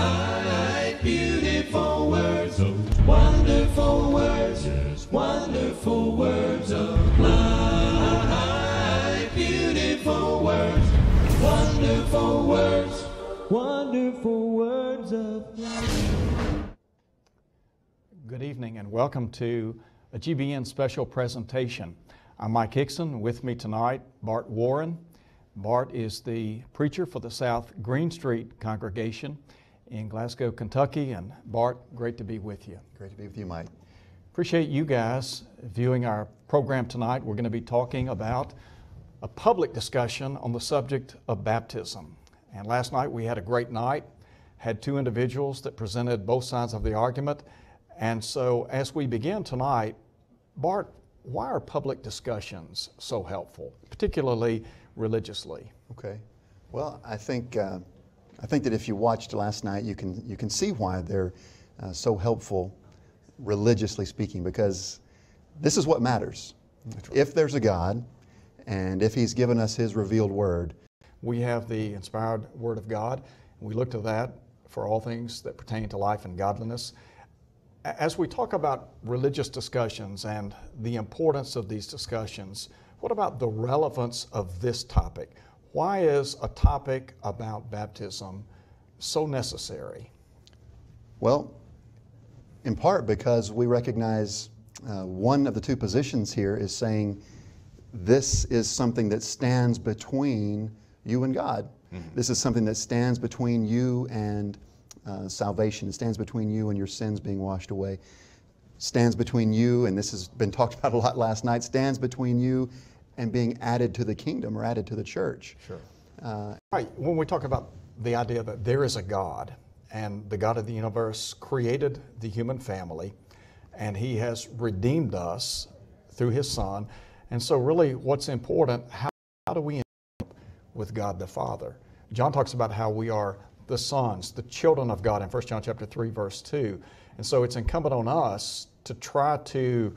Beautiful words, wonderful words, wonderful words of life. Beautiful words, wonderful words, wonderful words of life. Good evening and welcome to a GBN special presentation. I'm Mike Hickson. With me tonight, Bart Warren. Bart is the preacher for the South Green Street congregation in Glasgow, Kentucky. And Bart, great to be with you. Great to be with you, Mike. Appreciate you guys viewing our program tonight. We're going to be talking about a public discussion on the subject of baptism. And last night we had a great night, had two individuals that presented both sides of the argument. And so as we begin tonight, Bart, why are public discussions so helpful, particularly religiously? Okay. Well, I think that if you watched last night, you can see why they're so helpful, religiously speaking, because this is what matters. Right. If there's a God, and if He's given us His revealed Word. We have the inspired Word of God, and we look to that for all things that pertain to life and godliness. As we talk about religious discussions and the importance of these discussions, what about the relevance of this topic? Why is a topic about baptism so necessary? Well, in part because we recognize one of the two positions here is saying this is something that stands between you and God. Mm-hmm. This is something that stands between you and salvation. It stands between you and your sins being washed away. Stands between you, and this has been talked about a lot last night, stands between you and being added to the kingdom or added to the church. Sure. Right. When we talk about the idea that there is a God, and the God of the universe created the human family, and He has redeemed us through His Son. And so really what's important, how do we end up with God the Father? John talks about how we are the sons, the children of God in 1 John chapter 3, verse 2. And so it's incumbent on us to try to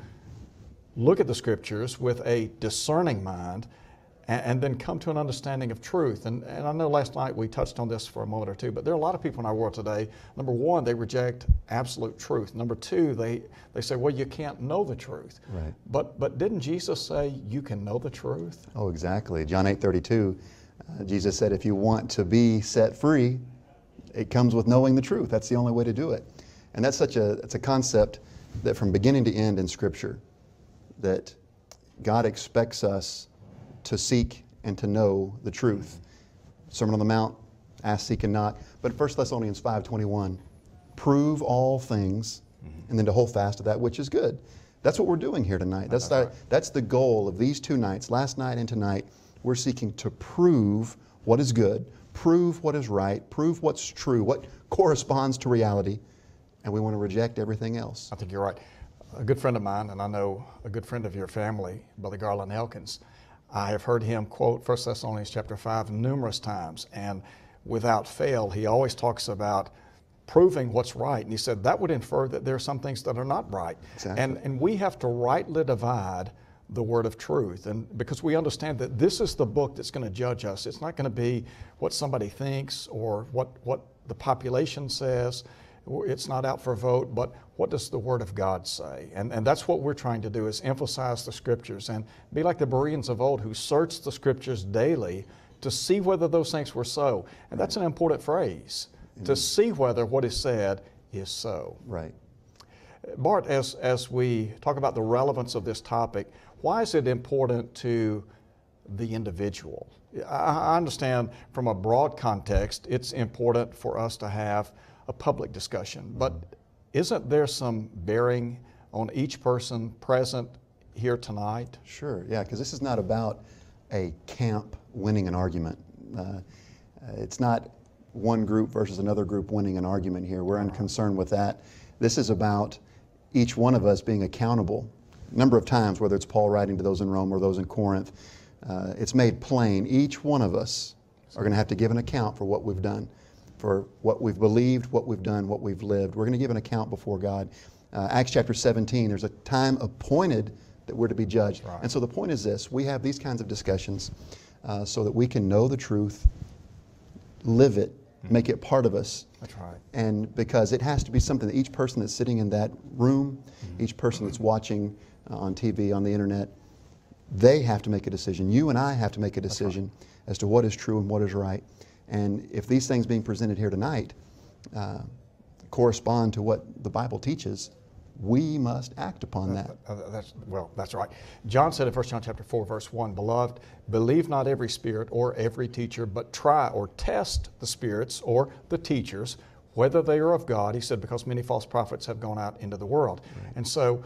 look at the Scriptures with a discerning mind and then come to an understanding of truth. And I know last night we touched on this for a moment or two, but there are a lot of people in our world today. Number one, they reject absolute truth. Number two, they say, well, you can't know the truth. Right. But didn't Jesus say you can know the truth? Oh, exactly. John 8:32, Jesus said, if you want to be set free, it comes with knowing the truth. That's the only way to do it. And that's it's a concept that from beginning to end in Scripture, that God expects us to seek and to know the truth. Sermon on the Mount, ask, seek, and knock. But 1 Thessalonians 5:21, prove all things, and then to hold fast to that which is good. That's what we're doing here tonight. That's the goal of these two nights, last night and tonight. We're seeking to prove what is good, prove what is right, prove what's true, what corresponds to reality, and we want to reject everything else. I think you're right. A good friend of mine, and I know a good friend of your family, Brother Garland Elkins, I have heard him quote 1 Thessalonians chapter 5 numerous times, and without fail, he always talks about proving what's right. And he said that would infer that there are some things that are not right. Exactly. And we have to rightly divide the word of truth, and because we understand that this is the book that's going to judge us. It's not going to be what somebody thinks or what the population says. It's not out for a vote, but what does the Word of God say? And that's what we're trying to do, is emphasize the Scriptures and be like the Bereans of old who searched the Scriptures daily to see whether those things were so. And that's an important phrase, to see whether what is said is so. Right. Bart, as we talk about the relevance of this topic, why is it important to the individual? I understand from a broad context, it's important for us to have a public discussion, but isn't there some bearing on each person present here tonight? Sure, yeah, because this is not about a camp winning an argument. It's not one group versus another group winning an argument here. We're unconcerned with that. This is about each one of us being accountable. A number of times, whether it's Paul writing to those in Rome or those in Corinth, it's made plain each one of us are going to have to give an account for what we've done, for what we've believed, what we've done, what we've lived. We're going to give an account before God. Acts chapter 17, there's a time appointed that we're to be judged. Right. And so the point is this: we have these kinds of discussions so that we can know the truth, live it, make it part of us. That's right. And because it has to be something that each person that's sitting in that room, each person that's watching on TV, on the internet, they have to make a decision. You and I have to make a decision as to what is true and what is right. And if these things being presented here tonight correspond to what the Bible teaches, we must act upon that. That's right. John said in 1 John chapter 4, verse 1, Beloved, believe not every spirit or every teacher, but try or test the spirits or the teachers, whether they are of God. He said, because many false prophets have gone out into the world. Right. And so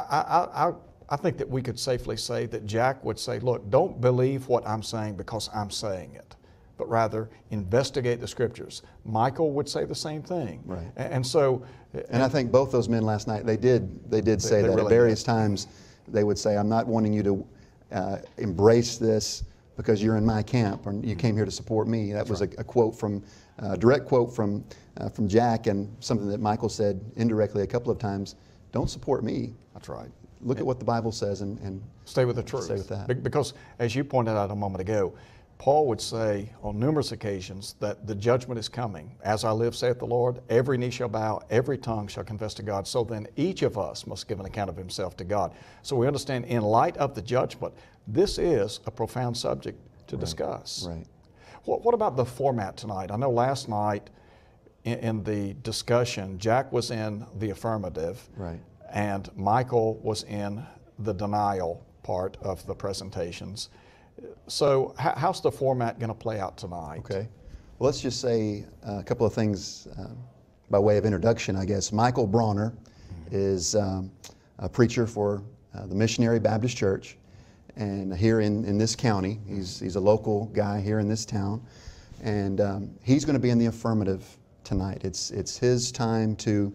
I think that we could safely say that Jack would say, look, don't believe what I'm saying because I'm saying it, but rather investigate the Scriptures. Michael would say the same thing. Right. And so... And I think both those men last night, they did say that really at various times. They would say, I'm not wanting you to embrace this because you're in my camp or you came here to support me. That was a quote from, direct quote from Jack, and something that Michael said indirectly a couple of times, don't support me. That's right. Look at what the Bible says and stay with the truth. Stay with that. Because as you pointed out a moment ago, Paul would say on numerous occasions that the judgment is coming. As I live, saith the Lord, every knee shall bow, every tongue shall confess to God. So then each of us must give an account of himself to God. So we understand in light of the judgment, this is a profound subject to discuss. Right. What about the format tonight? I know last night in the discussion, Jack was in the affirmative. Right. And Michael was in the denial part of the presentations. So how's the format going to play out tonight? Okay. Well, let's just say a couple of things by way of introduction, I guess. Michael Brawner is a preacher for the Missionary Baptist Church, and here in this county. He's a local guy here in this town, and he's going to be in the affirmative tonight. It's his time to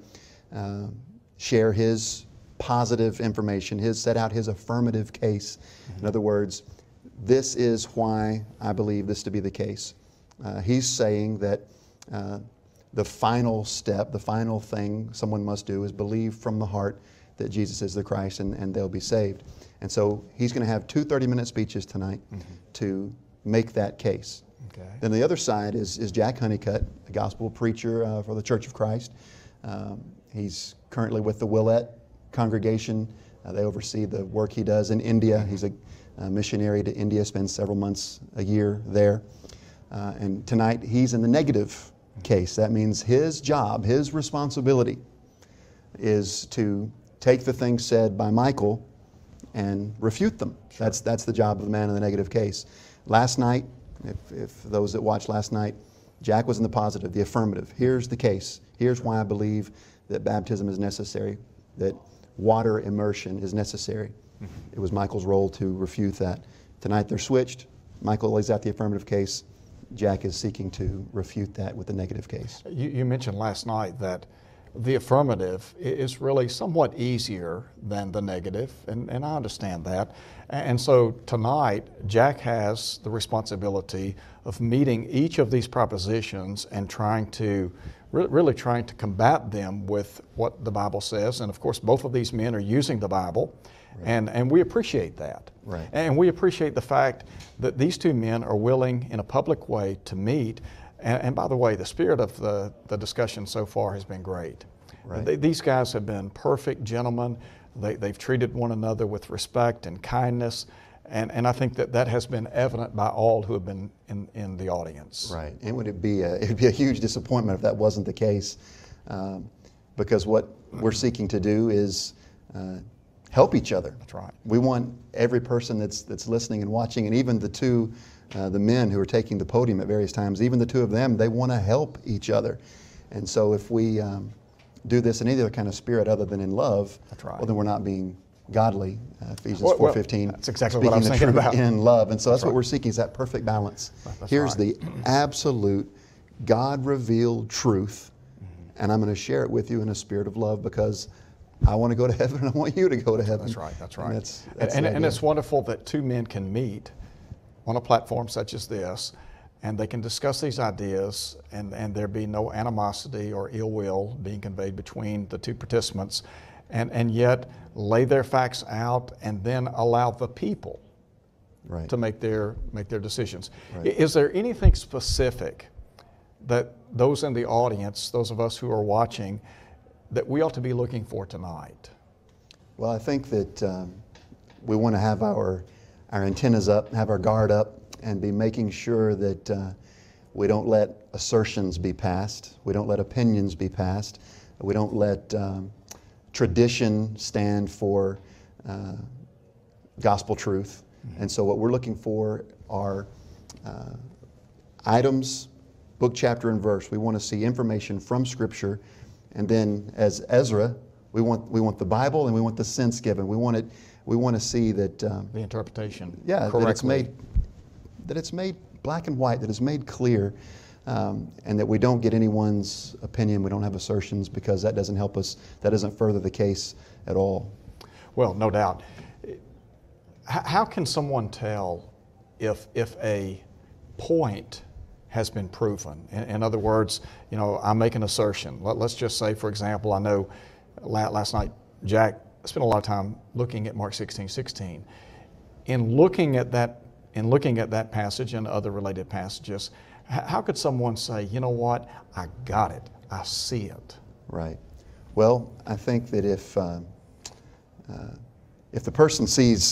share his positive information, set out his affirmative case. In other words, this is why I believe this to be the case. He's saying that the final step, the final thing someone must do is believe from the heart that Jesus is the Christ, and they'll be saved. And so he's going to have two 30-minute speeches tonight to make that case. Okay. Then the other side is Jack Honeycutt, a gospel preacher for the Church of Christ. He's currently with the Willette congregation. They oversee the work he does in India. He's a missionary to India, spends several months a year there. And tonight he's in the negative case. That means his job, his responsibility is to take the things said by Michael and refute them. Sure. That's the job of the man in the negative case. Last night, if those that watched last night, Jack was in the positive, the affirmative. Here's the case. Here's why I believe that baptism is necessary, that water immersion is necessary. It was Michael's role to refute that. Tonight they're switched. Michael lays out the affirmative case. Jack is seeking to refute that with the negative case. You mentioned last night that the affirmative is really somewhat easier than the negative, and I understand that. And so tonight, Jack has the responsibility of meeting each of these propositions and really trying to combat them with what the Bible says. And of course, both of these men are using the Bible. Right. And we appreciate that. Right. And we appreciate the fact that these two men are willing in a public way to meet. And by the way, the spirit of the discussion so far has been great. Right. These guys have been perfect gentlemen. They've treated one another with respect and kindness. And I think that has been evident by all who have been in the audience. Right. And it'd be a huge disappointment if that wasn't the case. Because what we're seeking to do is help each other. That's right. We want every person that's listening and watching, and even the men who are taking the podium at various times, even the two of them, they want to help each other. And so if we do this in any other kind of spirit other than in love, that's right. Well, then we're not being godly. Ephesians 4:15. That's exactly what I was thinking about. In love. And so that's what we're seeking, is that perfect balance. Here's the absolute God-revealed truth, and I'm going to share it with you in a spirit of love because I want to go to heaven and I want you to go to heaven. That's right, that's right. And it's wonderful that two men can meet on a platform such as this, and they can discuss these ideas, and there be no animosity or ill will being conveyed between the two participants, and yet lay their facts out and then allow the people to make their decisions. Right. Is there anything specific that those in the audience, those of us who are watching, that we ought to be looking for tonight? Well, I think that we want to have our antennas up, have our guard up, and be making sure that we don't let assertions be passed. We don't let opinions be passed. We don't let tradition stand for gospel truth. And so what we're looking for are items, book, chapter, and verse. We want to see information from Scripture. And then as Ezra, we want the Bible and we want the sense given. We want to see that The interpretation yeah, correctly. that it's made black and white, that it's made clear, and that we don't get anyone's opinion, we don't have assertions, because that doesn't help us, that doesn't further the case at all. Well, no doubt. How can someone tell if a point has been proven? In other words, I make an assertion. Let's just say, for example, I know last night Jack spent a lot of time looking at Mark 16:16. In looking at that passage and other related passages, how could someone say, you know what, I got it, I see it? Right. Well, I think that if the person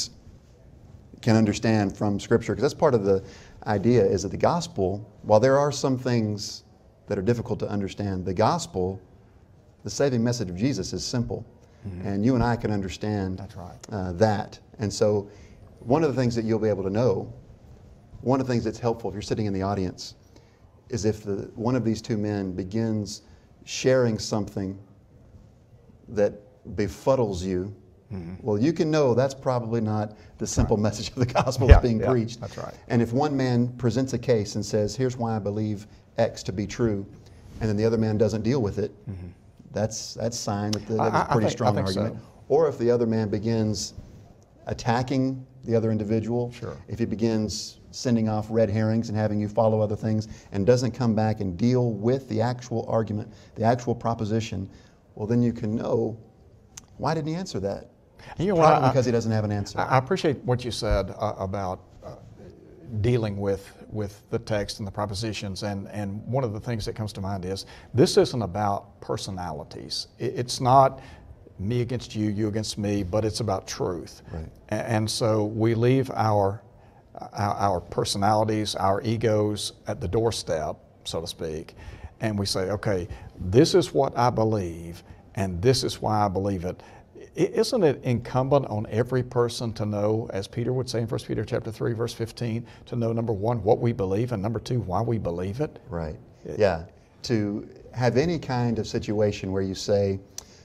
can understand from Scripture, because that's part of the idea, is that the gospel, while there are some things that are difficult to understand, the gospel, the saving message of Jesus, is simple. Mm-hmm. And you and I can understand that's right. That. And so one of the things that you'll be able to know, one of the things that's helpful if you're sitting in the audience, is if one of these two men begins sharing something that befuddles you, mm-hmm. well, you can know that's probably not the simple right. message of the gospel that's being preached. That's right. And if one man presents a case and says, here's why I believe X to be true, and then the other man doesn't deal with it, mm-hmm. that's sign that that's a pretty strong argument. So. Or if the other man begins attacking the other individual, sure. if he begins sending off red herrings and having you follow other things and doesn't come back and deal with the actual argument, the actual proposition, well, then you can know, why didn't he answer that? Probably because he doesn't have an answer. I appreciate what you said about dealing with the text and the propositions, and one of the things that comes to mind is this isn't about personalities. It's not me against you, you against me, but it's about truth. Right. And so we leave our personalities, our egos at the doorstep, so to speak, and we say, okay, this is what I believe, and this is why I believe it. Isn't it incumbent on every person to know, as Peter would say in 1 Peter chapter 3, verse 15, to know, number one, what we believe, and number two, why we believe it? Right. Yeah. To have any kind of situation where you say,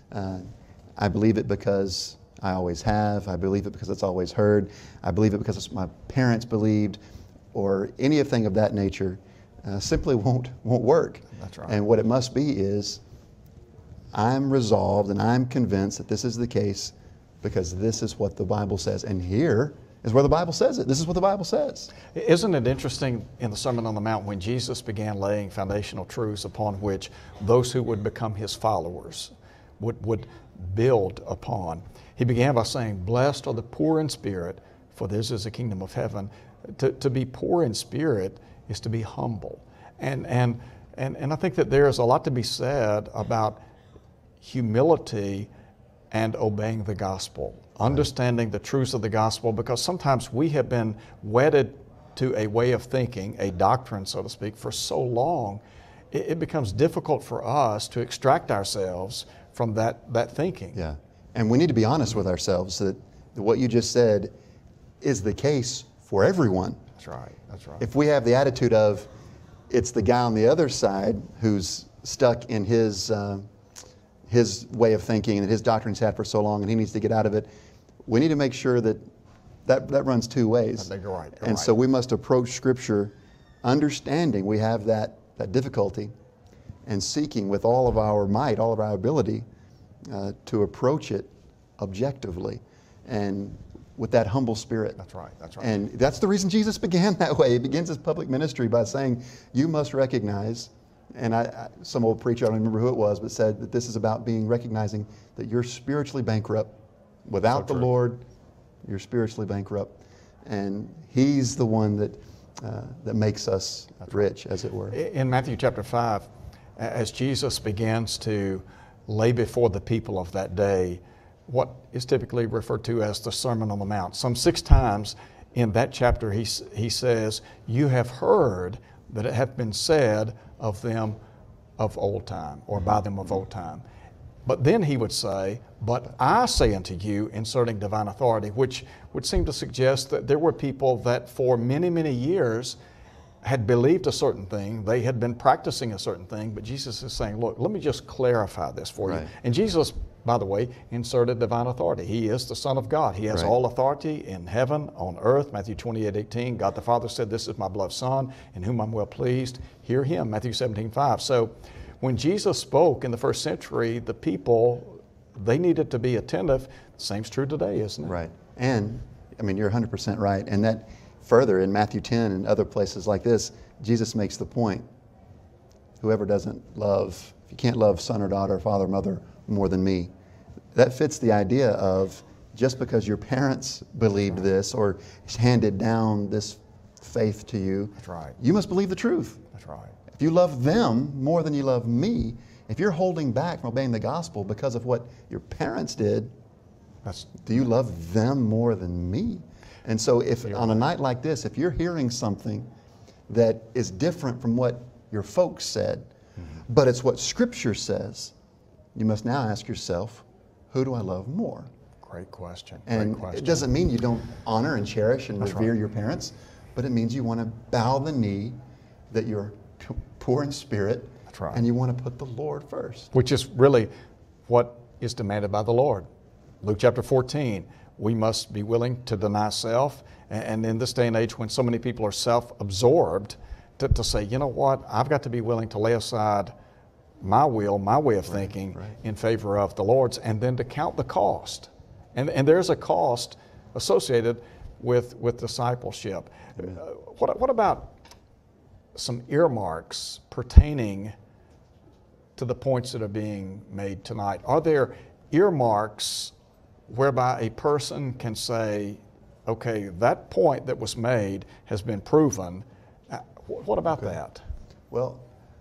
I believe it because I always have, I believe it because it's always heard, I believe it because it's my parents believed, or anything of that nature, simply won't work. That's right. And what it must be is, I'm resolved and I'm convinced that this is the case because this is what the Bible says. And here is where the Bible says it. This is what the Bible says. Isn't it interesting in the Sermon on the Mount when Jesus began laying foundational truths upon which those who would become His followers would build upon? He began by saying, blessed are the poor in spirit, for theirs is the kingdom of heaven. To be poor in spirit is to be humble. And I think that there is a lot to be said about humility and obeying the gospel, understanding the truths of the gospel, because sometimes we have been wedded to a way of thinking, a doctrine, so to speak, for so long, it becomes difficult for us to extract ourselves from that thinking. Yeah, and we need to be honest with ourselves that what you just said is the case for everyone. That's right, that's right. If we have the attitude of, it's the guy on the other side who's stuck in his way of thinking and his doctrine's had for so long and he needs to get out of it, we need to make sure that runs two ways. I think you're right. And so we must approach Scripture understanding we have that difficulty and seeking with all of our might, all of our ability to approach it objectively and with that humble spirit. That's right, that's right. And that's the reason Jesus began that way. He begins his public ministry by saying, you must recognize, and some old preacher, I don't remember who it was, but said that this is about recognizing that you're spiritually bankrupt. Without the Lord, you're spiritually bankrupt. And He's the one that that makes us rich, as it were. In Matthew chapter 5, as Jesus begins to lay before the people of that day what is typically referred to as the Sermon on the Mount, some 6 times in that chapter he says, "You have heard that it hath been said of them of old time," or by them of old time. But then he would say, "But I say unto you," inserting divine authority, which would seem to suggest that there were people that for many, many years had believed a certain thing, they had been practicing a certain thing, but Jesus is saying, look, let me just clarify this for you. And Jesus, by the way, inserted divine authority. He is the Son of God. He has all authority in heaven, on earth. Matthew 28:18, God the Father said, "This is my beloved Son, in whom I'm well pleased. Hear him." Matthew 17:5. So when Jesus spoke in the first century, the people, they needed to be attentive. The same's true today, isn't it? Right. And, I mean, you're 100% right. And that further in Matthew 10 and other places like this, Jesus makes the point, whoever doesn't love, if you can't love son or daughter, father or mother more than me, that fits the idea of just because your parents believed this or handed down this faith to you, you must believe the truth. That's right. If you love them more than you love me, if you're holding back from obeying the gospel because of what your parents did, do you love them more than me? And so if on a night like this, if you're hearing something that is different from what your folks said, but it's what Scripture says, you must now ask yourself, who do I love more? Great question. And it doesn't mean you don't honor and cherish and revere your parents, but it means you want to bow the knee, that you're poor in spirit, and you want to put the Lord first. Which is really what is demanded by the Lord. Luke chapter 14, we must be willing to deny self. And in this day and age when so many people are self-absorbed, to say, you know what, I've got to be willing to lay aside my will, my way of thinking in favor of the Lord's, and then to count the cost. And there's a cost associated with discipleship. What about some earmarks pertaining to the points that are being made tonight? Are there earmarks whereby a person can say, okay, that point that was made has been proven? What about that? Well,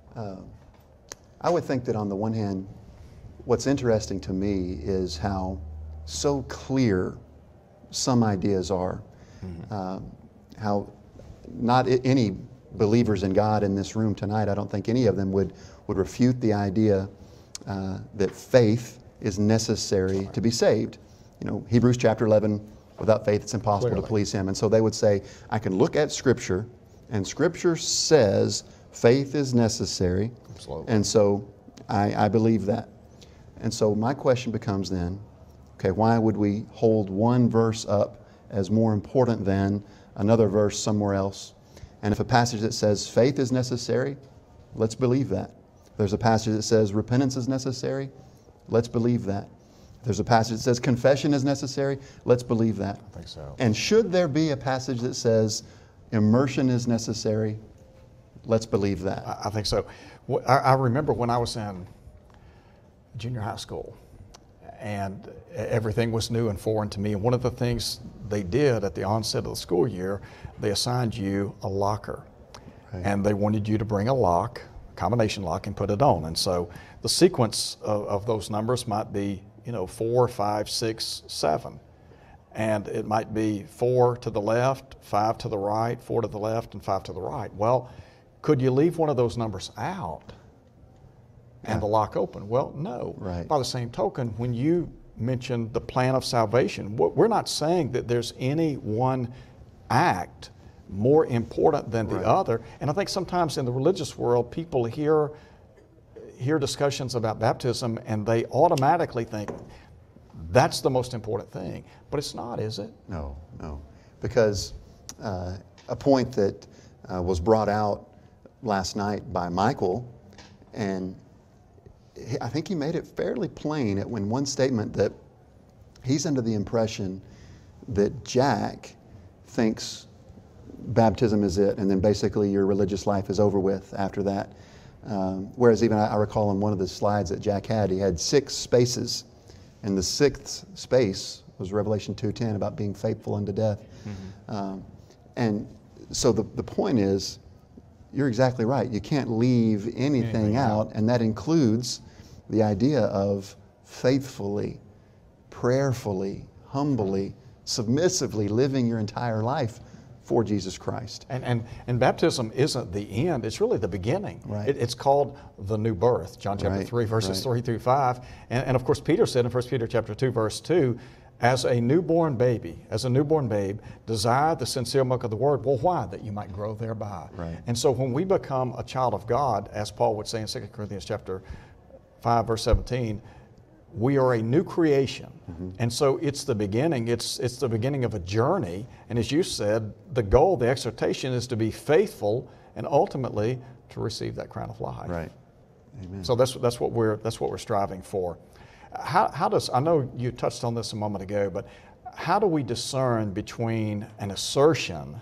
I would think that on the one hand, what's interesting to me is how so clear some ideas are. How not any believers in God in this room tonight, I don't think any of them would refute the idea that faith is necessary to be saved. You know, Hebrews chapter 11, without faith it's impossible to please Him. And so they would say, I can look at Scripture, and Scripture says faith is necessary. And so I believe that. And so my question becomes then, okay, why would we hold one verse up as more important than another verse somewhere else? And if a passage that says faith is necessary, let's believe that. If there's a passage that says repentance is necessary, let's believe that. If there's a passage that says confession is necessary, let's believe that. I think so. And should there be a passage that says immersion is necessary, let's believe that. I think so. I remember when I was in junior high school, and everything was new and foreign to me. And one of the things they did at the onset of the school year, they assigned you a locker. And they wanted you to bring a lock, combination lock, and put it on. And so the sequence of those numbers might be, 4, 5, 6, 7. And it might be 4 to the left, 5 to the right, 4 to the left, and 5 to the right. Well, could you leave one of those numbers out and the lock open? Well, no. By the same token, when you mentioned the plan of salvation, we're not saying that there's any one act more important than the other. And I think sometimes in the religious world, people hear discussions about baptism and they automatically think that's the most important thing. But it's not, is it? No. Because a point that was brought out last night by Michael, and I think he made it fairly plain in one statement that he's under the impression that Jack thinks baptism is it, and then basically your religious life is over with after that. Whereas even I recall on one of the slides that Jack had, he had 6 spaces, and the 6th space was Revelation 2:10 about being faithful unto death. And so the point is, you're exactly right. You can't leave anything out, and that includes the idea of faithfully, prayerfully, humbly, submissively living your entire life for Jesus Christ. And baptism isn't the end, it's really the beginning. Right. It's called the new birth, John chapter 3, verses 3 through 5. And of course, Peter said in 1 Peter chapter 2, verse 2, as a newborn babe, desire the sincere milk of the word. Well, why? That you might grow thereby. Right. And so when we become a child of God, as Paul would say in 2 Corinthians chapter 5, verse 17, we are a new creation. And so it's the beginning. It's the beginning of a journey. And as you said, the goal, the exhortation is to be faithful and ultimately to receive that crown of life. Right. Amen. So that's what we're striving for. How does, I know you touched on this a moment ago, but how do we discern between an assertion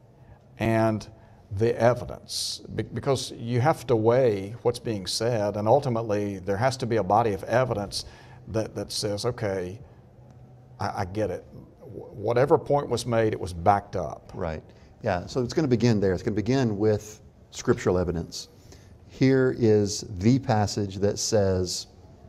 and the evidence? Because you have to weigh what's being said, and ultimately there has to be a body of evidence that says, okay, I get it. Whatever point was made, it was backed up. Right. Yeah, so it's going to begin there. It's going to begin with scriptural evidence. Here is the passage that says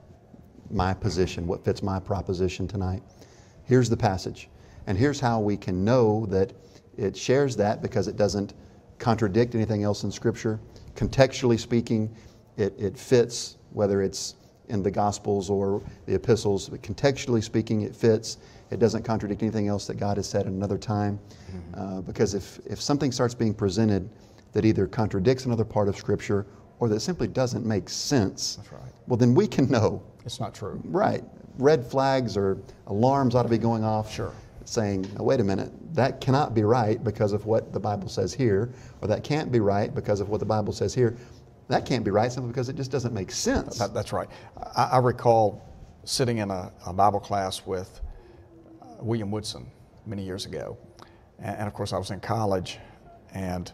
my position, what fits my proposition tonight. Here's the passage. And here's how we can know that it shares that, because it doesn't contradict anything else in Scripture. Contextually speaking, it fits, whether it's in the Gospels or the epistles. But contextually speaking, it fits. It doesn't contradict anything else that God has said at another time. Because if something starts being presented that either contradicts another part of Scripture or that simply doesn't make sense, That's right. well, then we can know. It's not true. Right. Red flags or alarms ought to be going off. Sure. Saying, oh, wait a minute, that cannot be right because of what the Bible says here, or that can't be right because of what the Bible says here. That can't be right simply because it just doesn't make sense. That's right. I recall sitting in a Bible class with William Woodson many years ago. And of course, I was in college, and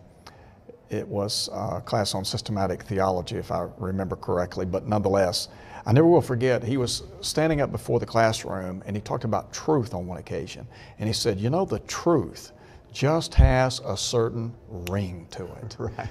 it was a class on systematic theology, if I remember correctly. But nonetheless, I never will forget, he was standing up before the classroom, and he talked about truth on one occasion. And he said, you know, the truth just has a certain ring to it. Right.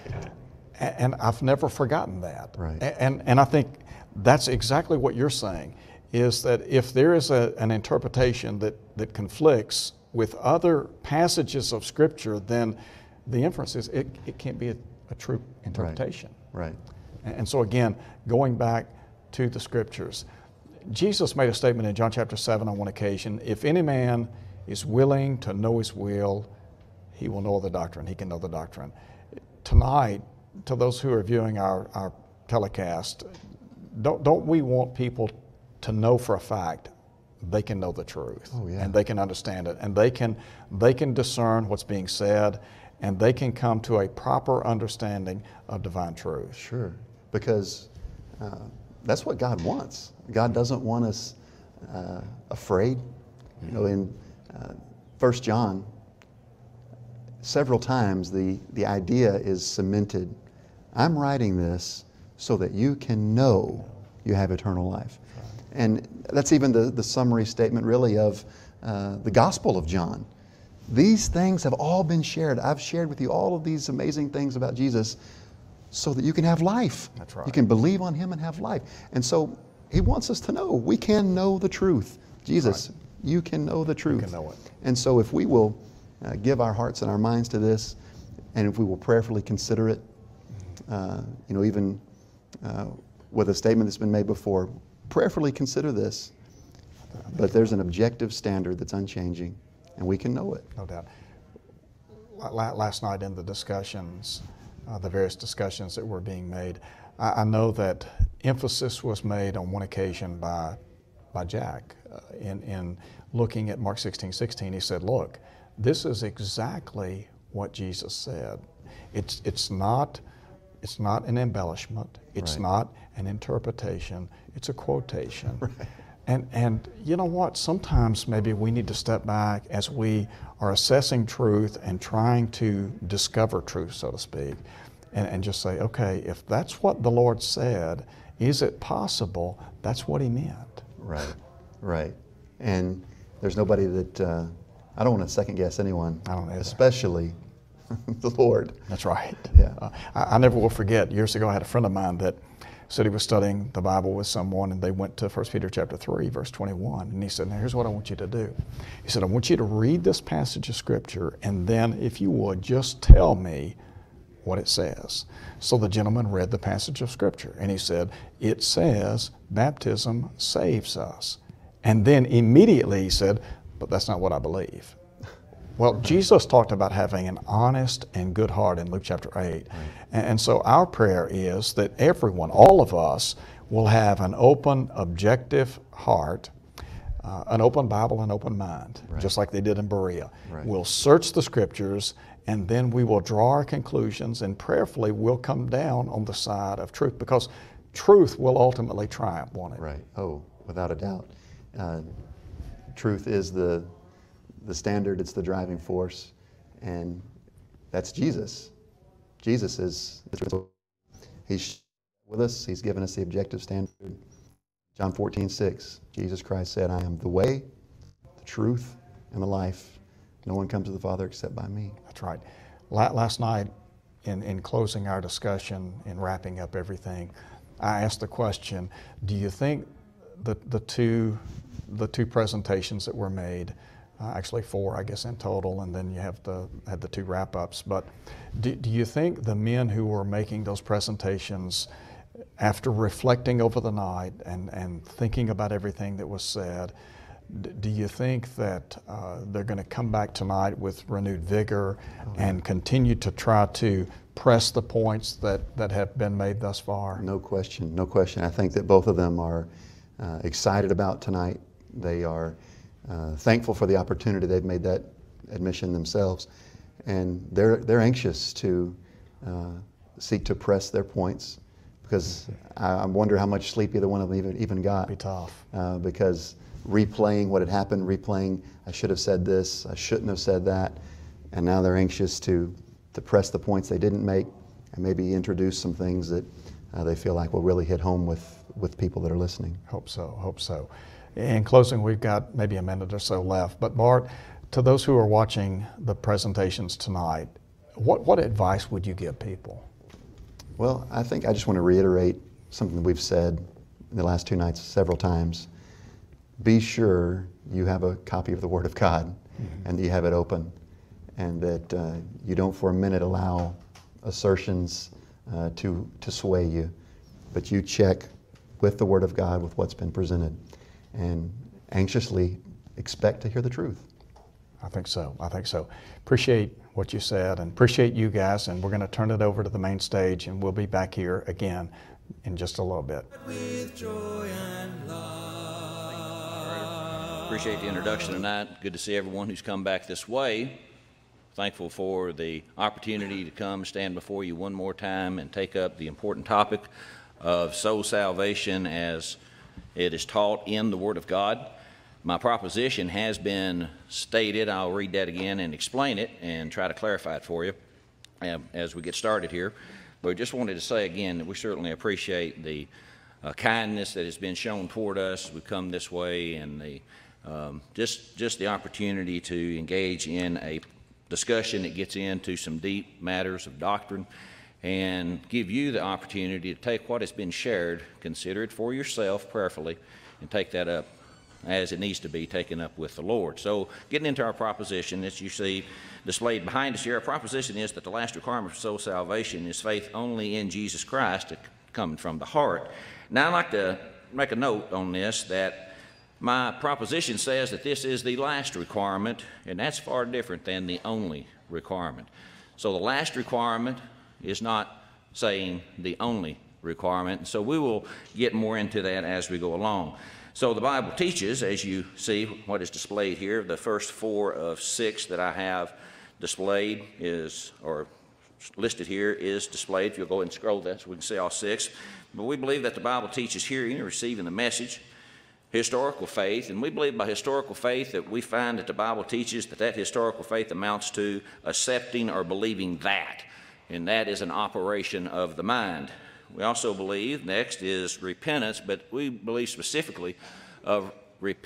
And I've never forgotten that. Right. And I think that's exactly what you're saying, is that if there is an interpretation that conflicts with other passages of Scripture, then the inference is it can't be a true interpretation. Right. And so again, going back to the Scriptures, Jesus made a statement in John chapter 7 on one occasion, if any man is willing to know his will, he will know the doctrine, he can know the doctrine. Tonight, to those who are viewing our telecast, don't we want people to know for a fact they can know the truth? Oh, yeah. And they can understand it, and they can discern what's being said, and they can come to a proper understanding of divine truth. Sure, because that's what God wants. God doesn't want us afraid. You know, in 1 John, several times the idea is cemented. I'm writing this so that you can know you have eternal life. And that's even the summary statement really of the Gospel of John. These things have all been shared. I've shared with you all of these amazing things about Jesus so that you can have life. That's right. You can believe on Him and have life. And so He wants us to know. We can know the truth. Jesus, Right. You can know the truth. You can know it. And so if we will give our hearts and our minds to this, and if we will prayerfully consider it, you know, even with a statement that's been made before, prayerfully consider this. But there's an objective standard that's unchanging, and we can know it. No doubt. Last night in the discussions, the various discussions that were being made, I know that emphasis was made on one occasion by Jack in looking at Mark 16:16. He said, look, this is exactly what Jesus said. It's not an embellishment. It's Right. not an interpretation. It's a quotation. Right. And you know what? Sometimes maybe we need to step back as we are assessing truth and trying to discover truth, so to speak, and just say, okay, if that's what the Lord said, is it possible that's what He meant? Right, right. And there's nobody that, I don't want to second guess anyone, I don't either. especially the Lord. That's right. Yeah. I never will forget, years ago I had a friend of mine that said he was studying the Bible with someone, and they went to 1 Peter chapter 3, verse 21, and he said, now here's what I want you to do. He said, I want you to read this passage of Scripture, and then, if you would, just tell me what it says. So the gentleman read the passage of Scripture, and he said, it says baptism saves us. And then immediately he said, but that's not what I believe. Well, Jesus talked about having an honest and good heart in Luke chapter 8. Right. And so our prayer is that everyone, all of us, will have an open, objective heart, an open Bible, an open mind, right, just like they did in Berea. Right. We'll search the Scriptures, and then we will draw our conclusions, and prayerfully we'll come down on the side of truth, because truth will ultimately triumph, won't it? Right. Oh, without a doubt. Truth is the standard, it's the driving force, and that's Jesus. Jesus is the truth. He's with us, He's given us the objective standard. John 14:6, Jesus Christ said, I am the way, the truth, and the life. No one comes to the Father except by me. That's right. Last night, in closing our discussion and wrapping up everything, I asked the question, do you think the two presentations that were made, actually 4, I guess, in total, and then you had the 2 wrap-ups, but do you think the men who were making those presentations, after reflecting over the night and thinking about everything that was said, do you think that they're going to come back tonight with renewed vigor and continue to try to press the points that have been made thus far? No question, no question. I think that both of them are excited about tonight. They are thankful for the opportunity. They've made that admission themselves, and they're anxious to seek to press their points, because I wonder how much sleep either one of them even got. It'd be tough. Because replaying what had happened, replaying, I should have said this, I shouldn't have said that, and now they're anxious to press the points they didn't make, and maybe introduce some things that they feel like will really hit home with people that are listening. Hope so, hope so. In closing, we've got maybe a minute or so left, but Bart, to those who are watching the presentations tonight, what advice would you give people? Well, I think I just want to reiterate something that we've said in the last 2 nights several times. Be sure you have a copy of the Word of God, and that you have it open, and that you don't for a minute allow assertions to sway you, but you check with the Word of God with what's been presented, and anxiously expect to hear the truth. I think so. I think so. Appreciate what you said, and appreciate you guys, and we're going to turn it over to the main stage, and we'll be back here again in just a little bit. With joy and love. Appreciate the introduction tonight. Good to see everyone who's come back this way. Thankful for the opportunity to come stand before you one more time and take up the important topic of soul salvation as it is taught in the Word of God. My proposition has been stated. I'll read that again and explain it and try to clarify it for you as we get started here. But I just wanted to say again that we certainly appreciate the kindness that has been shown toward us as we come this way, and the just the opportunity to engage in a discussion that gets into some deep matters of doctrine, and give you the opportunity to take what has been shared, consider it for yourself prayerfully, and take that up as it needs to be taken up with the Lord. So getting into our proposition, as you see displayed behind us here, our proposition is that the last requirement for soul salvation is faith only in Jesus Christ, coming from the heart. Now I'd like to make a note on this, that my proposition says that this is the last requirement, and that's far different than the only requirement. So the last requirement is not saying the only requirement, and so we will get more into that as we go along. So the Bible teaches, as you see what is displayed here, the first 4 of 6 that I have displayed is, or listed here, is displayed. If you'll go and scroll that so we can see all 6. But we believe that the Bible teaches hearing and receiving the message, historical faith, and we believe by historical faith that we find that the Bible teaches that historical faith amounts to accepting or believing that, and that is an operation of the mind. We also believe next is repentance, but we believe specifically of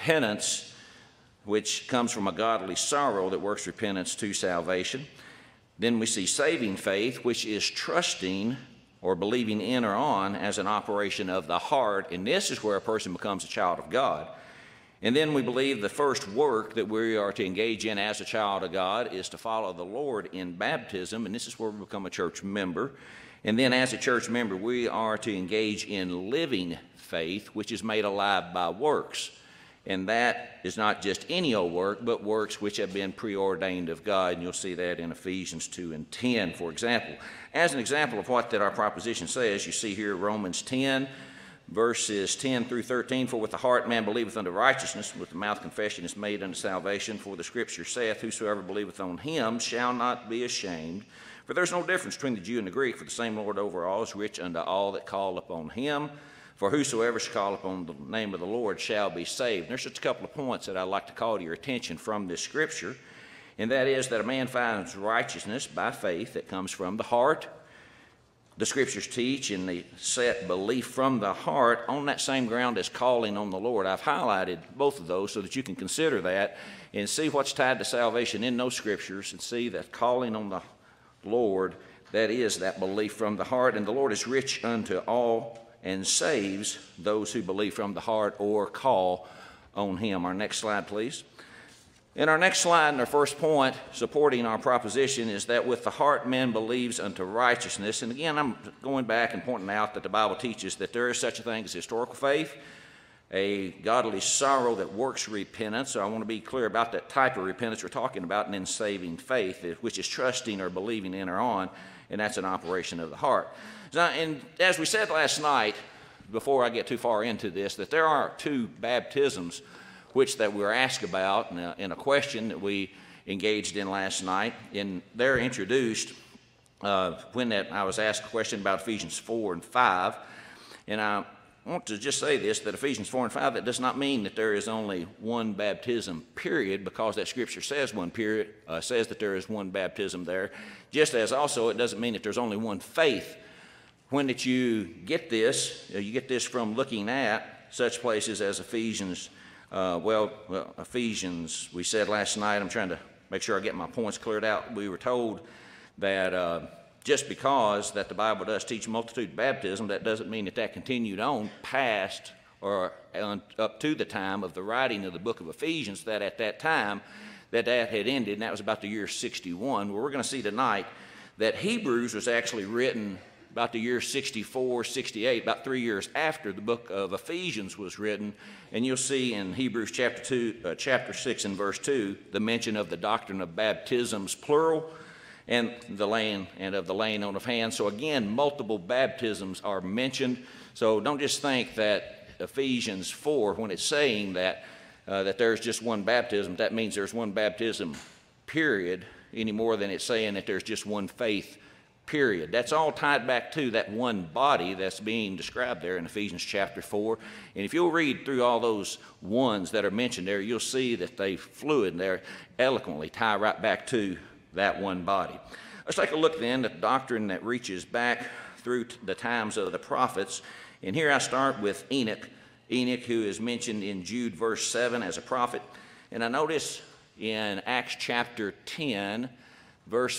repentance, which comes from a godly sorrow that works repentance to salvation. Then we see saving faith, which is trusting or believing in or on as an operation of the heart, and this is where a person becomes a child of God. And then we believe the first work that we are to engage in as a child of God is to follow the Lord in baptism, and this is where we become a church member. And then as a church member, we are to engage in living faith, which is made alive by works. And that is not just any old work, but works which have been preordained of God. And you'll see that in Ephesians 2 and 10, for example. As an example of what that our proposition says, you see here Romans 10, verses 10 through 13. For with the heart man believeth unto righteousness, and with the mouth confession is made unto salvation. For the Scripture saith, whosoever believeth on him shall not be ashamed. For there is no difference between the Jew and the Greek, for the same Lord over all is rich unto all that call upon him. For whosoever shall call upon the name of the Lord shall be saved. And there's just a couple of points that I'd like to call to your attention from this Scripture, and that is that a man finds righteousness by faith that comes from the heart. The Scriptures teach and they set belief from the heart on that same ground as calling on the Lord. I've highlighted both of those so that you can consider that and see what's tied to salvation in those Scriptures and see that calling on the Lord, that is that belief from the heart. And the Lord is rich unto all and saves those who believe from the heart or call on him. Our next slide, please. In our next slide, and our first point supporting our proposition is that with the heart man believes unto righteousness. And again, I'm going back and pointing out that the Bible teaches that there is such a thing as historical faith, a godly sorrow that works repentance. So I want to be clear about that type of repentance we're talking about, and then saving faith, which is trusting or believing in or on, and that's an operation of the heart. Now, and as we said last night, before I get too far into this, that there are two baptisms which that we were asked about in a question that we engaged in last night. And they're introduced when I was asked a question about Ephesians 4 and 5. And I want to just say this, that Ephesians 4 and 5, that does not mean that there is only one baptism, period, because that Scripture says says that there is one baptism there. Just as also it doesn't mean that there's only one faith. When that you get this from looking at such places as Ephesians. Ephesians, we said last night, I'm trying to make sure I get my points cleared out. We were told that just because that the Bible does teach multitude of baptism, that doesn't mean that continued on past or up to the time of the writing of the book of Ephesians, that at that time that had ended, and that was about the year 61. Well, we're going to see tonight that Hebrews was actually written about the year 64, 68, about 3 years after the book of Ephesians was written. And you'll see in Hebrews chapter 6 and verse 2, the mention of the doctrine of baptisms, plural, and of the laying on of hands. So again, multiple baptisms are mentioned. So don't just think that Ephesians 4, when it's saying that there's just one baptism, that means there's one baptism, period, any more than it's saying that there's just one faith, period. That's all tied back to that one body that's being described there in Ephesians chapter 4. And if you'll read through all those ones that are mentioned there, you'll see that they fluid and they're eloquently tie right back to that one body. Let's take a look then at the doctrine that reaches back through the times of the prophets. And here I start with Enoch. Enoch, who is mentioned in Jude verse 7 as a prophet. And I notice in Acts chapter 10, verse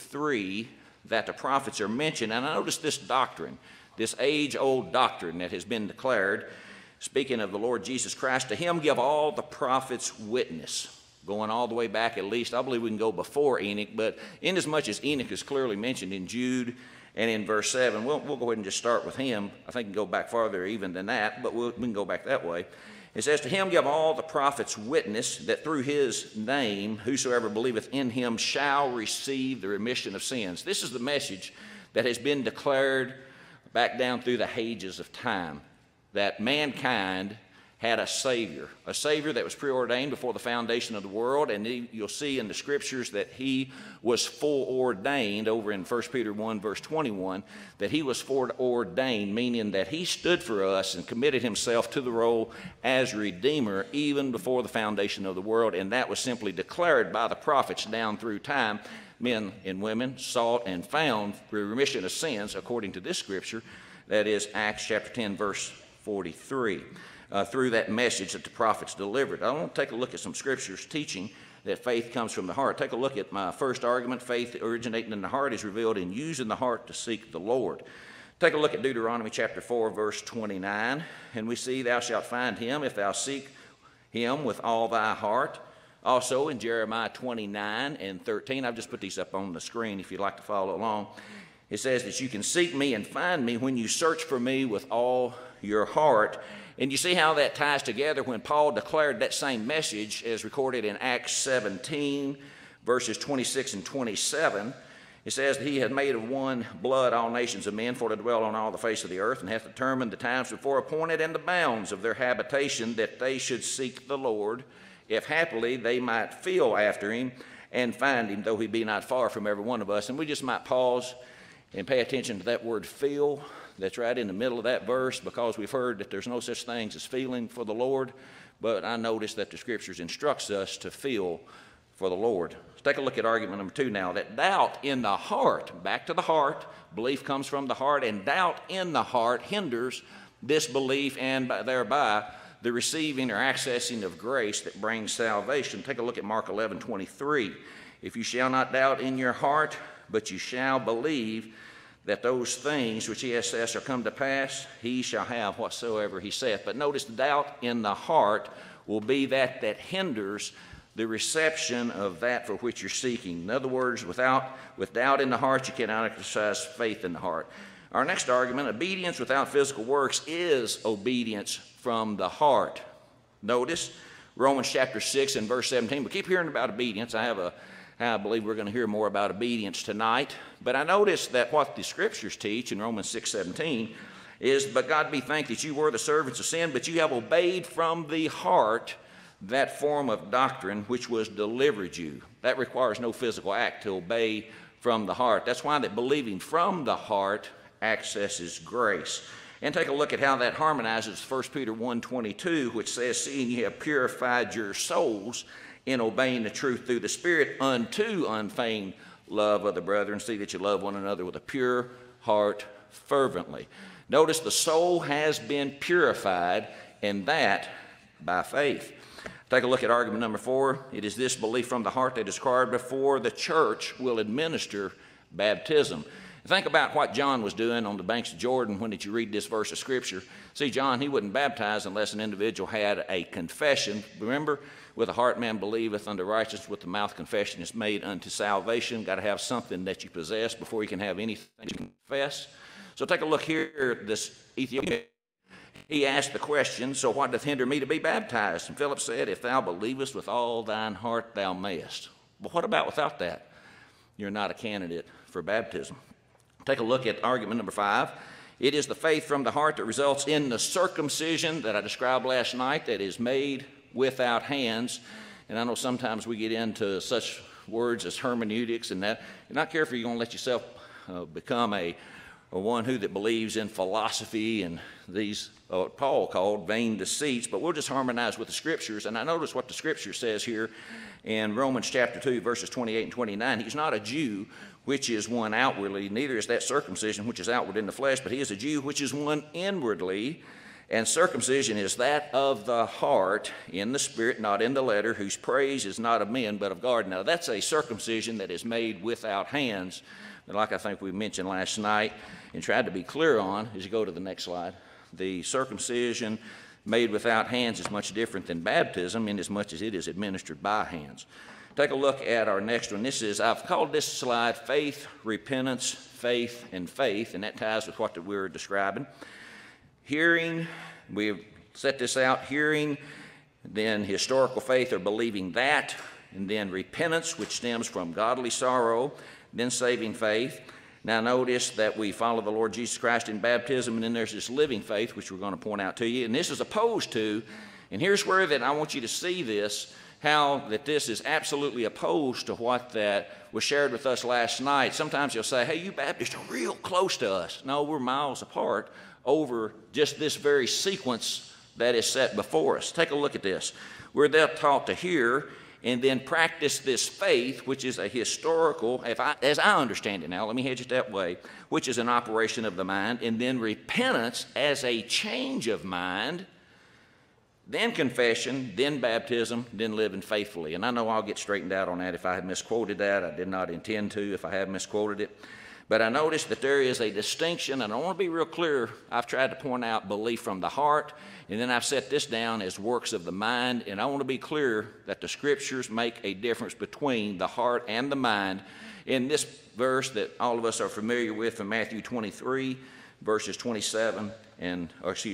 43, that the prophets are mentioned. And I notice this doctrine, this age-old doctrine that has been declared, speaking of the Lord Jesus Christ, to him give all the prophets witness. Going all the way back, at least, I believe we can go before Enoch, but inasmuch as Enoch is clearly mentioned in Jude and in verse 7, we'll go ahead and just start with him. I think we can go back farther even than that, but we can go back that way. It says, to him give all the prophets witness that through his name whosoever believeth in him shall receive the remission of sins. This is the message that has been declared back down through the ages of time, that mankind had a Savior that was preordained before the foundation of the world. And you'll see in the Scriptures that he was foreordained over in 1 Peter 1, verse 21, that he was foreordained, meaning that he stood for us and committed himself to the role as Redeemer even before the foundation of the world. And that was simply declared by the prophets down through time. Men and women sought and found the remission of sins according to this Scripture. That is Acts chapter 10, verse 43. Through that message that the prophets delivered. I want to take a look at some Scriptures teaching that faith comes from the heart. Take a look at my first argument. Faith originating in the heart is revealed in using the heart to seek the Lord. Take a look at Deuteronomy chapter 4, verse 29, and we see, thou shalt find him if thou seek him with all thy heart. Also in Jeremiah 29 and 13, I've just put these up on the screen if you'd like to follow along. It says that you can seek me and find me when you search for me with all your heart. And you see how that ties together when Paul declared that same message as recorded in Acts 17, verses 26 and 27. It says that he had made of one blood all nations of men for to dwell on all the face of the earth, and hath determined the times before appointed and the bounds of their habitation, that they should seek the Lord, if happily they might feel after him and find him, though he be not far from every one of us. And we just might pause and pay attention to that word feel that's right in the middle of that verse, because we've heard that there's no such things as feeling for the Lord, but I notice that the Scriptures instructs us to feel for the Lord. Let's take a look at argument number 2 now, that doubt in the heart, back to the heart, belief comes from the heart, and doubt in the heart hinders this belief and thereby the receiving or accessing of grace that brings salvation. Take a look at Mark 11:23. If you shall not doubt in your heart, but you shall believe that those things which he has said shall come to pass, he shall have whatsoever he saith. But notice, doubt in the heart will be that hinders the reception of that for which you're seeking. In other words, with doubt in the heart, you cannot exercise faith in the heart. Our next argument, obedience without physical works is obedience from the heart. Notice Romans chapter 6 and verse 17. We keep hearing about obedience. I believe we're going to hear more about obedience tonight. But I notice that what the Scriptures teach in Romans 6:17 is, but God be thanked that you were the servants of sin, but you have obeyed from the heart that form of doctrine which was delivered you. That requires no physical act to obey from the heart. That's why that believing from the heart accesses grace. And take a look at how that harmonizes 1 Peter 1:22, which says, seeing ye have purified your souls in obeying the truth through the Spirit unto unfeigned love of the brethren, see that you love one another with a pure heart fervently. Notice the soul has been purified, and that by faith. Take a look at argument number 4. It is this belief from the heart that is required before the church will administer baptism. Think about what John was doing on the banks of Jordan when did you read this verse of Scripture. See, John, he wouldn't baptize unless an individual had a confession. Remember, with the heart man believeth unto righteousness, with the mouth confession is made unto salvation. Got to have something that you possess before you can have anything you can confess. So take a look here, this Ethiopian. He asked the question, so what doth hinder me to be baptized? And Philip said, if thou believest with all thine heart, thou mayest. But what about without that? You're not a candidate for baptism. Take a look at argument number 5. It is the faith from the heart that results in the circumcision that I described last night that is made without hands. And I know sometimes we get into such words as hermeneutics and that. You're not careful, you're going to let yourself become a one who that believes in philosophy and these, what Paul called vain deceits. But we'll just harmonize with the Scriptures. And I notice what the Scripture says here in Romans chapter 2, verses 28 and 29. He's not a Jew, which is one outwardly, neither is that circumcision which is outward in the flesh, but he is a Jew which is one inwardly. And circumcision is that of the heart, in the spirit, not in the letter, whose praise is not of men, but of God. Now, that's a circumcision that is made without hands. But like I think we mentioned last night and tried to be clear on, as you go to the next slide, the circumcision made without hands is much different than baptism in as much as it is administered by hands. Take a look at our next one. This is, I've called this slide faith, repentance, faith, and faith, and that ties with what we were describing. Hearing, we've set this out, hearing, then historical faith or believing that, and then repentance, which stems from godly sorrow, then saving faith. Now notice that we follow the Lord Jesus Christ in baptism, and then there's this living faith, which we're going to point out to you. And this is opposed to, and here's where that I want you to see this, how that this is absolutely opposed to what that was shared with us last night. Sometimes you'll say, hey, you Baptists are real close to us. No, we're miles apart over just this very sequence that is set before us. Take a look at this. We're then taught to hear and then practice this faith, which is a historical, as I understand it now, let me hedge it that way, which is an operation of the mind, and then repentance as a change of mind, then confession, then baptism, then living faithfully. And I know I'll get straightened out on that if I have misquoted that. I did not intend to if I have misquoted it. But I noticed that there is a distinction, and I want to be real clear. I've tried to point out belief from the heart, and then I've set this down as works of the mind, and I want to be clear that the Scriptures make a difference between the heart and the mind. In this verse that all of us are familiar with from Matthew 23, verses 37 and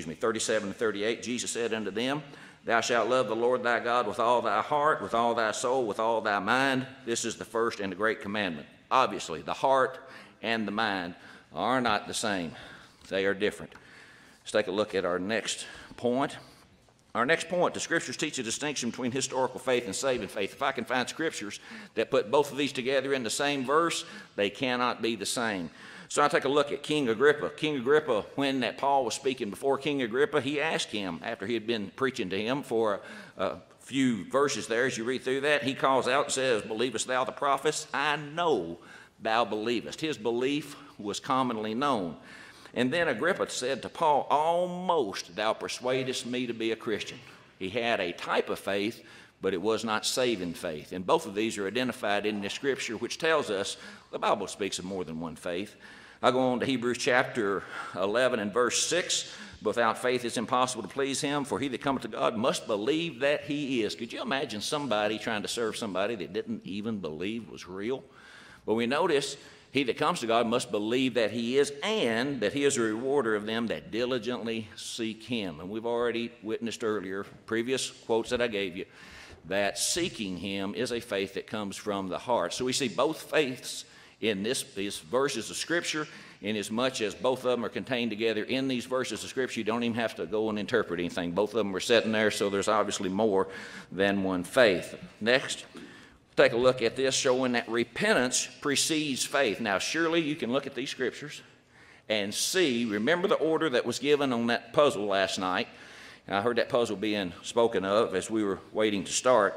37 and 38, Jesus said unto them, Thou shalt love the Lord thy God with all thy heart, with all thy soul, with all thy mind. This is the first and the great commandment. Obviously, the heart and the mind are not the same. They are different. Let's take a look at our next point. Our next point, the Scriptures teach a distinction between historical faith and saving faith. If I can find Scriptures that put both of these together in the same verse, they cannot be the same. So I take a look at King Agrippa. King Agrippa, when that Paul was speaking before King Agrippa, he asked him, after he had been preaching to him for a few verses there, as you read through that, he calls out and says, Believest thou the prophets? I know thou believest. His belief was commonly known. And then Agrippa said to Paul, Almost thou persuadest me to be a Christian. He had a type of faith, but it was not saving faith. And both of these are identified in the Scripture, which tells us the Bible speaks of more than one faith. I'll go on to Hebrews chapter 11 and verse 6. Without faith it's impossible to please him, for he that cometh to God must believe that he is. Could you imagine somebody trying to serve somebody that didn't even believe was real? But we notice he that comes to God must believe that he is, and that he is a rewarder of them that diligently seek him. And we've already witnessed earlier, previous quotes that I gave you, that seeking him is a faith that comes from the heart. So we see both faiths in these verses of Scripture, inasmuch as both of them are contained together in these verses of Scripture. You don't even have to go and interpret anything. Both of them are sitting there, so there's obviously more than one faith. Next, take a look at this, showing that repentance precedes faith. Now, surely you can look at these Scriptures and see, remember the order that was given on that puzzle last night. I heard that puzzle being spoken of as we were waiting to start.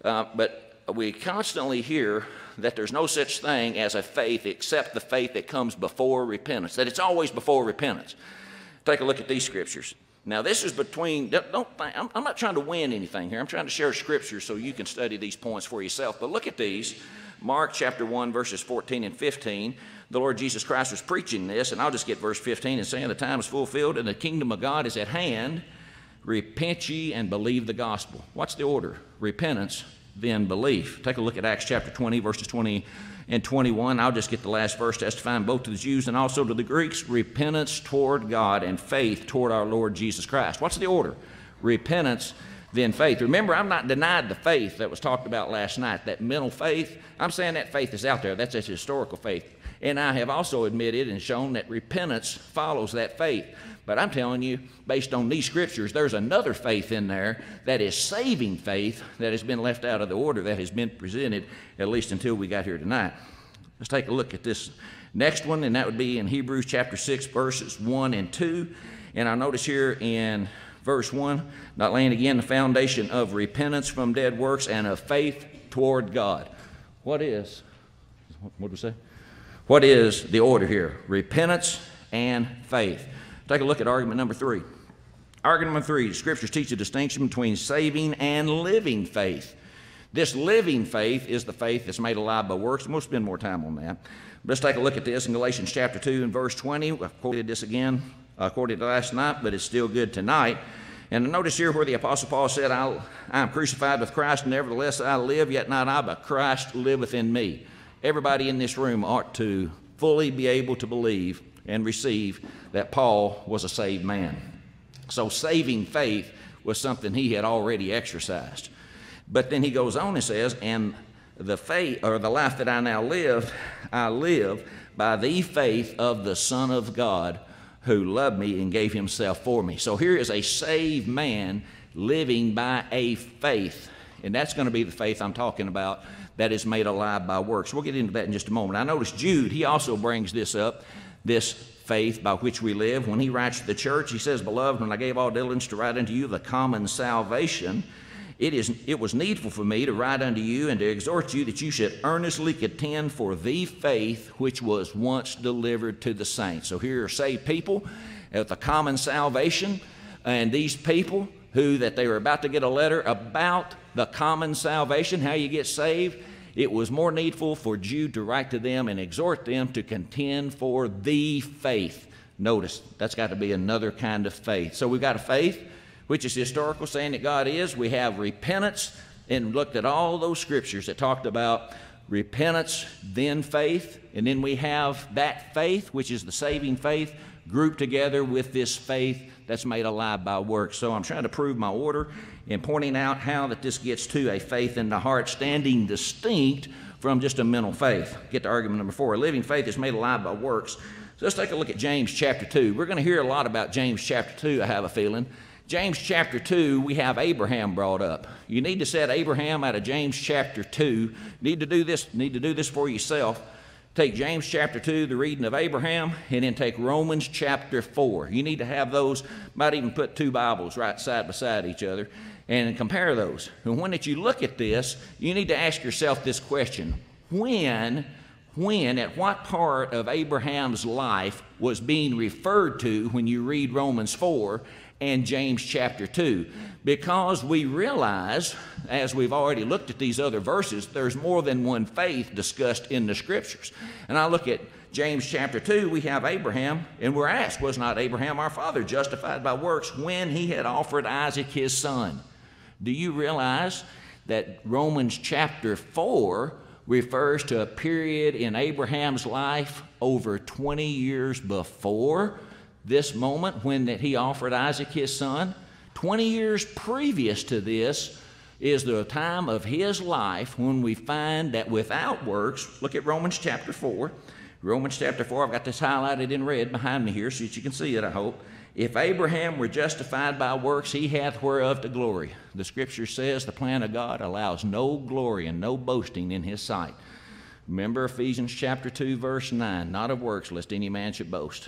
But we constantly hear that there's no such thing as a faith except the faith that comes before repentance, that it's always before repentance. Take a look at these Scriptures. Now, this is between, I'm not trying to win anything here. I'm trying to share Scripture so you can study these points for yourself. But look at these. Mark chapter 1, verses 14 and 15. The Lord Jesus Christ was preaching this, and I'll just get verse 15 and saying, The time is fulfilled, and the kingdom of God is at hand. Repent ye and believe the gospel. What's the order? Repentance, then belief. Take a look at Acts chapter 20, verses 20 and 21. I'll just get the last verse, testifying both to the Jews and also to the Greeks, repentance toward God and faith toward our Lord Jesus Christ. What's the order? Repentance, then faith. Remember, I'm not denied the faith that was talked about last night, that mental faith. I'm saying that faith is out there. That's a historical faith. And I have also admitted and shown that repentance follows that faith. But I'm telling you, based on these Scriptures, there's another faith in there that is saving faith that has been left out of the order that has been presented, at least until we got here tonight. Let's take a look at this next one, and that would be in Hebrews chapter 6, verses 1 and 2. And I notice here in verse 1, not laying again the foundation of repentance from dead works and of faith toward God. What do we say? What is the order here? Repentance and faith. Take a look at argument number 3. Argument number 3, the Scriptures teach a distinction between saving and living faith. This living faith is the faith that's made alive by works, and we'll spend more time on that. But let's take a look at this in Galatians chapter 2 and verse 20. I've quoted this again, quoted it last night, but it's still good tonight. And notice here where the Apostle Paul said, I am crucified with Christ, nevertheless I live, yet not I, but Christ liveth in me. Everybody in this room ought to fully be able to believe and receive that Paul was a saved man. So saving faith was something he had already exercised. But then he goes on and says, and the faith, or the life that I now live, I live by the faith of the Son of God who loved me and gave himself for me. So here is a saved man living by a faith. And that's going to be the faith I'm talking about that is made alive by works. We'll get into that in just a moment. I notice Jude, he also brings this up, this faith by which we live. When he writes to the church, he says, Beloved, when I gave all diligence to write unto you the common salvation, it was needful for me to write unto you and to exhort you that you should earnestly contend for the faith which was once delivered to the saints. So here are saved people with a common salvation, and these people who that they were about to get a letter about the common salvation, how you get saved, it was more needful for Jude to write to them and exhort them to contend for the faith. Notice, that's got to be another kind of faith. So we've got a faith, which is historical, saying that God is. We have repentance, and looked at all those scriptures that talked about repentance, then faith, and then we have that faith, which is the saving faith, grouped together with this faith that's made alive by works. So I'm trying to prove my order in pointing out how that this gets to a faith in the heart, standing distinct from just a mental faith. Get to argument number 4. A living faith is made alive by works. So let's take a look at James chapter 2. We're going to hear a lot about James chapter 2, I have a feeling. James chapter 2, we have Abraham brought up. You need to set Abraham out of James chapter 2. Need to do this for yourself. Take James chapter 2, the reading of Abraham, and then take Romans chapter 4. You need to have those, might even put 2 Bibles right side beside each other, and compare those. And when that you look at this, you need to ask yourself this question. When, at what part of Abraham's life was being referred to when you read Romans 4 and James chapter 2? Because we realize, as we've already looked at these other verses, there's more than one faith discussed in the scriptures. And I look at James chapter 2, we have Abraham, and we're asked, was not Abraham our father justified by works when he had offered Isaac his son? Do you realize that Romans chapter 4 refers to a period in Abraham's life over 20 years before this moment when that he offered Isaac his son? 20 years previous to this is the time of his life when we find that without works, look at Romans chapter 4. Romans chapter 4, I've got this highlighted in red behind me here so that you can see it, I hope. If Abraham were justified by works, he hath whereof to glory. The scripture says the plan of God allows no glory and no boasting in his sight. Remember Ephesians chapter 2, verse 9, not of works, lest any man should boast.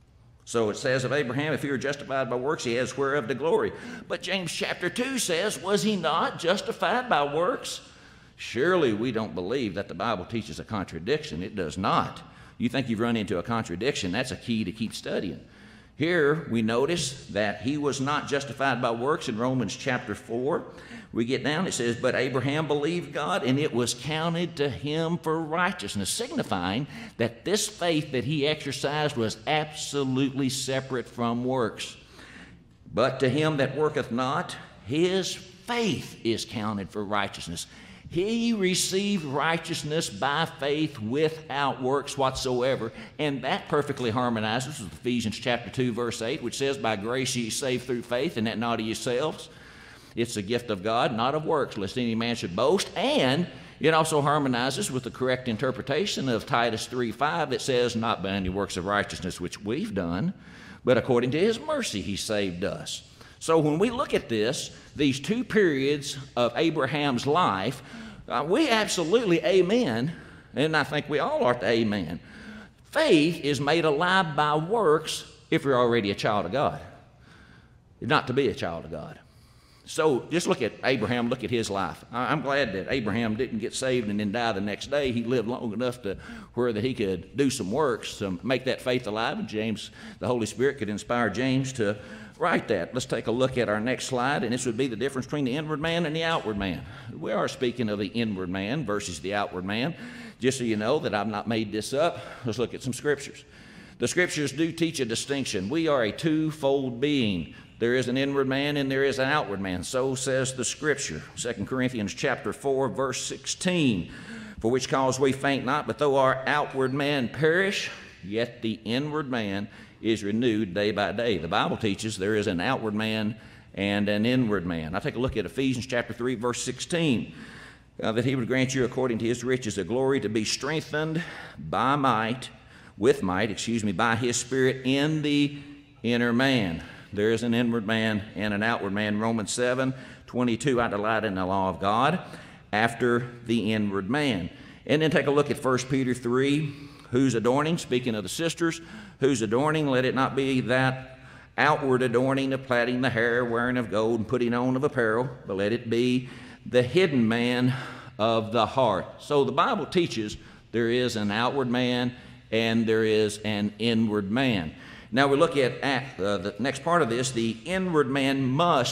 So it says of Abraham, if he were justified by works, he has whereof to glory. But James chapter 2 says, was he not justified by works? Surely we don't believe that the Bible teaches a contradiction. It does not. You think you've run into a contradiction, that's a key to keep studying. Here we notice that he was not justified by works in Romans chapter 4. We get down, it says, but Abraham believed God, and it was counted to him for righteousness, signifying that this faith that he exercised was absolutely separate from works. But to him that worketh not, his faith is counted for righteousness. He received righteousness by faith without works whatsoever, and that perfectly harmonizes with Ephesians chapter 2, verse 8, which says, by grace ye saved through faith, and that not of yourselves. It's a gift of God, not of works, lest any man should boast. And it also harmonizes with the correct interpretation of Titus 3:5 that says, not by any works of righteousness which we've done, but according to his mercy he saved us. So when we look at this, these 2 periods of Abraham's life, we absolutely amen, and I think we all are to amen. Faith is made alive by works if you're already a child of God, not to be a child of God. So just look at Abraham, look at his life. I'm glad that Abraham didn't get saved and then die the next day. He lived long enough to where that he could do some works to make that faith alive, and James, the Holy Spirit, could inspire James to write that. Let's take a look at our next slide, and this would be the difference between the inward man and the outward man. We are speaking of the inward man versus the outward man. Just so you know that I've not made this up, let's look at some scriptures. The scriptures do teach a distinction. We are a twofold being. There is an inward man and there is an outward man. So says the scripture. 2 Corinthians chapter 4, verse 16. For which cause we faint not, but though our outward man perish, yet the inward man is renewed day by day. The Bible teaches there is an outward man and an inward man. I take a look at Ephesians chapter 3, verse 16. That he would grant you according to his riches a glory to be strengthened by his Spirit in the inner man. There is an inward man and an outward man. Romans 7:22, I delight in the law of God after the inward man. And then take a look at 1 Peter 3, whose adorning, speaking of the sisters, whose adorning, let it not be that outward adorning of plaiting the hair, wearing of gold, and putting on of apparel, but let it be the hidden man of the heart. So the Bible teaches there is an outward man and there is an inward man. Now we look at the next part of this. The inward man must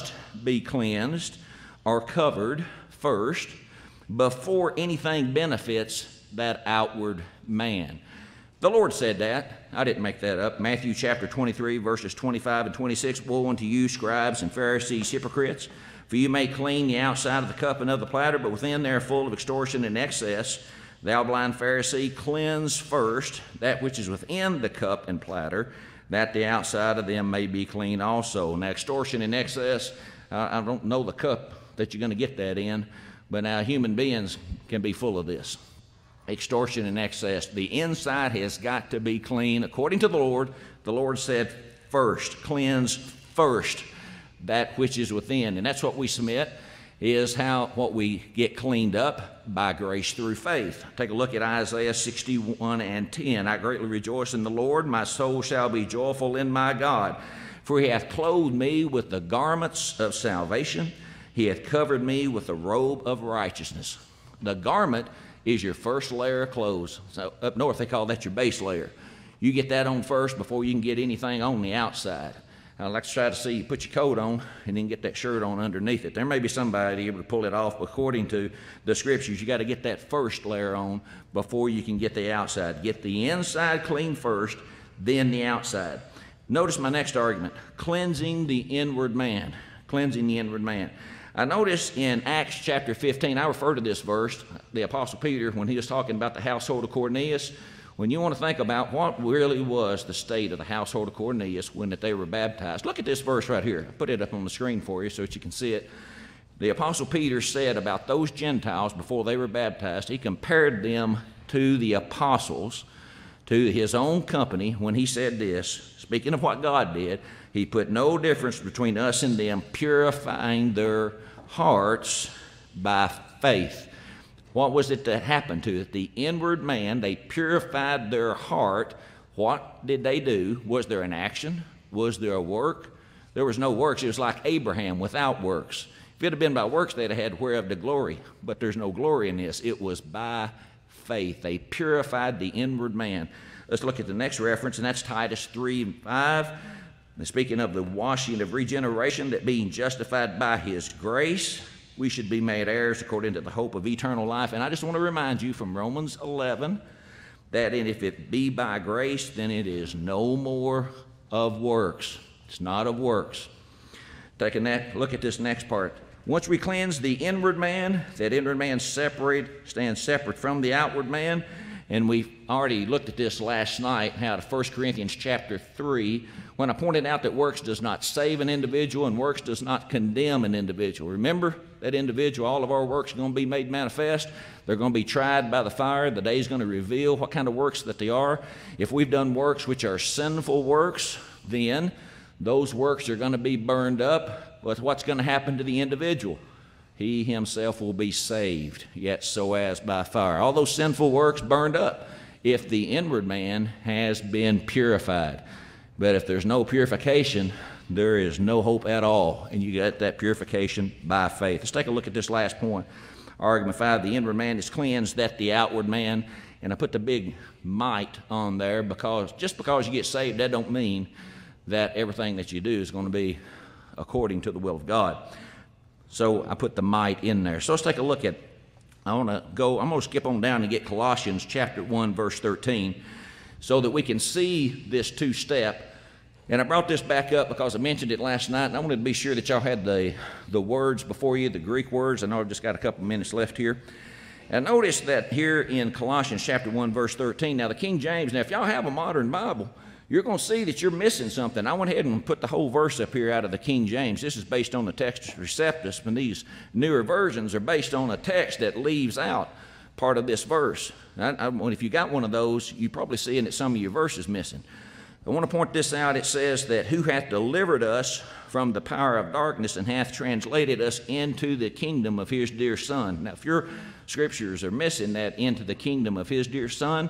be cleansed or covered first before anything benefits that outward man. The Lord said that. I didn't make that up. Matthew chapter 23, verses 25 and 26. Woe unto you, scribes and Pharisees, hypocrites! For you may clean the outside of the cup and of the platter, but within they are full of extortion and excess. Thou blind Pharisee, cleanse first that which is within the cup and platter, that the outside of them may be clean also. Now, extortion and excess, I don't know the cup that you're going to get that in, but now human beings can be full of this. Extortion and excess. The inside has got to be clean. According to the Lord said first, cleanse first that which is within. And that's what we submit is what we get cleaned up by grace through faith. Take a look at Isaiah 61 and 10. I greatly rejoice in the Lord. My soul shall be joyful in my God. For he hath clothed me with the garments of salvation. He hath covered me with the robe of righteousness. The garment is your first layer of clothes. So up north they call that your base layer. You get that on first before you can get anything on the outside. I like to try to see you put your coat on and then get that shirt on underneath it. There may be somebody able to pull it off, but according to the scriptures, you got to get that first layer on before you can get the outside. Get the inside clean first, then the outside. Notice my next argument, cleansing the inward man. Cleansing the inward man. I notice in Acts chapter 15, I refer to this verse, the Apostle Peter, when he was talking about the household of Cornelius. When you want to think about what really was the state of the household of Cornelius when they were baptized, look at this verse right here. I put it up on the screen for you so that you can see it. The Apostle Peter said about those Gentiles before they were baptized, he compared them to the apostles, to his own company, when he said this, speaking of what God did, he put no difference between us and them, purifying their hearts by faith. What was it that happened to it? The inward man, they purified their heart. What did they do? Was there an action? Was there a work? There was no works. It was like Abraham without works. If it had been by works, they'd have had whereof the glory. But there's no glory in this. It was by faith. They purified the inward man. Let's look at the next reference, and that's Titus 3:5. Speaking of the washing of regeneration, that being justified by his grace, we should be made heirs according to the hope of eternal life. And I just want to remind you from Romans 11 that if it be by grace, then it is no more of works. It's not of works. Taking that, look at this next part. Once we cleanse the inward man, that inward man stands separate from the outward man. And we already looked at this last night, out of 1 Corinthians chapter 3, when I pointed out that works does not save an individual and works does not condemn an individual. Remember, that individual, all of our works are going to be made manifest. They're going to be tried by the fire. The day is going to reveal what kind of works that they are. If we've done works which are sinful works, then those works are going to be burned up. But what's going to happen to the individual? He himself will be saved, yet so as by fire. All those sinful works burned up if the inward man has been purified. But if there's no purification, there is no hope at all, and you get that purification by faith. Let's take a look at this last point. Argument 5, the inward man is cleansed, that the outward man, and I put the big might on there because just because you get saved, that don't mean that everything that you do is going to be according to the will of God. So I put the might in there. So let's take a look at, I'm going to skip on down and get Colossians chapter 1, verse 13, so that we can see this two-step. And I brought this back up because I mentioned it last night, and I wanted to be sure that y'all had the words before you, the Greek words. I know I've just got a couple minutes left here. And notice that here in Colossians chapter 1, verse 13, now the King James, now if y'all have a modern Bible, you're going to see that you're missing something. I went ahead and put the whole verse up here out of the King James. This is based on the Textus Receptus, and these newer versions are based on a text that leaves out part of this verse. If you got one of those, you're probably seeing that some of your verse is missing. I want to point this out. It says that who hath delivered us from the power of darkness and hath translated us into the kingdom of his dear Son. Now, if your scriptures are missing that into the kingdom of his dear Son,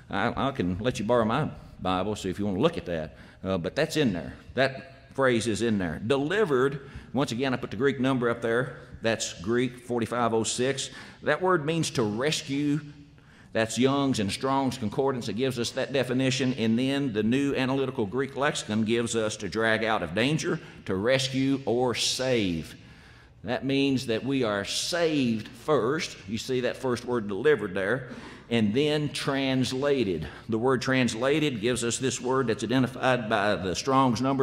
I can let you borrow my Bible, so if you want to look at that. But that's in there. That phrase is in there. Delivered, once again, I put the Greek number up there. That's Greek 4506. That word means to rescue, That's Young's and Strong's Concordance that gives us that definition. And then the New Analytical Greek Lexicon gives us to drag out of danger, to rescue, or save. That means that we are saved first. You see that first word delivered there. And then translated. The word translated gives us this word that's identified by the Strong's number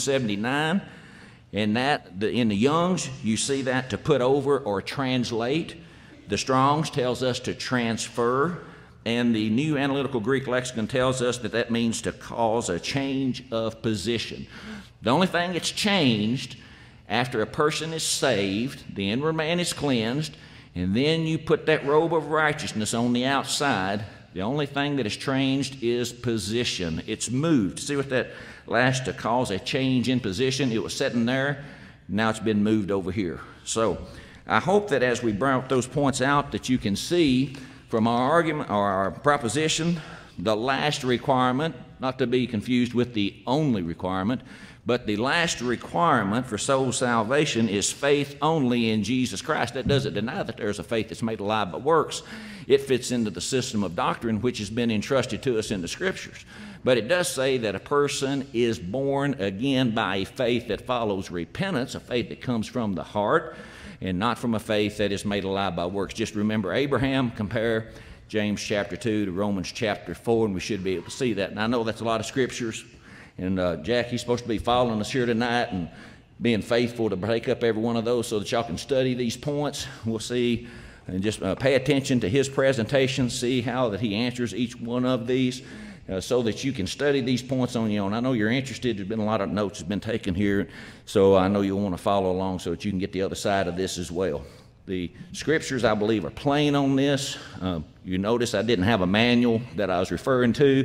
3179. And that, in the Young's, you see that to put over or translate. The Strong's tells us to transfer, and the New Analytical Greek Lexicon tells us that that means to cause a change of position. The only thing that's changed after a person is saved, the inward man is cleansed, and then you put that robe of righteousness on the outside, the only thing that has changed is position. It's moved. See what that last, to cause a change in position? It was sitting there, now it's been moved over here. So I hope that as we brought those points out that you can see from our argument or our proposition, the last requirement, not to be confused with the only requirement, but the last requirement for soul salvation is faith only in Jesus Christ. That doesn't deny that there's a faith that's made alive by works. It fits into the system of doctrine which has been entrusted to us in the Scriptures. But it does say that a person is born again by a faith that follows repentance, a faith that comes from the heart, and not from a faith that is made alive by works. Just remember Abraham, compare James chapter 2 to Romans chapter 4, and we should be able to see that. And I know that's a lot of scriptures, and Jack, he's supposed to be following us here tonight and being faithful to break up every one of those so that y'all can study these points. We'll see, and just pay attention to his presentation, see how that he answers each one of these. So that you can study these points on your own. I know you're interested. There's been a lot of notes that have been taken here, so I know you'll want to follow along so that you can get the other side of this as well. The scriptures, I believe, are plain on this. You notice I didn't have a manual that I was referring to.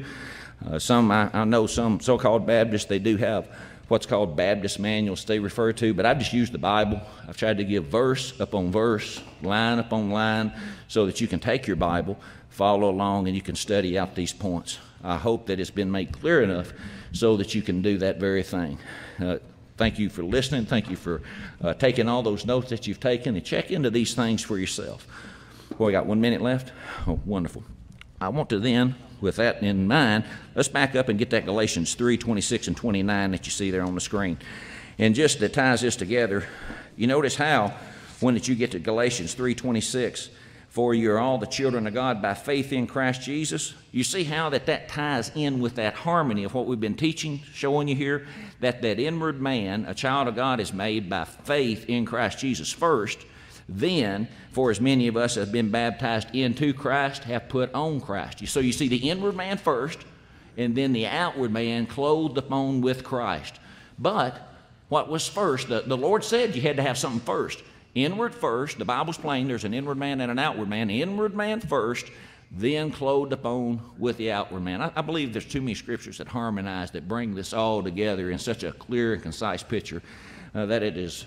I know some so-called Baptists, they do have what's called Baptist manuals they refer to, but I've just used the Bible. I've tried to give verse upon verse, line upon line, so that you can take your Bible, follow along, and you can study out these points. I hope that it's been made clear enough so that you can do that very thing. Thank you for listening. Thank you for taking all those notes that you've taken, and check into these things for yourself. Well, we got 1 minute left. Oh, wonderful. I want to then, with that in mind, let's back up and get that Galatians 3, 26 and 29 that you see there on the screen. And just that ties this together, you notice how when you get to Galatians 3, 26, for you are all the children of God by faith in Christ Jesus. You see how that ties in with that harmony of what we've been teaching, showing you here, that inward man, a child of God, is made by faith in Christ Jesus first. Then, for as many of us have been baptized into Christ, have put on Christ. So you see the inward man first, and then the outward man clothed upon with Christ. But what was first? The Lord said you had to have something first. Inward first, the Bible's plain, there's an inward man and an outward man. Inward man first, then clothed upon with the outward man. I believe there's too many scriptures that harmonize, that bring this all together in such a clear and concise picture that it is,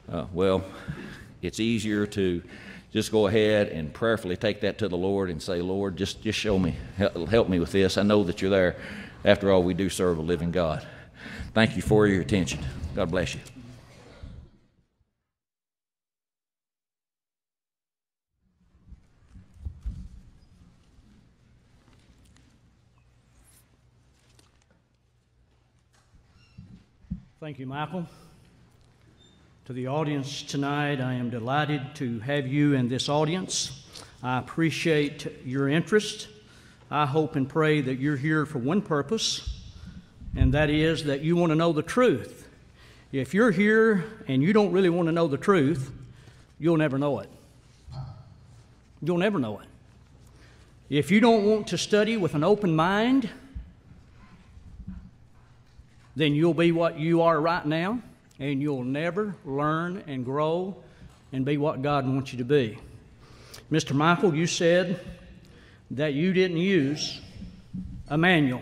it's easier to just go ahead and prayerfully take that to the Lord and say, Lord, just show me, help me with this. I know that you're there. After all, we do serve a living God. Thank you for your attention. God bless you. Thank you, Michael. To the audience tonight, I am delighted to have you in this audience. I appreciate your interest. I hope and pray that you're here for one purpose, and that is that you want to know the truth. If you're here and you don't really want to know the truth, you'll never know it. You'll never know it. If you don't want to study with an open mind, then you'll be what you are right now, and you'll never learn and grow and be what God wants you to be. Mr. Michael, you said that you didn't use a manual.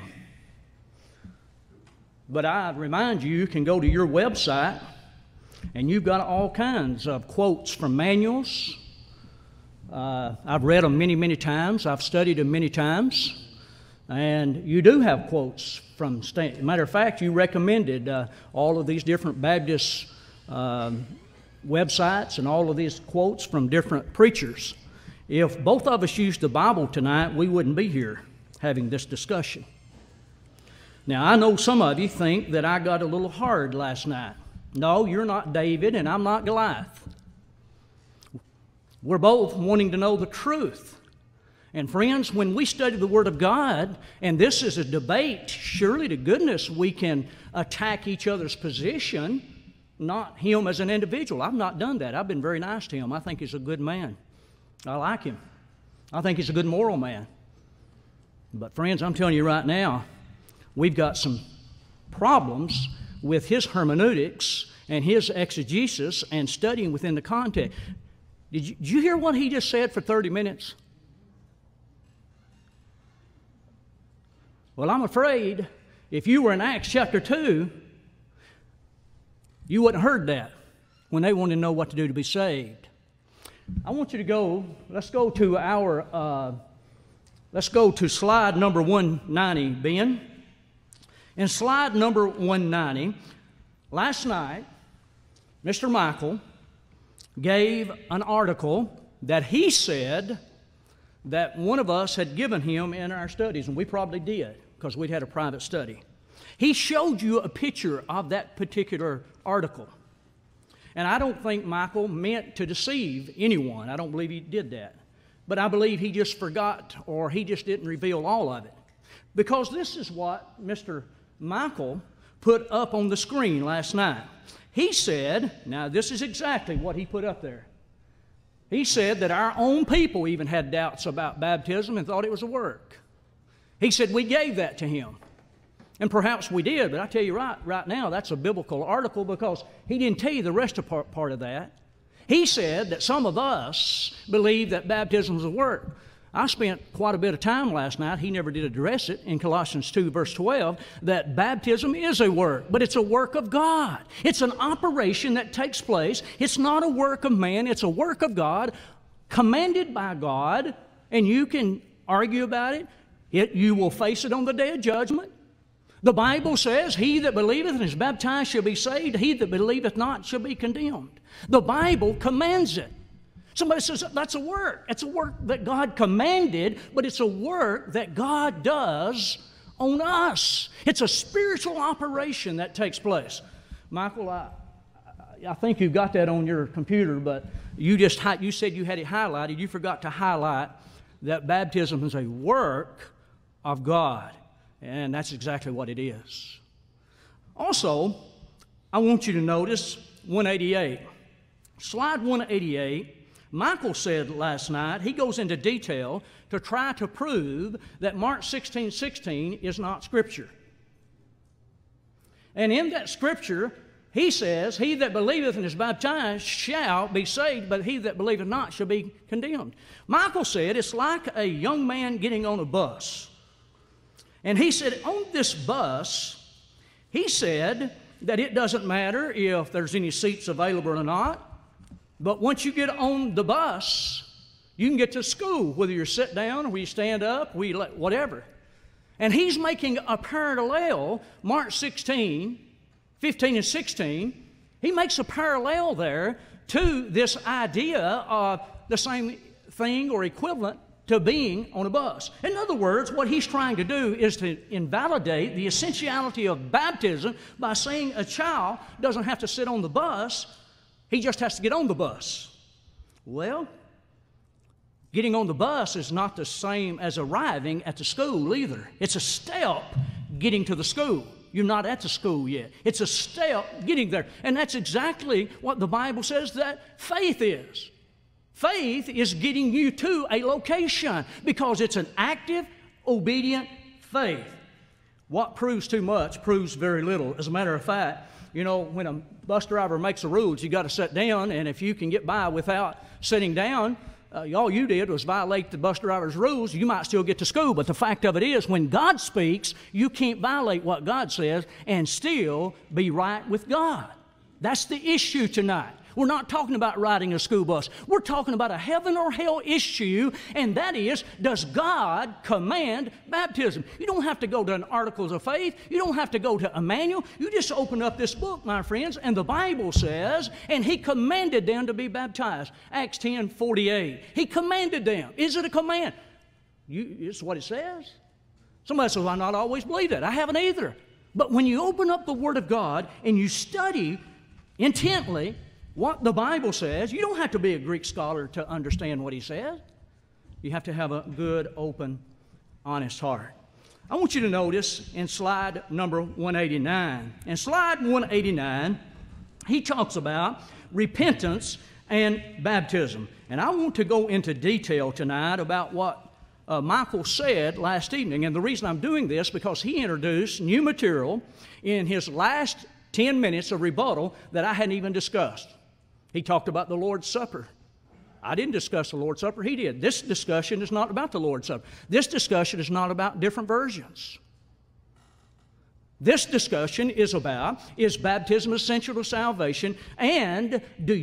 But I remind you, you can go to your website, and you've got all kinds of quotes from manuals. I've read them many, many times. I've studied them many times. And you do have quotes from, matter of fact, you recommended all of these different Baptist websites and all of these quotes from different preachers. If both of us used the Bible tonight, we wouldn't be here having this discussion. Now, I know some of you think that I got a little hard last night. No, you're not David, and I'm not Goliath. We're both wanting to know the truth. And friends, when we study the Word of God, and this is a debate, surely to goodness we can attack each other's position, not him as an individual. I've not done that. I've been very nice to him. I think he's a good man. I like him. I think he's a good moral man. But friends, I'm telling you right now, we've got some problems with his hermeneutics and his exegesis and studying within the context. Did you hear what he just said for 30 minutes? Well, I'm afraid if you were in Acts chapter 2, you wouldn't have heard that when they wanted to know what to do to be saved. I want you to go, let's go to slide number 190, Ben. In slide number 190, last night, Mr. Michael gave an article that he said that one of us had given him in our studies, and we probably did because we'd had a private study. He showed you a picture of that particular article. And I don't think Michael meant to deceive anyone. I don't believe he did that. But I believe he just forgot or he just didn't reveal all of it. Because this is what Mr. Michael put up on the screen last night. He said, now this is exactly what he put up there. He said that our own people even had doubts about baptism and thought it was a work. He said we gave that to him. And perhaps we did, but I tell you right now, that's a biblical article because he didn't tell you the rest of part of that. He said that some of us believe that baptism is a work. I spent quite a bit of time last night, he never did address it, in Colossians 2 verse 12, that baptism is a work, but it's a work of God. It's an operation that takes place. It's not a work of man, it's a work of God, commanded by God, and you can argue about it. You will face it on the day of judgment. The Bible says, he that believeth and is baptized shall be saved, he that believeth not shall be condemned. The Bible commands it. Somebody says, that's a work. It's a work that God commanded, but it's a work that God does on us. It's a spiritual operation that takes place. Michael, I think you've got that on your computer, but you said you had it highlighted. You forgot to highlight that baptism is a work of God, and that's exactly what it is. Also, I want you to notice 188. Slide 188. Michael said last night, he goes into detail to try to prove that Mark 16:16 is not Scripture. And in that Scripture, he says, he that believeth and is baptized shall be saved, but he that believeth not shall be condemned. Michael said it's like a young man getting on a bus. And he said on this bus, he said that it doesn't matter if there's any seats available or not. But once you get on the bus, you can get to school, whether you sit down or you stand up, whatever. And he's making a parallel, Mark 16, 15 and 16, he makes a parallel there to this idea of the same thing or equivalent to being on a bus. In other words, what he's trying to do is to invalidate the essentiality of baptism by saying a child doesn't have to sit on the bus, he just has to get on the bus. Well, getting on the bus is not the same as arriving at the school either. It's a step getting to the school. You're not at the school yet. It's a step getting there. And that's exactly what the Bible says that faith is. Faith is getting you to a location because it's an active, obedient faith. What proves too much proves very little. As a matter of fact, you know, when a bus driver makes the rules, you got to sit down, and if you can get by without sitting down, all you did was violate the bus driver's rules. You might still get to school, but the fact of it is, when God speaks, you can't violate what God says and still be right with God. That's the issue tonight. We're not talking about riding a school bus. We're talking about a heaven or hell issue, and that is, does God command baptism? You don't have to go to an Articles of Faith. You don't have to go to a manual. You just open up this book, my friends, and the Bible says, and He commanded them to be baptized. Acts 10:48. He commanded them. Is it a command? It's what it says. Somebody says, well, I not always believe that. I haven't either. But when you open up the Word of God and you study intently what the Bible says, you don't have to be a Greek scholar to understand what He says. You have to have a good, open, honest heart. I want you to notice in slide number 189. In slide 189, he talks about repentance and baptism. And I want to go into detail tonight about what Michael said last evening. And the reason I'm doing this, because he introduced new material in his last 10 minutes of rebuttal that I hadn't even discussed. He talked about the Lord's Supper. I didn't discuss the Lord's Supper. He did. This discussion is not about the Lord's Supper. This discussion is not about different versions. This discussion is about, is baptism essential to salvation? And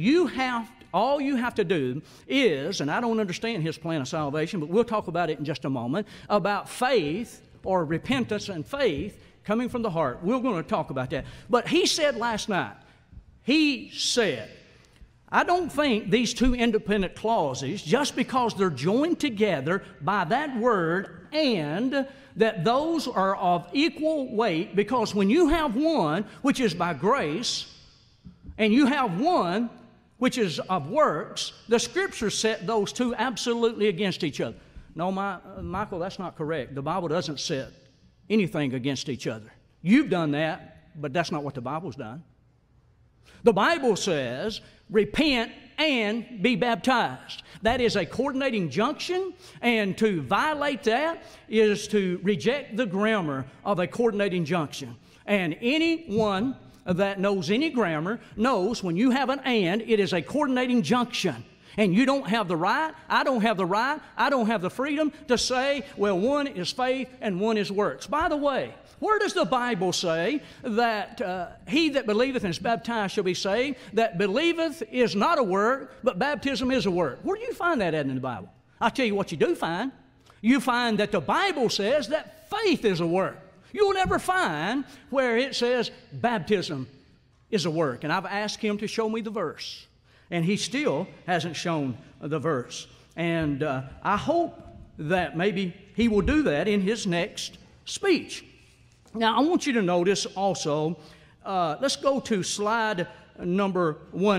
all you have to do is, and I don't understand his plan of salvation, but we'll talk about it in just a moment, about faith or repentance and faith coming from the heart. We're going to talk about that. But he said last night, he said, I don't think these two independent clauses, just because they're joined together by that word, and that those are of equal weight, because when you have one, which is by grace, and you have one, which is of works, the Scriptures set those two absolutely against each other. No, Michael, that's not correct. The Bible doesn't set anything against each other. You've done that, but that's not what the Bible's done. The Bible says, repent and be baptized. That is a coordinating junction, and to violate that is to reject the grammar of a coordinating junction. And anyone that knows any grammar knows when you have an and, it is a coordinating junction. And you don't have the right, I don't have the right, I don't have the freedom to say, well, one is faith and one is works. By the way, where does the Bible say that he that believeth and is baptized shall be saved? That believeth is not a work, but baptism is a work. Where do you find that at in the Bible? I'll tell you what you do find. You find that the Bible says that faith is a work. You'll never find where it says baptism is a work. And I've asked him to show me the verse, and he still hasn't shown the verse. And I hope that maybe he will do that in his next speech. Now, I want you to notice also, let's go to slide number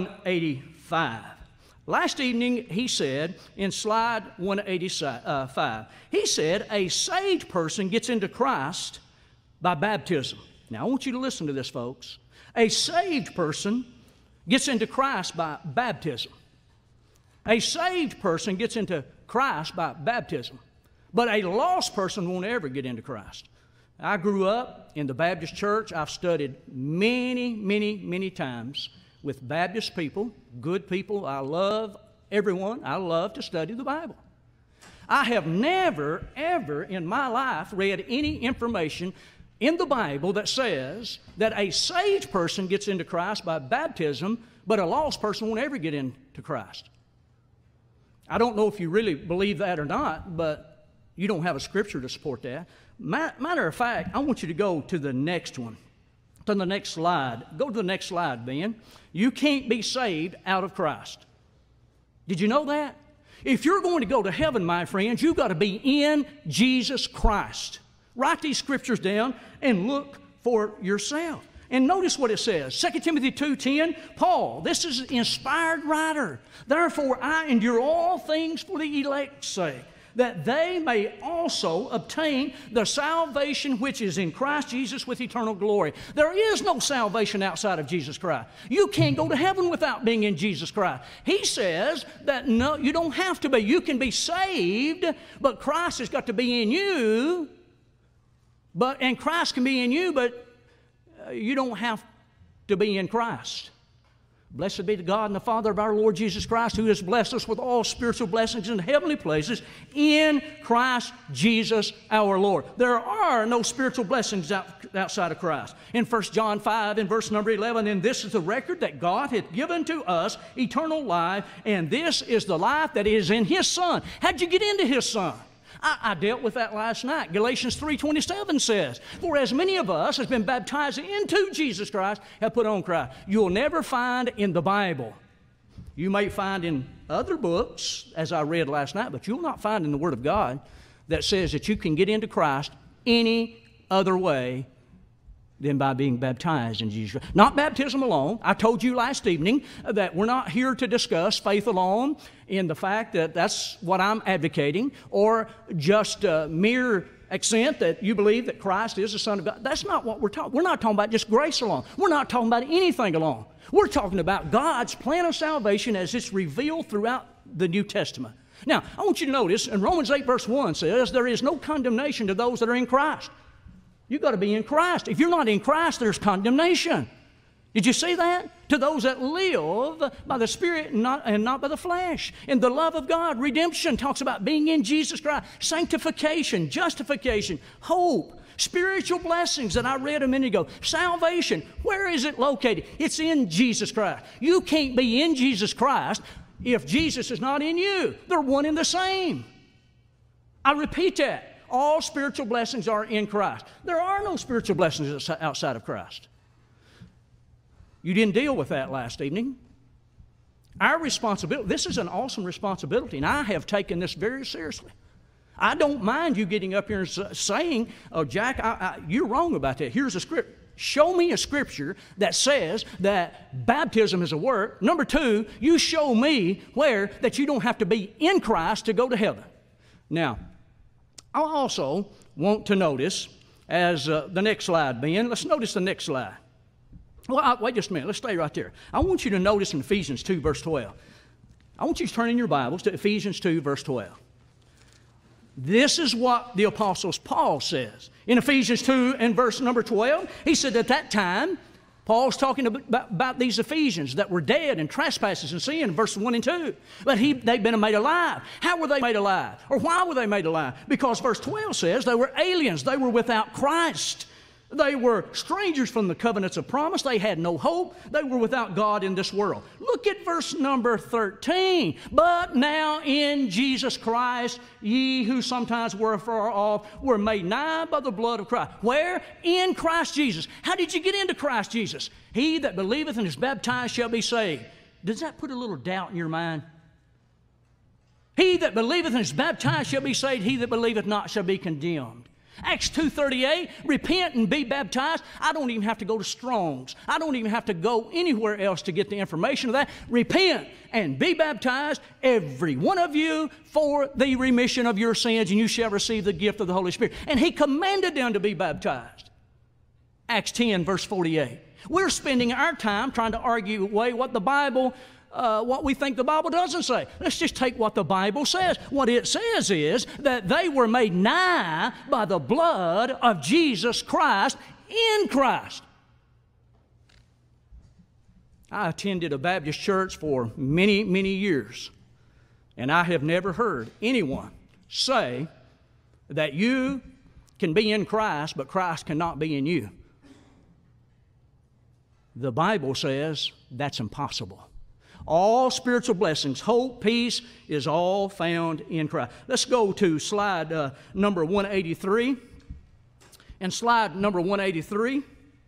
185. Last evening, he said, in slide 185, he said, a saved person gets into Christ by baptism. Now, I want you to listen to this, folks. A saved person gets into Christ by baptism. A saved person gets into Christ by baptism. But a lost person won't ever get into Christ. I grew up in the Baptist church. I've studied many times with Baptist people, good people. I love everyone. I love to study the Bible. I have never, ever in my life read any information in the Bible that says that a saved person gets into Christ by baptism, but a lost person won't ever get into Christ. I don't know if you really believe that or not, but you don't have a scripture to support that. Matter of fact, I want you to go to the next one, to the next slide. Go to the next slide, Ben. You can't be saved out of Christ. Did you know that? If you're going to go to heaven, my friends, you've got to be in Jesus Christ. Write these scriptures down and look for yourself. And notice what it says. 2 Timothy 2:10, Paul, this is an inspired writer. Therefore I endure all things for the elect's sake, that they may also obtain the salvation which is in Christ Jesus with eternal glory. There is no salvation outside of Jesus Christ. You can't go to heaven without being in Jesus Christ. He says that no, you don't have to be. You can be saved, but Christ has got to be in you. And Christ can be in you, but you don't have to be in Christ. Blessed be the God and the Father of our Lord Jesus Christ, who has blessed us with all spiritual blessings in heavenly places in Christ Jesus our Lord. There are no spiritual blessings outside of Christ. In 1 John 5, in verse number 11, and this is the record that God hath given to us, eternal life, and this is the life that is in His Son. How'd you get into His Son? I dealt with that last night. Galatians 3:27 says, for as many of us as been baptized into Jesus Christ have put on Christ. You'll never find in the Bible. You may find in other books, as I read last night, but you'll not find in the Word of God that says that you can get into Christ any other way than by being baptized in Jesus Christ. Not baptism alone. I told you last evening that we're not here to discuss faith alone in the fact that that's what I'm advocating, or just mere accent that you believe that Christ is the Son of God. That's not what we're talking. We're not talking about just grace alone. We're not talking about anything alone. We're talking about God's plan of salvation as it's revealed throughout the New Testament. Now, I want you to notice, in Romans 8 verse 1 says, there is no condemnation to those that are in Christ. You've got to be in Christ. If you're not in Christ, there's condemnation. Did you see that? To those that live by the Spirit and not by the flesh. In the love of God, redemption talks about being in Jesus Christ. Sanctification, justification, hope, spiritual blessings that I read a minute ago. Salvation, where is it located? It's in Jesus Christ. You can't be in Jesus Christ if Jesus is not in you. They're one and the same. I repeat that. All spiritual blessings are in Christ. There are no spiritual blessings outside of Christ. You didn't deal with that last evening. Our responsibility, this is an awesome responsibility, and I have taken this very seriously. I don't mind you getting up here and saying, oh, Jack, you're wrong about that. Here's a script. Show me a scripture that says that baptism is a work. Number two, you show me where that you don't have to be in Christ to go to heaven. Now, I also want to notice, as the next slide, Ben, let's notice the next slide. Well, wait just a minute. Let's stay right there. I want you to notice in Ephesians 2, verse 12. I want you to turn in your Bibles to Ephesians 2, verse 12. This is what the Apostle Paul says. In Ephesians 2 and verse number 12, he said at that time, Paul's talking about these Ephesians that were dead in trespasses and sin, verse 1 and 2. But they've been made alive. How were they made alive? Or why were they made alive? Because verse 12 says they were aliens. They were without Christ. They were strangers from the covenants of promise. They had no hope. They were without God in this world. Look at verse number 13. But now in Jesus Christ, ye who sometimes were afar off were made nigh by the blood of Christ. Where? In Christ Jesus. How did you get into Christ Jesus? He that believeth and is baptized shall be saved. Does that put a little doubt in your mind? He that believeth and is baptized shall be saved. He that believeth not shall be condemned. Acts 2:38, repent and be baptized. I don't even have to go to Strong's. I don't even have to go anywhere else to get the information of that. Repent and be baptized, every one of you, for the remission of your sins, and you shall receive the gift of the Holy Spirit. And he commanded them to be baptized. Acts 10, verse 48. We're spending our time trying to argue away what the Bible what we think the Bible doesn't say. Let's just take what the Bible says. What it says is that they were made nigh by the blood of Jesus Christ in Christ. I attended a Baptist church for many, many years, and I have never heard anyone say that you can be in Christ, but Christ cannot be in you. The Bible says that's impossible. All spiritual blessings, hope, peace is all found in Christ. Let's go to slide number 183. And slide number 183.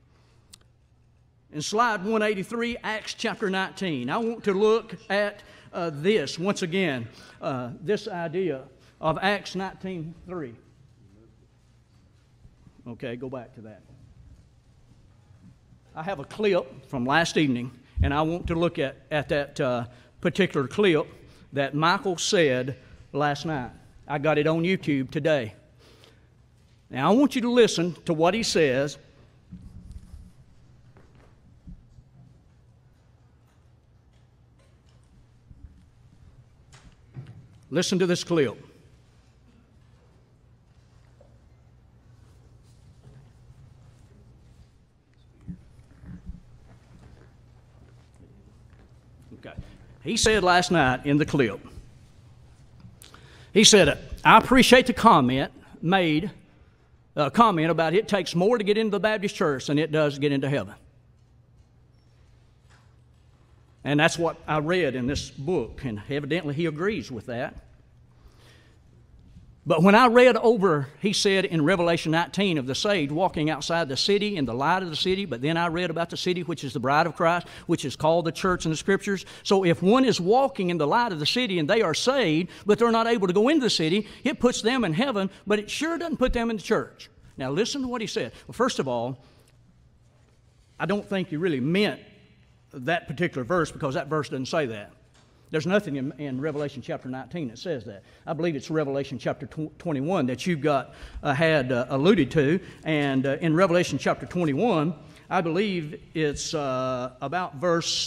In slide 183, Acts chapter 19. I want to look at this once again, this idea of Acts 19:3. Okay, go back to that. I have a clip from last evening, and I want to look at that particular clip that Michael said last night. I got it on YouTube today. Now, I want you to listen to what he says. Listen to this clip. He said last night in the clip, he said, I appreciate the comment about it takes more to get into the Baptist church than it does to get into heaven. And that's what I read in this book, and evidently he agrees with that. But when I read over, he said in Revelation 19 of the saved walking outside the city in the light of the city, but then I read about the city, which is the bride of Christ, which is called the church in the Scriptures. So if one is walking in the light of the city and they are saved, but they're not able to go into the city, it puts them in heaven, but it sure doesn't put them in the church. Now listen to what he said. Well, first of all, I don't think he really meant that particular verse, because that verse doesn't say that. There's nothing in Revelation chapter 19 that says that. I believe it's Revelation chapter 21 that you had alluded to. And in Revelation chapter 21, I believe it's about verse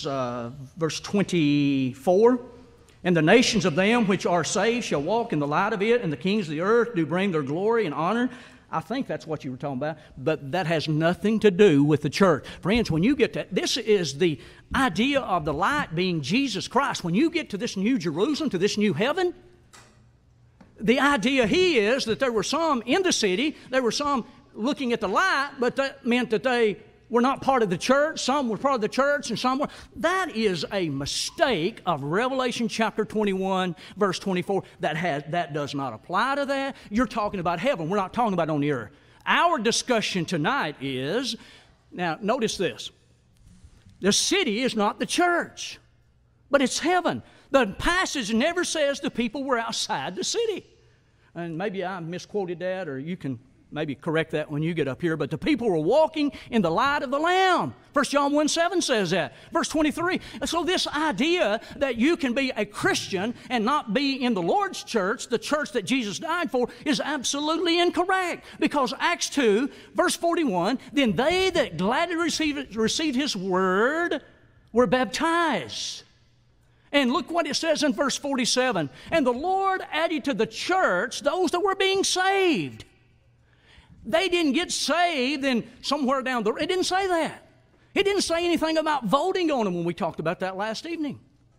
24. And the nations of them which are saved shall walk in the light of it, and the kings of the earth do bring their glory and honor. I think that's what you were talking about, but that has nothing to do with the church. Friends, when you get to this is the idea of the light being Jesus Christ. When you get to this new Jerusalem, to this new heaven, the idea is that there were some in the city, there were some looking at the light, but that meant that they were not part of the church. Some were part of the church and some were. That is a mistake of Revelation chapter 21, verse 24. That does not apply to that. You're talking about heaven. We're not talking about on the earth. Our discussion tonight is, now notice this. The city is not the church, but it's heaven. The passage never says the people were outside the city. And maybe I misquoted that, or you can maybe correct that when you get up here, but the people were walking in the light of the Lamb. 1 John 1:7 says that. Verse 23. So this idea that you can be a Christian and not be in the Lord's church, the church that Jesus died for, is absolutely incorrect. Because Acts 2, verse 41, then they that gladly received His word were baptized. And look what it says in verse 47. And the Lord added to the church those that were being saved. They didn't get saved and somewhere down the road. It didn't say that. It didn't say anything about voting on them when we talked about that last evening.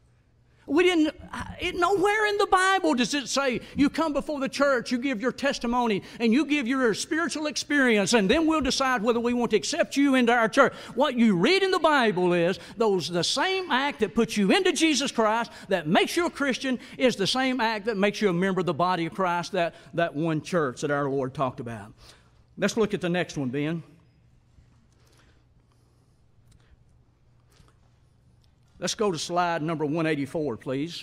Nowhere in the Bible does it say you come before the church, you give your testimony, and you give your spiritual experience, and then we'll decide whether we want to accept you into our church. What you read in the Bible is the same act that puts you into Jesus Christ, that makes you a Christian, is the same act that makes you a member of the body of Christ, that one church that our Lord talked about. Let's look at the next one, Ben. Let's go to slide number 184, please.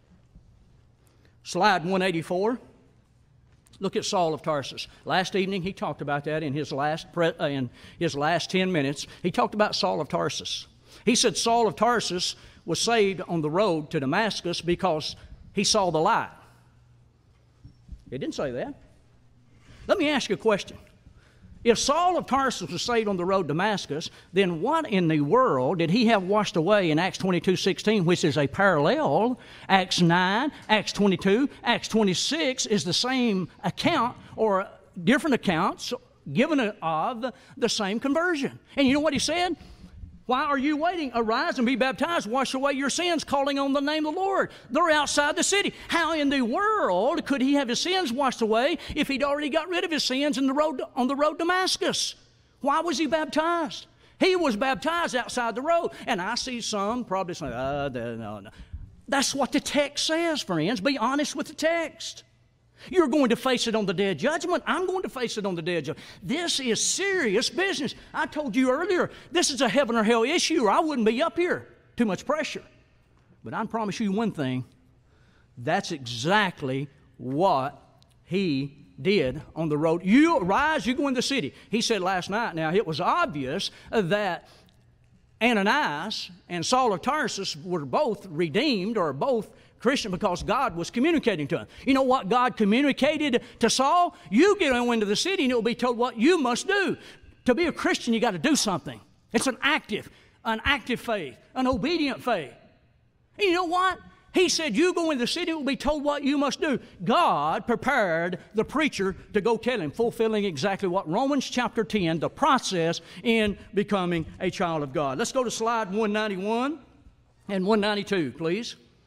Slide 184. Look at Saul of Tarsus. Last evening, he talked about that in his last 10 minutes. He talked about Saul of Tarsus. He said Saul of Tarsus was saved on the road to Damascus because he saw the light. It didn't say that. Let me ask you a question. If Saul of Tarsus was saved on the road to Damascus, then what in the world did he have washed away in Acts 22:16, which is a parallel? Acts 9, Acts 22, Acts 26 is the same account or different accounts given of the same conversion. And you know what he said? Why are you waiting? Arise and be baptized, wash away your sins, calling on the name of the Lord. They're outside the city. How in the world could he have his sins washed away if he'd already got rid of his sins on the road to Damascus? Why was he baptized? He was baptized outside the road. And I see some probably saying, no. That's what the text says, friends. Be honest with the text. You're going to face it on the day of judgment. I'm going to face it on the day of judgment. This is serious business. I told you earlier, this is a heaven or hell issue, or I wouldn't be up here. Too much pressure. But I promise you one thing. That's exactly what he did on the road. You arise, you go in the city. He said last night, now it was obvious that Ananias and Saul of Tarsus were both redeemed or both Christian because God was communicating to him. You know what God communicated to Saul? You get into the city and it will be told what you must do. To be a Christian, you got to do something. It's an active faith, an obedient faith. And you know what? He said, you go into the city, it will be told what you must do. God prepared the preacher to go tell him, fulfilling exactly what Romans chapter 10, the process in becoming a child of God. Let's go to slide 191 and 192, please.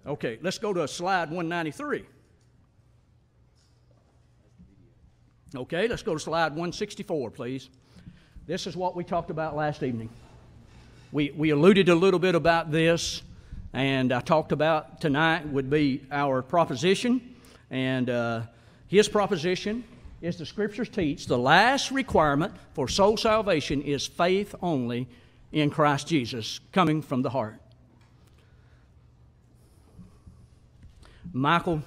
Okay, let's go to slide 193. Okay, let's go to slide 164, please. This is what we talked about last evening. We alluded a little bit about this, and I talked about tonight would be our proposition. And his proposition is the Scriptures teach the last requirement for soul salvation is faith only in Christ Jesus, coming from the heart. Michael,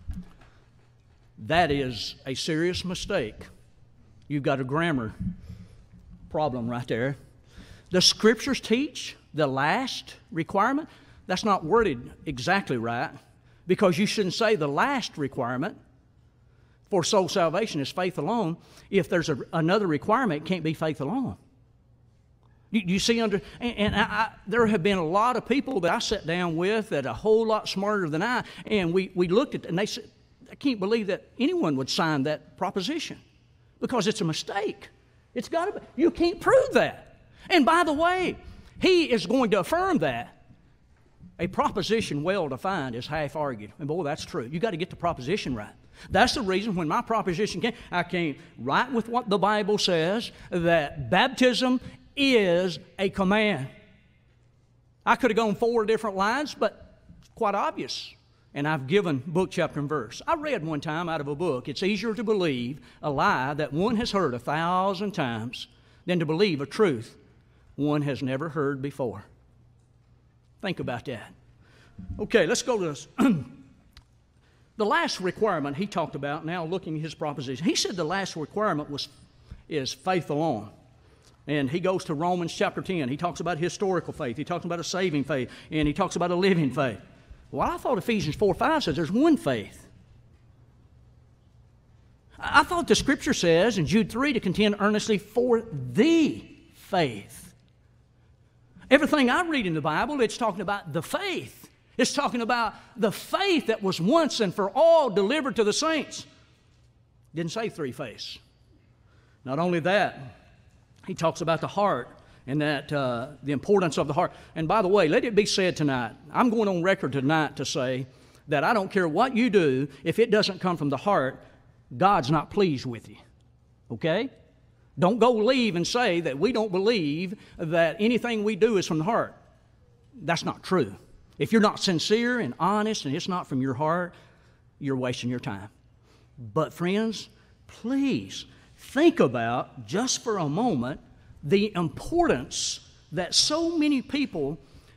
that is a serious mistake. You've got a grammar problem right there. The Scriptures teach the last requirement. That's not worded exactly right, because you shouldn't say the last requirement for soul salvation is faith alone. If there's another requirement, it can't be faith alone. You see, there have been a lot of people that I sat down with that are a whole lot smarter than I, and we looked at it, and they said, I can't believe that anyone would sign that proposition because it's a mistake. It's got to be. You can't prove that. And by the way, he is going to affirm that a proposition well defined is half argued. And boy, that's true. You got to get the proposition right. That's the reason when my proposition came, I came right with what the Bible says, that baptism is a command. I could have gone 4 different lines, but it's quite obvious. And I've given book, chapter, and verse. I read one time out of a book, it's easier to believe a lie that one has heard 1,000 times than to believe a truth one has never heard before. Think about that. Okay, let's go to this. The last requirement he talked about, now looking at his proposition, he said the last requirement is faith alone. And he goes to Romans chapter 10. He talks about historical faith. He talks about a saving faith. And he talks about a living faith. Well, I thought Ephesians 4:5 says there's one faith. I thought the Scripture says in Jude 3 to contend earnestly for the faith. Everything I read in the Bible, it's talking about the faith. It's talking about the faith that was once and for all delivered to the saints. Didn't say 3 faiths. Not only that, he talks about the heart and that the importance of the heart. And by the way, let it be said tonight, I'm going on record tonight to say that I don't care what you do, if it doesn't come from the heart, God's not pleased with you. Okay? Don't go leave and say that we don't believe that anything we do is from the heart. That's not true. If you're not sincere and honest and it's not from your heart, you're wasting your time. But friends, please think about, just for a moment, the importance that so many people,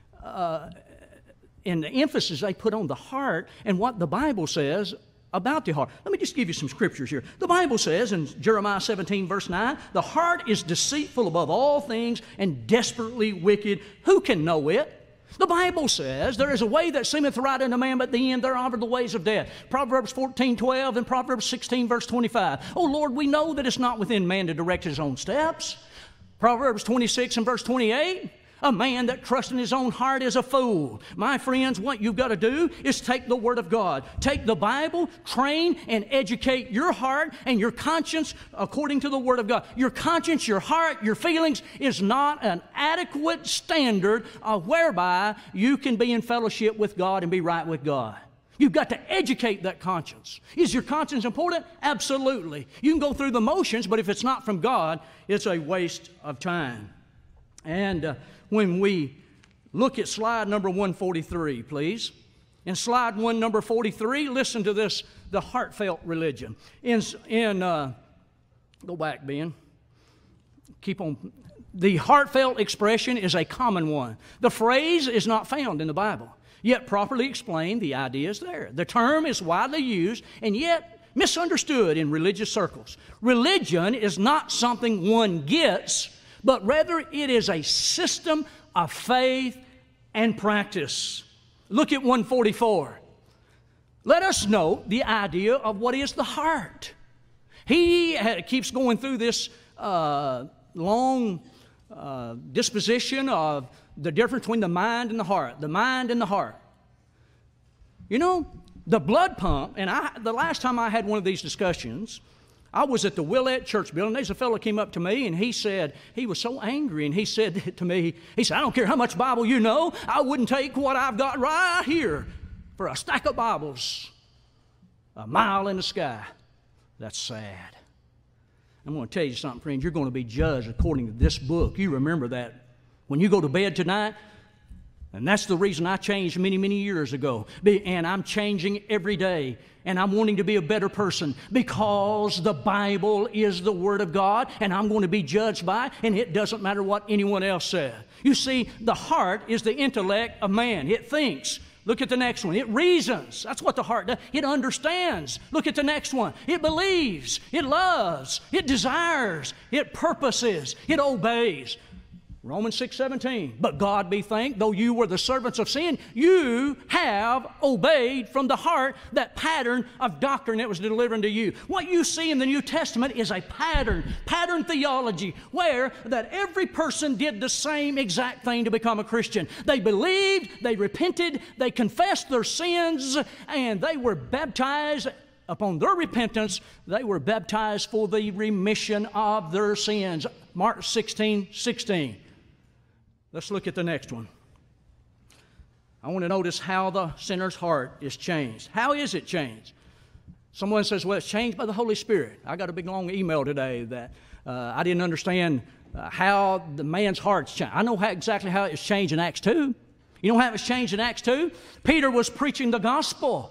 and the emphasis they put on the heart and what the Bible says about the heart. Let me just give you some scriptures here. The Bible says in Jeremiah 17, verse 9, the heart is deceitful above all things and desperately wicked. Who can know it? The Bible says there is a way that seemeth right unto man, but the end thereof are the ways of death. Proverbs 14:12 and Proverbs 16, verse 25. Oh, Lord, we know that it's not within man to direct his own steps. Proverbs 26 and verse 28. A man that trusts in his own heart is a fool. My friends, what you've got to do is take the Word of God. Take the Bible, train and educate your heart and your conscience according to the Word of God. Your conscience, your heart, your feelings is not an adequate standard whereby you can be in fellowship with God and be right with God. You've got to educate that conscience. Is your conscience important? Absolutely. You can go through the motions, but if it's not from God, it's a waste of time. And when we look at slide number 143, please. In slide number 43, listen to this, the heartfelt religion. Go back, Ben. Keep on. The heartfelt expression is a common one. The phrase is not found in the Bible, yet properly explained, the idea is there. The term is widely used and yet misunderstood in religious circles. Religion is not something one gets, but rather it is a system of faith and practice. Look at 144. Let us note the idea of what is the heart. He keeps going through this long disposition of the difference between the mind and the heart. The mind and the heart. You know, the blood pump, and the last time I had one of these discussions, I was at the Willette Church building. There's a fellow came up to me, and he said, he was so angry, and he said to me, he said, I don't care how much Bible you know, I wouldn't take what I've got right here for a stack of Bibles a mile in the sky. That's sad. I'm going to tell you something, friends. You're going to be judged according to this book. You remember that when you go to bed tonight. And that's the reason I changed many, many years ago. And I'm changing every day. And I'm wanting to be a better person because the Bible is the Word of God, and I'm going to be judged by it, and it doesn't matter what anyone else says. You see, the heart is the intellect of man. It thinks. Look at the next one. It reasons. That's what the heart does. It understands. Look at the next one. It believes. It loves. It desires. It purposes. It obeys. Romans 6:17. But God be thanked, though you were the servants of sin, you have obeyed from the heart that pattern of doctrine that was delivered to you. What you see in the New Testament is a pattern theology, where that every person did the same exact thing to become a Christian. They believed, they repented, they confessed their sins, and they were baptized. Upon their repentance, they were baptized for the remission of their sins. Mark 16:16. Let's look at the next one. I want to notice how the sinner's heart is changed. How is it changed? Someone says, well, it's changed by the Holy Spirit. I got a big long email today that I didn't understand how the man's heart's changed. I know exactly how it's changed in Acts 2. You know how it was changed in Acts 2? Peter was preaching the gospel.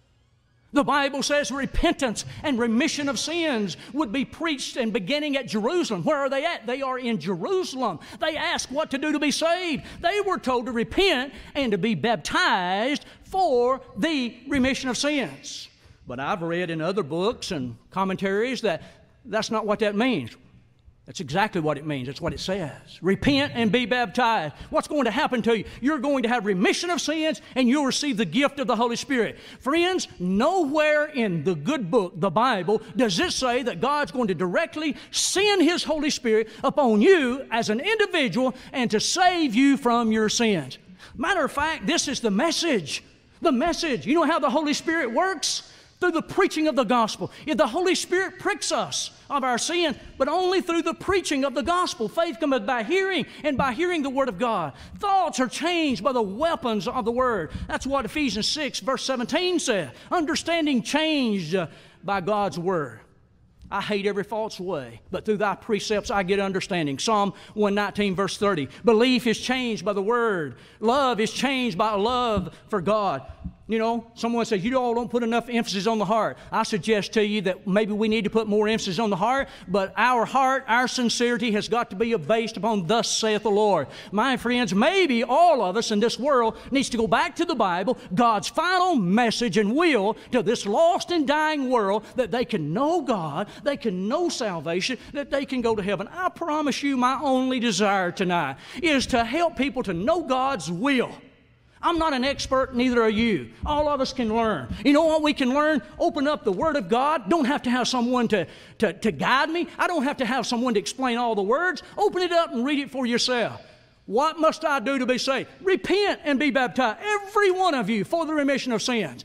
The Bible says repentance and remission of sins would be preached and beginning at Jerusalem. Where are they at? They are in Jerusalem. They asked what to do to be saved. They were told to repent and to be baptized for the remission of sins. But I've read in other books and commentaries that that's not what that means. That's exactly what it means. That's what it says. Repent and be baptized. What's going to happen to you? You're going to have remission of sins, and you'll receive the gift of the Holy Spirit. Friends, nowhere in the good book, the Bible, does it say that God's going to directly send His Holy Spirit upon you as an individual and to save you from your sins. Matter of fact, this is the message. The message. You know how the Holy Spirit works? Through the preaching of the gospel. If the Holy Spirit pricks us of our sin, but only through the preaching of the gospel. Faith cometh by hearing, and by hearing the Word of God. Thoughts are changed by the weapons of the Word. That's what Ephesians 6, verse 17 says. Understanding changed by God's Word. I hate every false way, but through thy precepts I get understanding. Psalm 119, verse 30. Belief is changed by the Word. Love is changed by a love for God. You know, someone says, you all don't put enough emphasis on the heart. I suggest to you that maybe we need to put more emphasis on the heart, but our heart, our sincerity has got to be based upon thus saith the Lord. My friends, maybe all of us in this world needs to go back to the Bible, God's final message and will to this lost and dying world, that they can know God, they can know salvation, that they can go to heaven. I promise you, my only desire tonight is to help people to know God's will. I'm not an expert, neither are you. All of us can learn. You know what we can learn? Open up the Word of God. Don't have to have someone to guide me. I don't have to have someone to explain all the words. Open it up and read it for yourself. What must I do to be saved? Repent and be baptized, every one of you, for the remission of sins.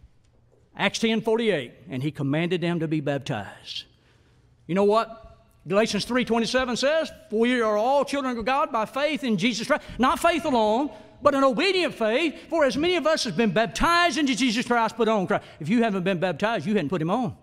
Acts 10:48, and He commanded them to be baptized. You know what Galatians 3:27 says? For we are all children of God by faith in Jesus Christ. Not faith alone, but an obedient faith, for as many of us have been baptized into Jesus Christ, put on Christ. If you haven't been baptized, you hadn't put Him on.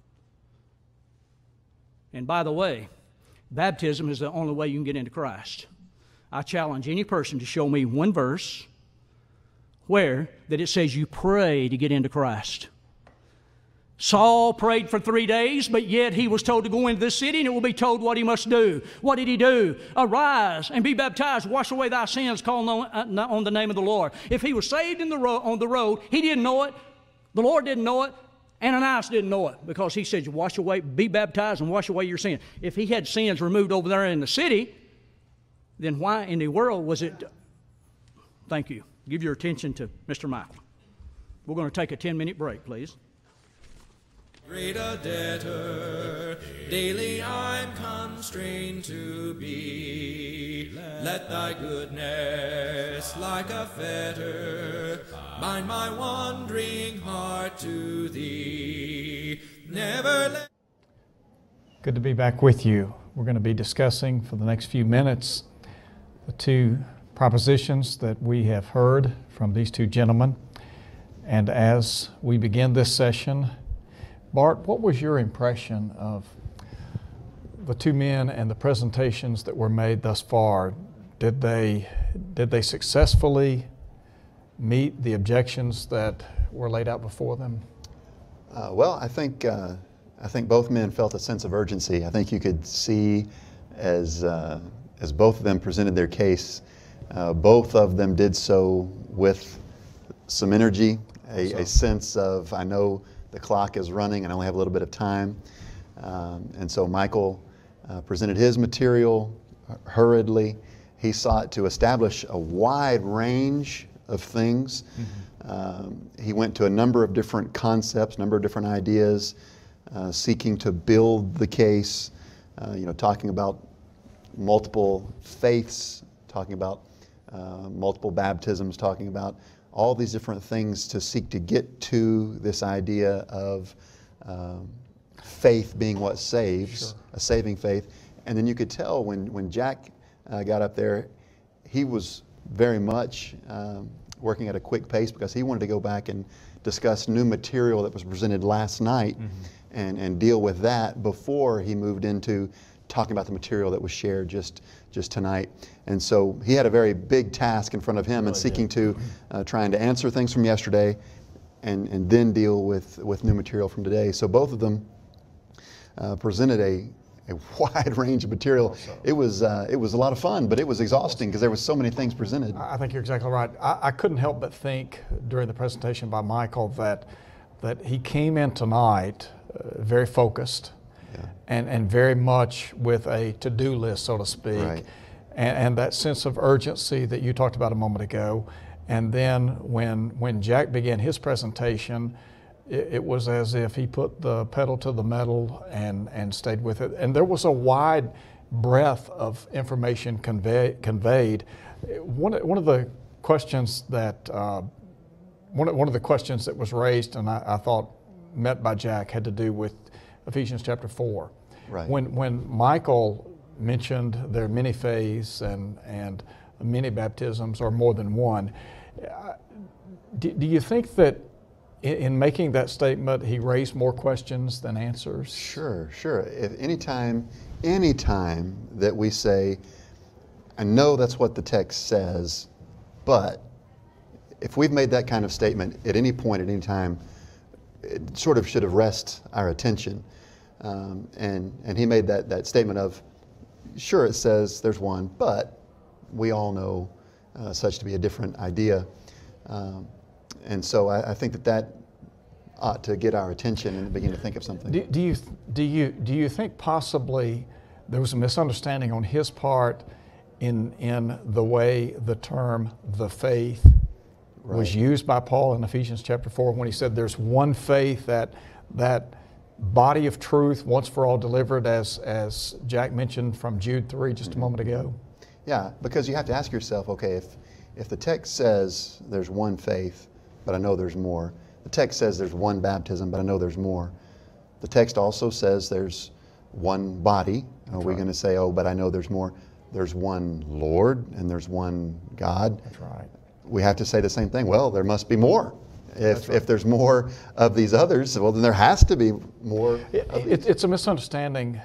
And by the way, baptism is the only way you can get into Christ. I challenge any person to show me one verse where that it says you pray to get into Christ. Saul prayed for 3 days, but yet he was told to go into this city, and it will be told what he must do. What did he do? Arise and be baptized, wash away thy sins, call on the name of the Lord. If he was saved on the road, he didn't know it. The Lord didn't know it. Ananias didn't know it, because he said, wash away, be baptized and wash away your sins. If he had sins removed over there in the city, then why in the world was it? Thank you. Give your attention to Mr. Michael. We're going to take a 10-minute break, please. Great a debtor, daily I'm constrained to be. Let thy goodness, like a fetter, bind my wandering heart to thee. Never let... Good to be back with you. We're going to be discussing for the next few minutes the two propositions that we have heard from these two gentlemen. And as we begin this session, Bart, what was your impression of the two men and the presentations that were made thus far? Did they successfully meet the objections that were laid out before them? Well, I think both men felt a sense of urgency. I think you could see as both of them presented their case, both of them did so with some energy, a sense of, I know the clock is running and I only have a little bit of time. And so Michael presented his material hurriedly. He sought to establish a wide range of things. He went to a number of different concepts, a number of different ideas, seeking to build the case, talking about multiple faiths, talking about multiple baptisms, talking about all these different things to seek to get to this idea of faith being what saves, sure. A saving faith. And then you could tell when Jack got up there, he was very much working at a quick pace because he wanted to go back and discuss new material that was presented last night and deal with that before he moved into talking about the material that was shared just tonight. And so he had a very big task in front of him and seeking to trying to answer things from yesterday and then deal with new material from today. So both of them presented a wide range of material. It was a lot of fun, but it was exhausting because there was so many things presented. I think you're exactly right. I couldn't help but think during the presentation by Michael that he came in tonight very focused and very much with a to-do list, so to speak, right. and that sense of urgency that you talked about a moment ago. And then when Jack began his presentation, it was as if he put the pedal to the metal and stayed with it. And there was a wide breadth of information conveyed. One of the questions that one of the questions that was raised, and I thought met by Jack, had to do with Ephesians chapter 4. Right. When Michael mentioned there are many faiths and many baptisms or more than one, do you think that in making that statement, he raised more questions than answers? Sure. If anytime that we say, I know that's what the text says, but if we've made that kind of statement at any point, at any time, it sort of should have arrested our attention. And he made that statement of, sure, it says there's one, but we all know such to be a different idea. And so I think that ought to get our attention and begin to think of something. Do you think possibly there was a misunderstanding on his part in the way the term the faith was used by Paul in Ephesians chapter 4 when he said there's one faith, that body of truth once for all delivered, as Jack mentioned from Jude 3 just a moment ago? Yeah, because you have to ask yourself, okay, if the text says there's one faith, but I know there's more. The text says there's one baptism, but I know there's more. The text also says there's one body. Are we going to say, oh, but I know there's more? There's one Lord and there's one God. That's right. We have to say the same thing. Well, there must be more. If there's more of these others, well, then there has to be more. It's a misunderstanding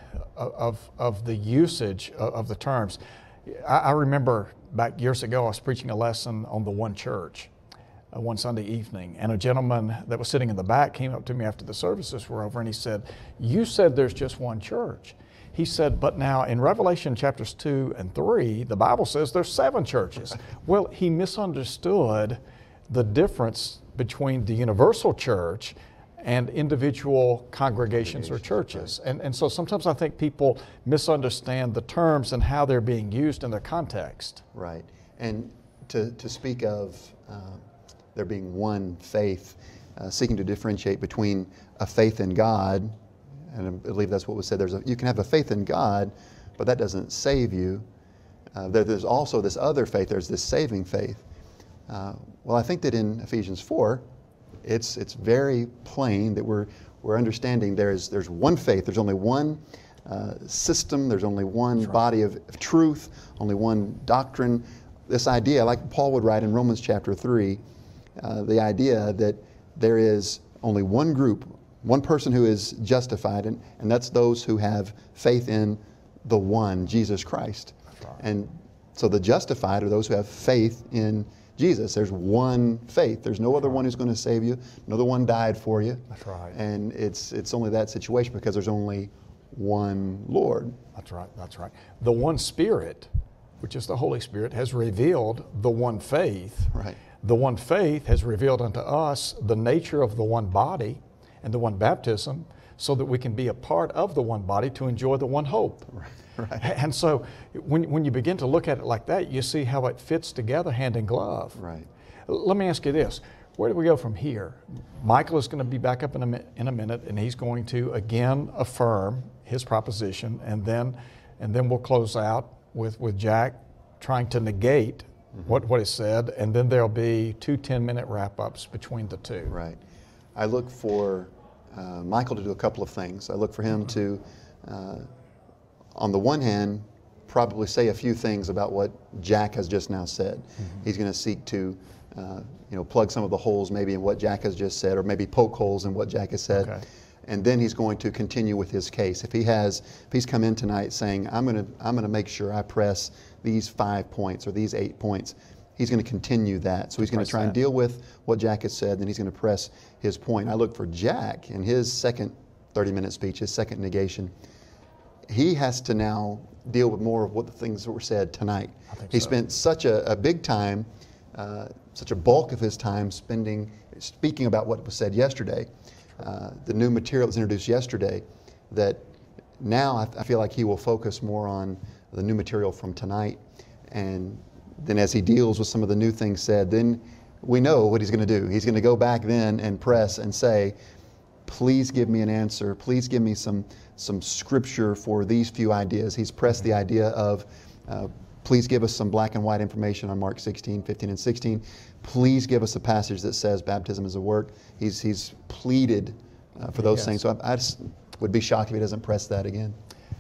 of the usage of the terms. I remember back years ago, I was preaching a lesson on the one church one Sunday evening, and a gentleman that was sitting in the back came up to me after the services were over, and he said, "You said there's just one church." He said, "But now in Revelation chapters 2 and 3, the Bible says there's 7 churches." Well, he misunderstood the difference between the universal church and individual congregations or churches. Right. And so sometimes I think people misunderstand the terms and how they're being used in their context. Right. And to speak of there being one faith, seeking to differentiate between a faith in God, and I believe that's what was said, you can have a faith in God, but that doesn't save you. There's also this other faith, there's this saving faith. Well, I think that in Ephesians 4, it's very plain that we're understanding there's one faith, there's only one system, there's only one body of truth, only one doctrine. This idea, like Paul would write in Romans chapter 3, the idea that there is only one group, one person who is justified, and that's those who have faith in the one, Jesus Christ. Right. And so the justified are those who have faith in Jesus. There's one faith. There's no other one who's going to save you. No other one died for you. That's right. And it's only that situation because there's only one Lord. That's right. That's right. The one Spirit, which is the Holy Spirit, has revealed the one faith. Right. The one faith has revealed unto us the nature of the one body and the one baptism, so that we can be a part of the one body to enjoy the one hope. Right. Right. And so when you begin to look at it like that, you see how it fits together hand in glove. Right. Let me ask you this. Where do we go from here? Michael is going to be back up in a minute, and he's going to again affirm his proposition, and then we'll close out with Jack trying to negate what is said, and then there'll be 2 10-minute wrap-ups between the two. Right. I look for Michael to do a couple of things. I look for him to, on the one hand, probably say a few things about what Jack has just now said. He's going to seek to plug some of the holes maybe in what Jack has just said, or maybe poke holes in what Jack has said. Okay. And then he's going to continue with his case. If he's come in tonight saying, I'm going to make sure I press these 5 points or these 8 points, he's going to continue that. So he's going to try and deal with what Jack has said, then he's going to press his point. I look for Jack in his second 30-minute speech, his second negation. He has to now deal with more of what the things that were said tonight. He spent such a big time, such a bulk of his time speaking about what was said yesterday, the new material that was introduced yesterday, that now I feel like he will focus more on the new material from tonight. And then as he deals with some of the new things said, then we know what he's going to do. He's going to go back then and press and say, please give me an answer. Please give me some scripture for these few ideas. He's pressed the idea of, please give us some black and white information on Mark 16, 15, and 16. Please give us a passage that says baptism is a work. He's pleaded for those things. So I just would be shocked if he doesn't press that again.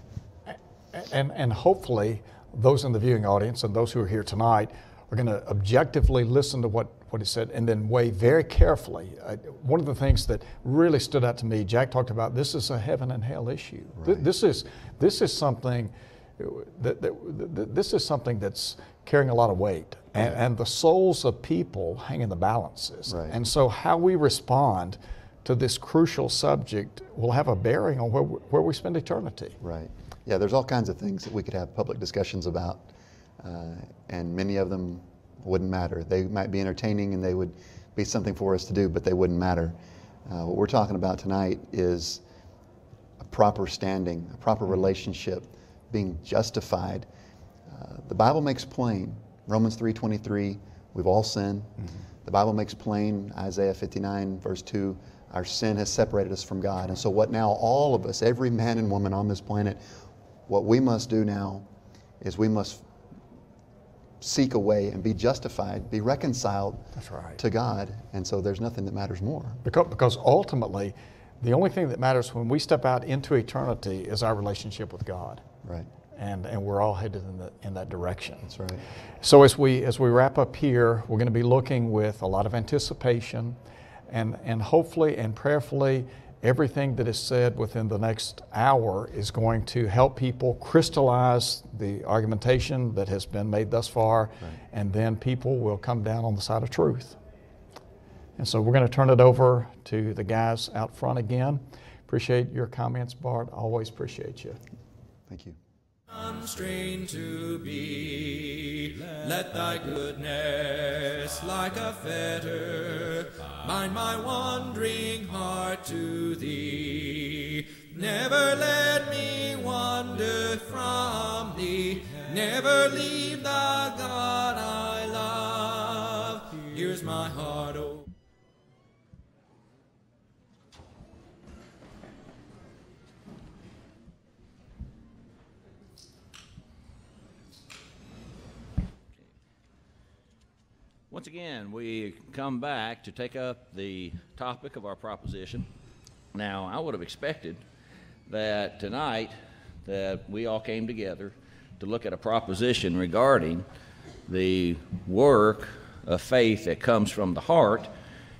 And hopefully those in the viewing audience and those who are here tonight are going to objectively listen to what he said and then weigh very carefully. One of the things that really stood out to me, Jack talked about, this is a heaven and hell issue. Right. This is something this is something that's carrying a lot of weight, and the souls of people hang in the balances. Right. And so how we respond to this crucial subject will have a bearing on where we spend eternity. Right. Yeah, there's all kinds of things that we could have public discussions about, and many of them wouldn't matter. They might be entertaining and they would be something for us to do, but they wouldn't matter. What we're talking about tonight is a proper standing, a proper relationship, being justified. The Bible makes plain, Romans 3:23, we've all sinned. The Bible makes plain, Isaiah 59, verse 2, our sin has separated us from God. And so what now all of us, every man and woman on this planet, what we must do now is we must seek a way and be justified, be reconciled to God. And so there's nothing that matters more. Because ultimately, the only thing that matters when we step out into eternity is our relationship with God. Right. And we're all headed in that direction. That's right. So as we wrap up here, we're going to be looking with a lot of anticipation, and hopefully and prayerfully, everything that is said within the next hour is going to help people crystallize the argumentation that has been made thus far, and then people will come down on the side of truth. And so we're going to turn it over to the guys out front again. Appreciate your comments, Bart. Always appreciate you. Thank you. Constrained to be, let thy goodness like a fetter bind my wandering heart to thee. Never let me wander from thee, never leave the God I love. Here's my heart, oh. Once again, we come back to take up the topic of our proposition. Now, I would have expected that tonight that we all came together to look at a proposition regarding the work of faith that comes from the heart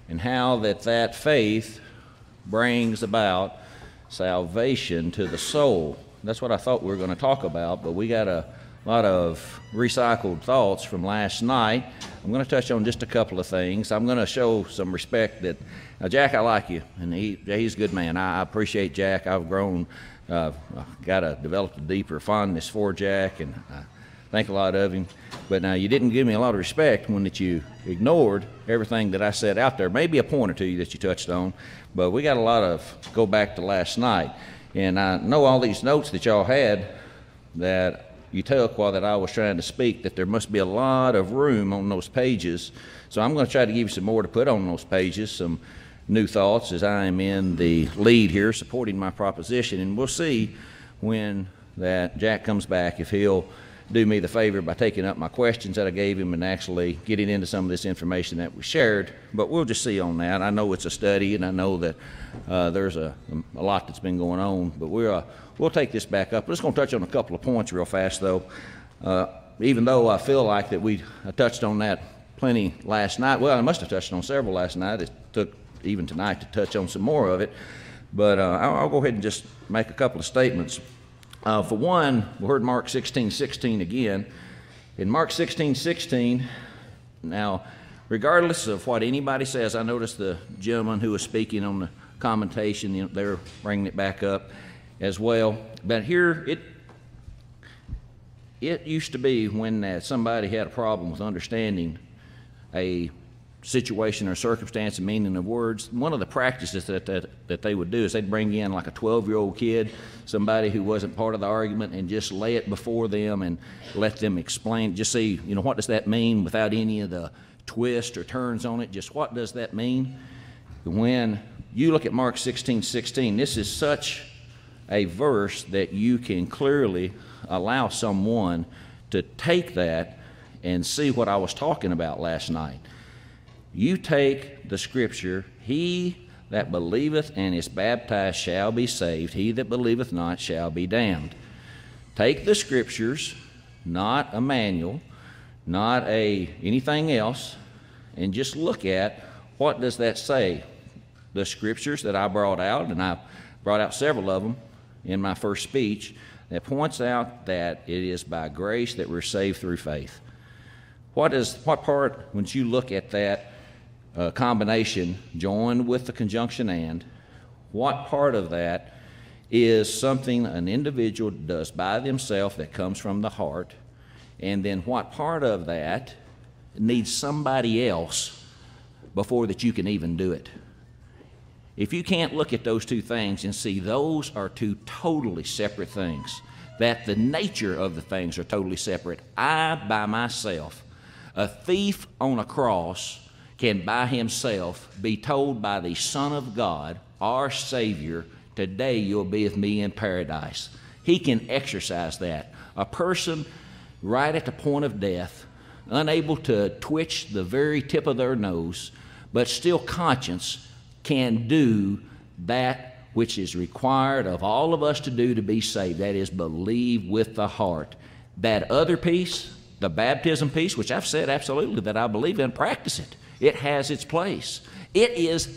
and how that faith brings about salvation to the soul. That's what I thought we were going to talk about, but we got a lot of recycled thoughts from last night. I'm going to touch on just a couple of things. I'm going to show some respect that, Jack, I like you, and he's a good man. I appreciate Jack. I've grown, developed a deeper fondness for Jack, and I think a lot of him. But now you didn't give me a lot of respect when that you ignored everything that I said out there. Maybe a point or two that you touched on, but we got a lot of go back to last night. And I know all these notes that y'all had that you took while that I was trying to speak, that there must be a lot of room on those pages. So I'm going to try to give you some more to put on those pages, some new thoughts as I am in the lead here supporting my proposition. And we'll see when that Jack comes back if he'll do me the favor by taking up my questions that I gave him and actually getting into some of this information that we shared. But we'll just see on that. I know it's a study, and I know that there's a lot that's been going on, but we'll take this back up. I'm just going to touch on a couple of points real fast, though. Even though I feel like that I touched on that plenty last night. Well, I must have touched on several last night. It took even tonight to touch on some more of it. But I'll go ahead and just make a couple of statements. For one, we heard Mark 16:16 again. In Mark 16:16, now, regardless of what anybody says, I noticed the gentleman who was speaking on the commentation, they're bringing it back up as well. But here, it used to be when somebody had a problem with understanding a situation or circumstance and meaning of words, one of the practices that they would do is they'd bring in like a 12-year-old kid, somebody who wasn't part of the argument, and just lay it before them and let them explain, just see, what does that mean without any of the twists or turns on it, just what does that mean? When you look at Mark 16:16, this is such a verse that you can clearly allow someone to take that and see what I was talking about last night. You take the scripture, he that believeth and is baptized shall be saved, he that believeth not shall be damned. Take the scriptures, not a manual, not anything else, and just look at what does that say. The scriptures that I brought out, and I brought out several of them in my first speech, that points out that it is by grace that we're saved through faith. What part, when you look at that combination joined with the conjunction and, what part of that is something an individual does by themselves that comes from the heart, and then what part of that needs somebody else before that you can even do it? If you can't look at those two things and see those are two totally separate things, that the nature of the things are totally separate, I by myself, a thief on a cross, can by himself be told by the Son of God, our Savior, today you'll be with me in paradise. He can exercise that. A person right at the point of death, unable to twitch the very tip of their nose, but still conscious, can do that which is required of all of us to do to be saved. That is, believe with the heart. That other piece, the baptism piece, which I've said absolutely that I believe in, practice it. It has its place. It is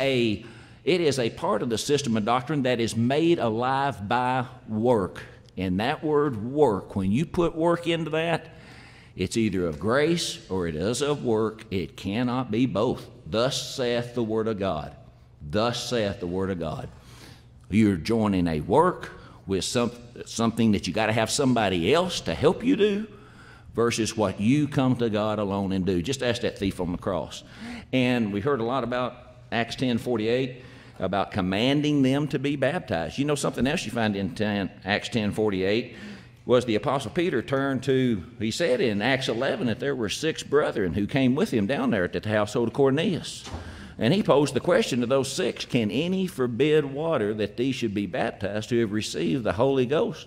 a part of the system of doctrine that is made alive by work. And that word work, when you put work into that, it's either of grace or it is of work. It cannot be both. Thus saith the Word of God. Thus saith the Word of God. You're joining a work with something that you got to have somebody else to help you do, versus what you come to God alone and do. Just ask that thief on the cross. And we heard a lot about Acts 10:48, about commanding them to be baptized. You know, something else you find in Acts 10:48 was the Apostle Peter turned to, he said in Acts 11 that there were 6 brethren who came with him down there at the household of Cornelius. And he posed the question to those 6, can any forbid water that these should be baptized who have received the Holy Ghost?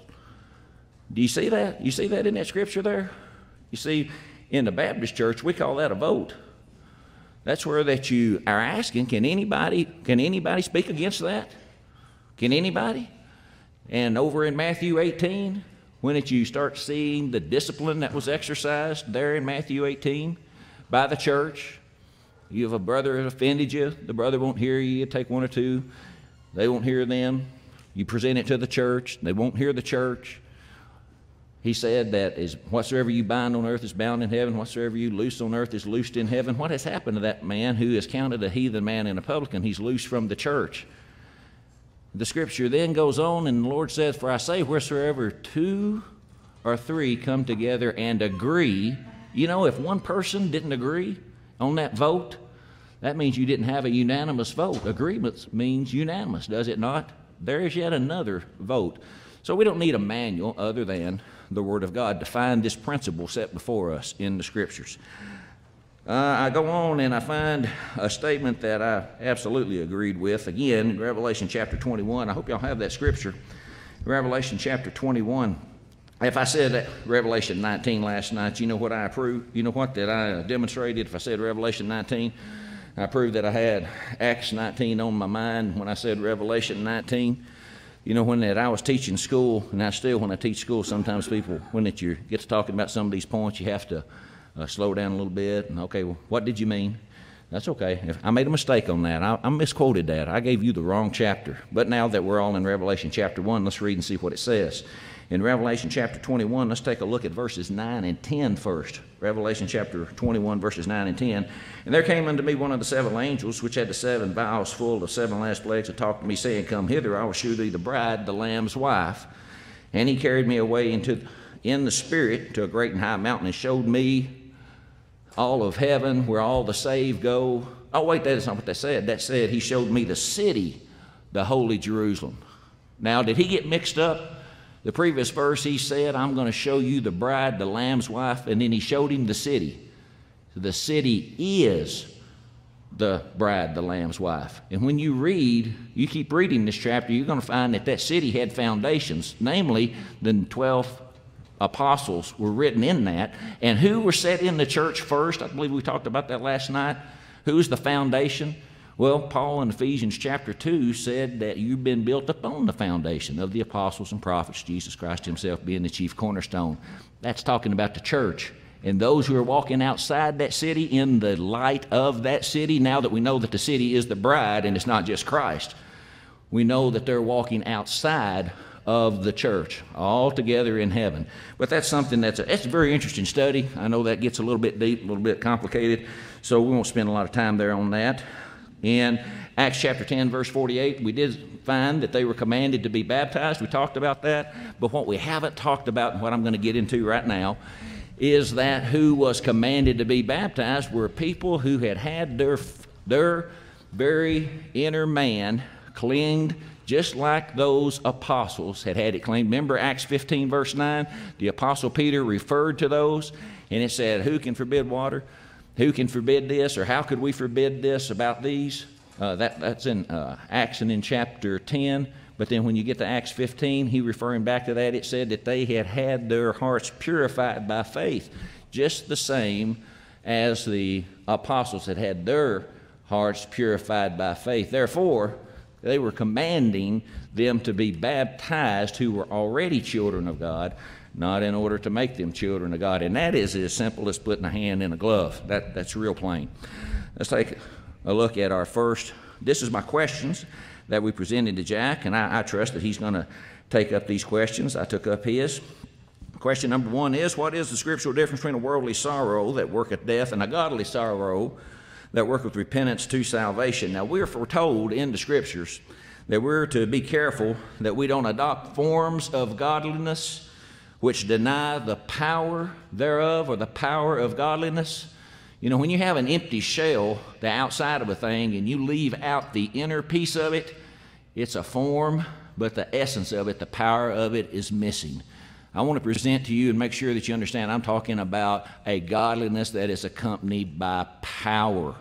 Do you see that? You see that in that scripture there? You see, in the Baptist church, we call that a vote. That's where that you are asking, can anybody speak against that? Can anybody? And over in Matthew 18, when did you start seeing the discipline that was exercised there in Matthew 18 by the church? You have a brother that offended you, the brother won't hear you. You take one or two, they won't hear them. You present it to the church, they won't hear the church. He said that is whatsoever you bind on earth is bound in heaven, whatsoever you loose on earth is loosed in heaven. What has happened to that man who is counted a heathen man and a publican? He's loosed from the church. The scripture then goes on, and the Lord says, for I say, wheresoever 2 or 3 come together and agree. You know, if one person didn't agree on that vote, that means you didn't have a unanimous vote. Agreement means unanimous, does it not? There is yet another vote. So we don't need a manual other than the Word of God to find this principle set before us in the Scriptures. I go on and I find a statement that I absolutely agreed with. Again, in Revelation chapter 21. I hope y'all have that Scripture. Revelation chapter 21. If I said Revelation 19 last night, you know what I approved? You know what that I demonstrated? If I said Revelation 19, I proved that I had Acts 19 on my mind when I said Revelation 19. You know, when I was teaching school, and I still, when I teach school, sometimes people, when you get to talking about some of these points, you have to slow down a little bit. And, okay, well, what did you mean? That's okay. If I made a mistake on that. I misquoted that. I gave you the wrong chapter. But now that we're all in Revelation chapter 1, let's read and see what it says. In Revelation chapter 21, let's take a look at verses 9 and 10 first. Revelation chapter 21, verses 9 and 10. And there came unto me one of the 7 angels, which had the 7 vials full of 7 last plagues, and talked to me, saying, Come hither, I will shew thee the bride, the Lamb's wife. And he carried me away in the Spirit to a great and high mountain, and showed me all of heaven, where all the saved go. Oh, wait, that is not what that said. That said, he showed me the city, the holy Jerusalem. Now, did he get mixed up? The previous verse, he said, I'm going to show you the bride, the Lamb's wife, and then he showed him the city. The city is the bride, the Lamb's wife. And when you read, you keep reading this chapter, you're going to find that that city had foundations, namely the 12 apostles were written in that. And who were set in the church first? I believe we talked about that last night. Who's the foundation? Well, Paul in Ephesians chapter 2 said that you've been built upon the foundation of the apostles and prophets, Jesus Christ himself being the chief cornerstone. That's talking about the church. And those who are walking outside that city in the light of that city, now that we know that the city is the bride and it's not just Christ, we know that they're walking outside of the church, all together in heaven. But that's something that's a very interesting study. I know that gets a little bit deep, a little bit complicated, so we won't spend a lot of time there on that. In Acts chapter 10, verse 48, we did find that they were commanded to be baptized. We talked about that. But what we haven't talked about, and what I'm going to get into right now, is that who was commanded to be baptized were people who had their very inner man cleaned, just like those apostles had it cleaned. Remember Acts 15, verse 9? The apostle Peter referred to those, and it said, who can forbid water? Who can forbid this, or how could we forbid this about these? That's in Acts and in chapter 10. But then when you get to Acts 15, he referring back to that, it said that they had their hearts purified by faith, just the same as the apostles had their hearts purified by faith. Therefore, they were commanding them to be baptized who were already children of God, not in order to make them children of God. And that is as simple as putting a hand in a glove. That's real plain. Let's take a look at our first. This is my questions that we presented to Jack, and I trust that he's going to take up these questions. I took up his. Question number 1 is, what is the scriptural difference between a worldly sorrow that worketh death and a godly sorrow that worketh repentance to salvation? Now, we're foretold in the scriptures that we're to be careful that we don't adopt forms of godliness which deny the power thereof, or the power of godliness. You know, when you have an empty shell, the outside of a thing, and you leave out the inner piece of it, it's a form, but the essence of it, the power of it, is missing. I want to present to you and make sure that you understand I'm talking about a godliness that is accompanied by power.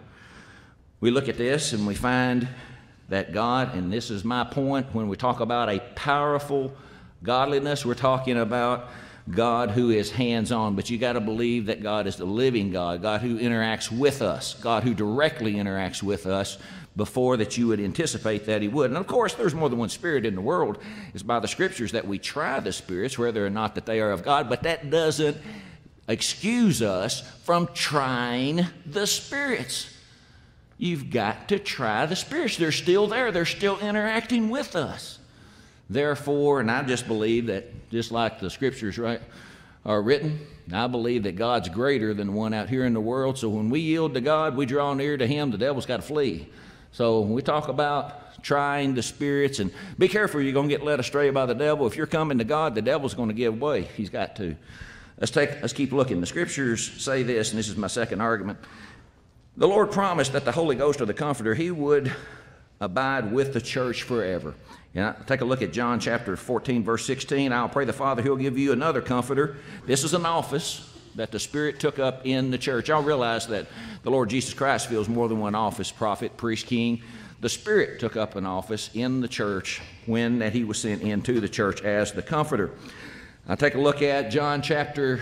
We look at this and we find that God, and this is my point, when we talk about a powerful godliness, we're talking about God who is hands-on, but you got to believe that God is the living God, God who interacts with us, God who directly interacts with us before that you would anticipate that he would. And of course, there's more than one spirit in the world. It's by the scriptures that we try the spirits, whether or not that they are of God, but that doesn't excuse us from trying the spirits. you've got to try the spirits. They're still there. They're still interacting with us. Therefore, and I just believe that just like the scriptures are written, I believe that God's greater than the one out here in the world. So when we yield to God, we draw near to him, the devil's got to flee. So when we talk about trying the spirits, and be careful, you're going to get led astray by the devil. If you're coming to God, the devil's going to give way. He's got to. Let's keep looking. The scriptures say this, and this is my second argument. The Lord promised that the Holy Ghost or the Comforter, he would abide with the church forever. And take a look at John chapter 14, verse 16. I'll pray the Father, he'll give you another comforter. This is an office that the Spirit took up in the church. Y'all realize that the Lord Jesus Christ fills more than one office, prophet, priest, king. The Spirit took up an office in the church when that he was sent into the church as the comforter. Now take a look at John chapter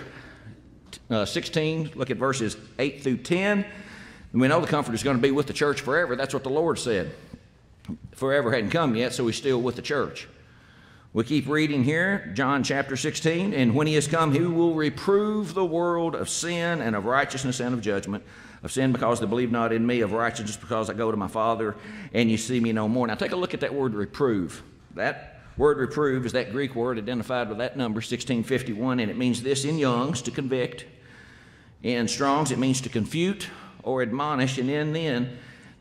16. Look at verses 8 through 10. And we know the comforter is going to be with the church forever. That's what the Lord said. Forever hadn't come yet, so he's still with the church. We keep reading here, John chapter 16, and when he has come, he will reprove the world of sin and of righteousness and of judgment. Of sin because they believe not in me, of righteousness because I go to my Father and you see me no more. Now take a look at that word reprove. That word reprove is that Greek word identified with that number, 1651, and it means this in Young's, to convict. In Strong's, it means to confute or admonish, and then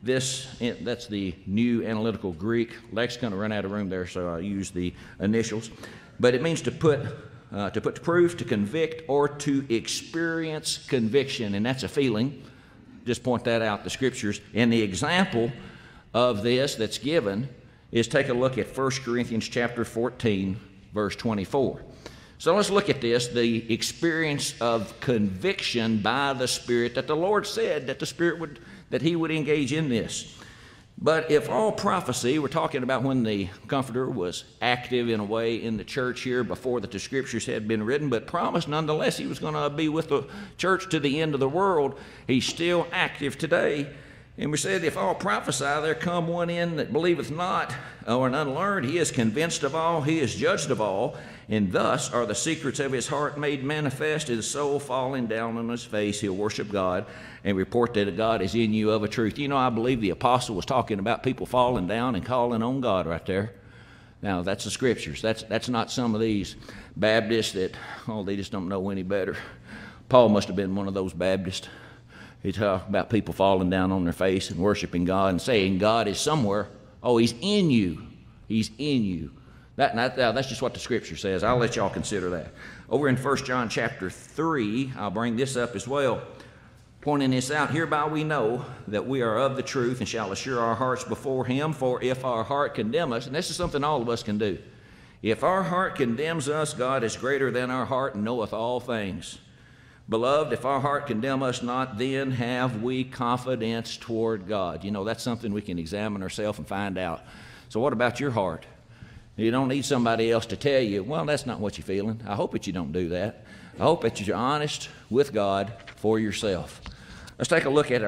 that's the New Analytical Greek. Lex going to run out of room there, so I'll use the initials. But it means to put to proof, to convict, or to experience conviction, and that's a feeling. Just point that out, the scriptures. And the example of this that's given is take a look at 1 Corinthians chapter 14, verse 24. So let's look at this, the experience of conviction by the Spirit that the Lord said that the Spirit that he would engage in this. But if all prophecy, we're talking about when the Comforter was active in a way in the church here before that the scriptures had been written, but promised nonetheless he was going to be with the church to the end of the world. He's still active today. And we said, if all prophesy, there come one in that believeth not, or an unlearned. He is convinced of all, he is judged of all, and thus are the secrets of his heart made manifest. His soul falling down on his face, he'll worship God and report that God is in you of a truth. You know, I believe the apostle was talking about people falling down and calling on God right there. Now, that's the scriptures. That's not some of these Baptists that, they just don't know any better. Paul must have been one of those Baptists. He talked about people falling down on their face and worshiping God and saying God is somewhere. Oh, he's in you. He's in you. That's just what the scripture says. I'll let y'all consider that. Over in 1 John chapter 3, I'll bring this up as well, pointing this out. Hereby we know that we are of the truth and shall assure our hearts before him. For if our heart condemn us, and this is something all of us can do. If our heart condemns us, God is greater than our heart and knoweth all things. Beloved, if our heart condemn us not, then have we confidence toward God. You know, that's something we can examine ourselves and find out. So what about your heart? You don't need somebody else to tell you, well, that's not what you're feeling. I hope that you don't do that. I hope that you're honest with God for yourself. Let's take a look at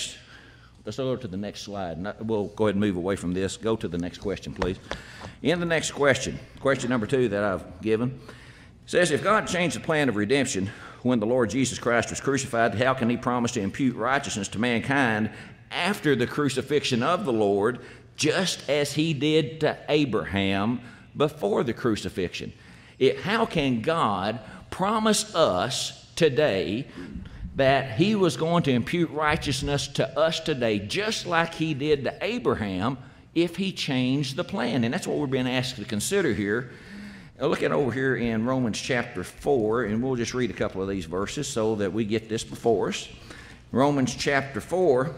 let's go to the next slide. We'll go ahead and move away from this. Go to the next question, please. In the next question number 2 that I've given, says, if God changed the plan of redemption when the Lord Jesus Christ was crucified, how can he promise to impute righteousness to mankind after the crucifixion of the Lord, just as he did to Abraham before the crucifixion? How can God promise us today that he was going to impute righteousness to us today, just like he did to Abraham, if he changed the plan? And that's what we're being asked to consider here. Now look at over here in Romans chapter 4, and we'll just read a couple of these verses so that we get this before us. Romans chapter 4.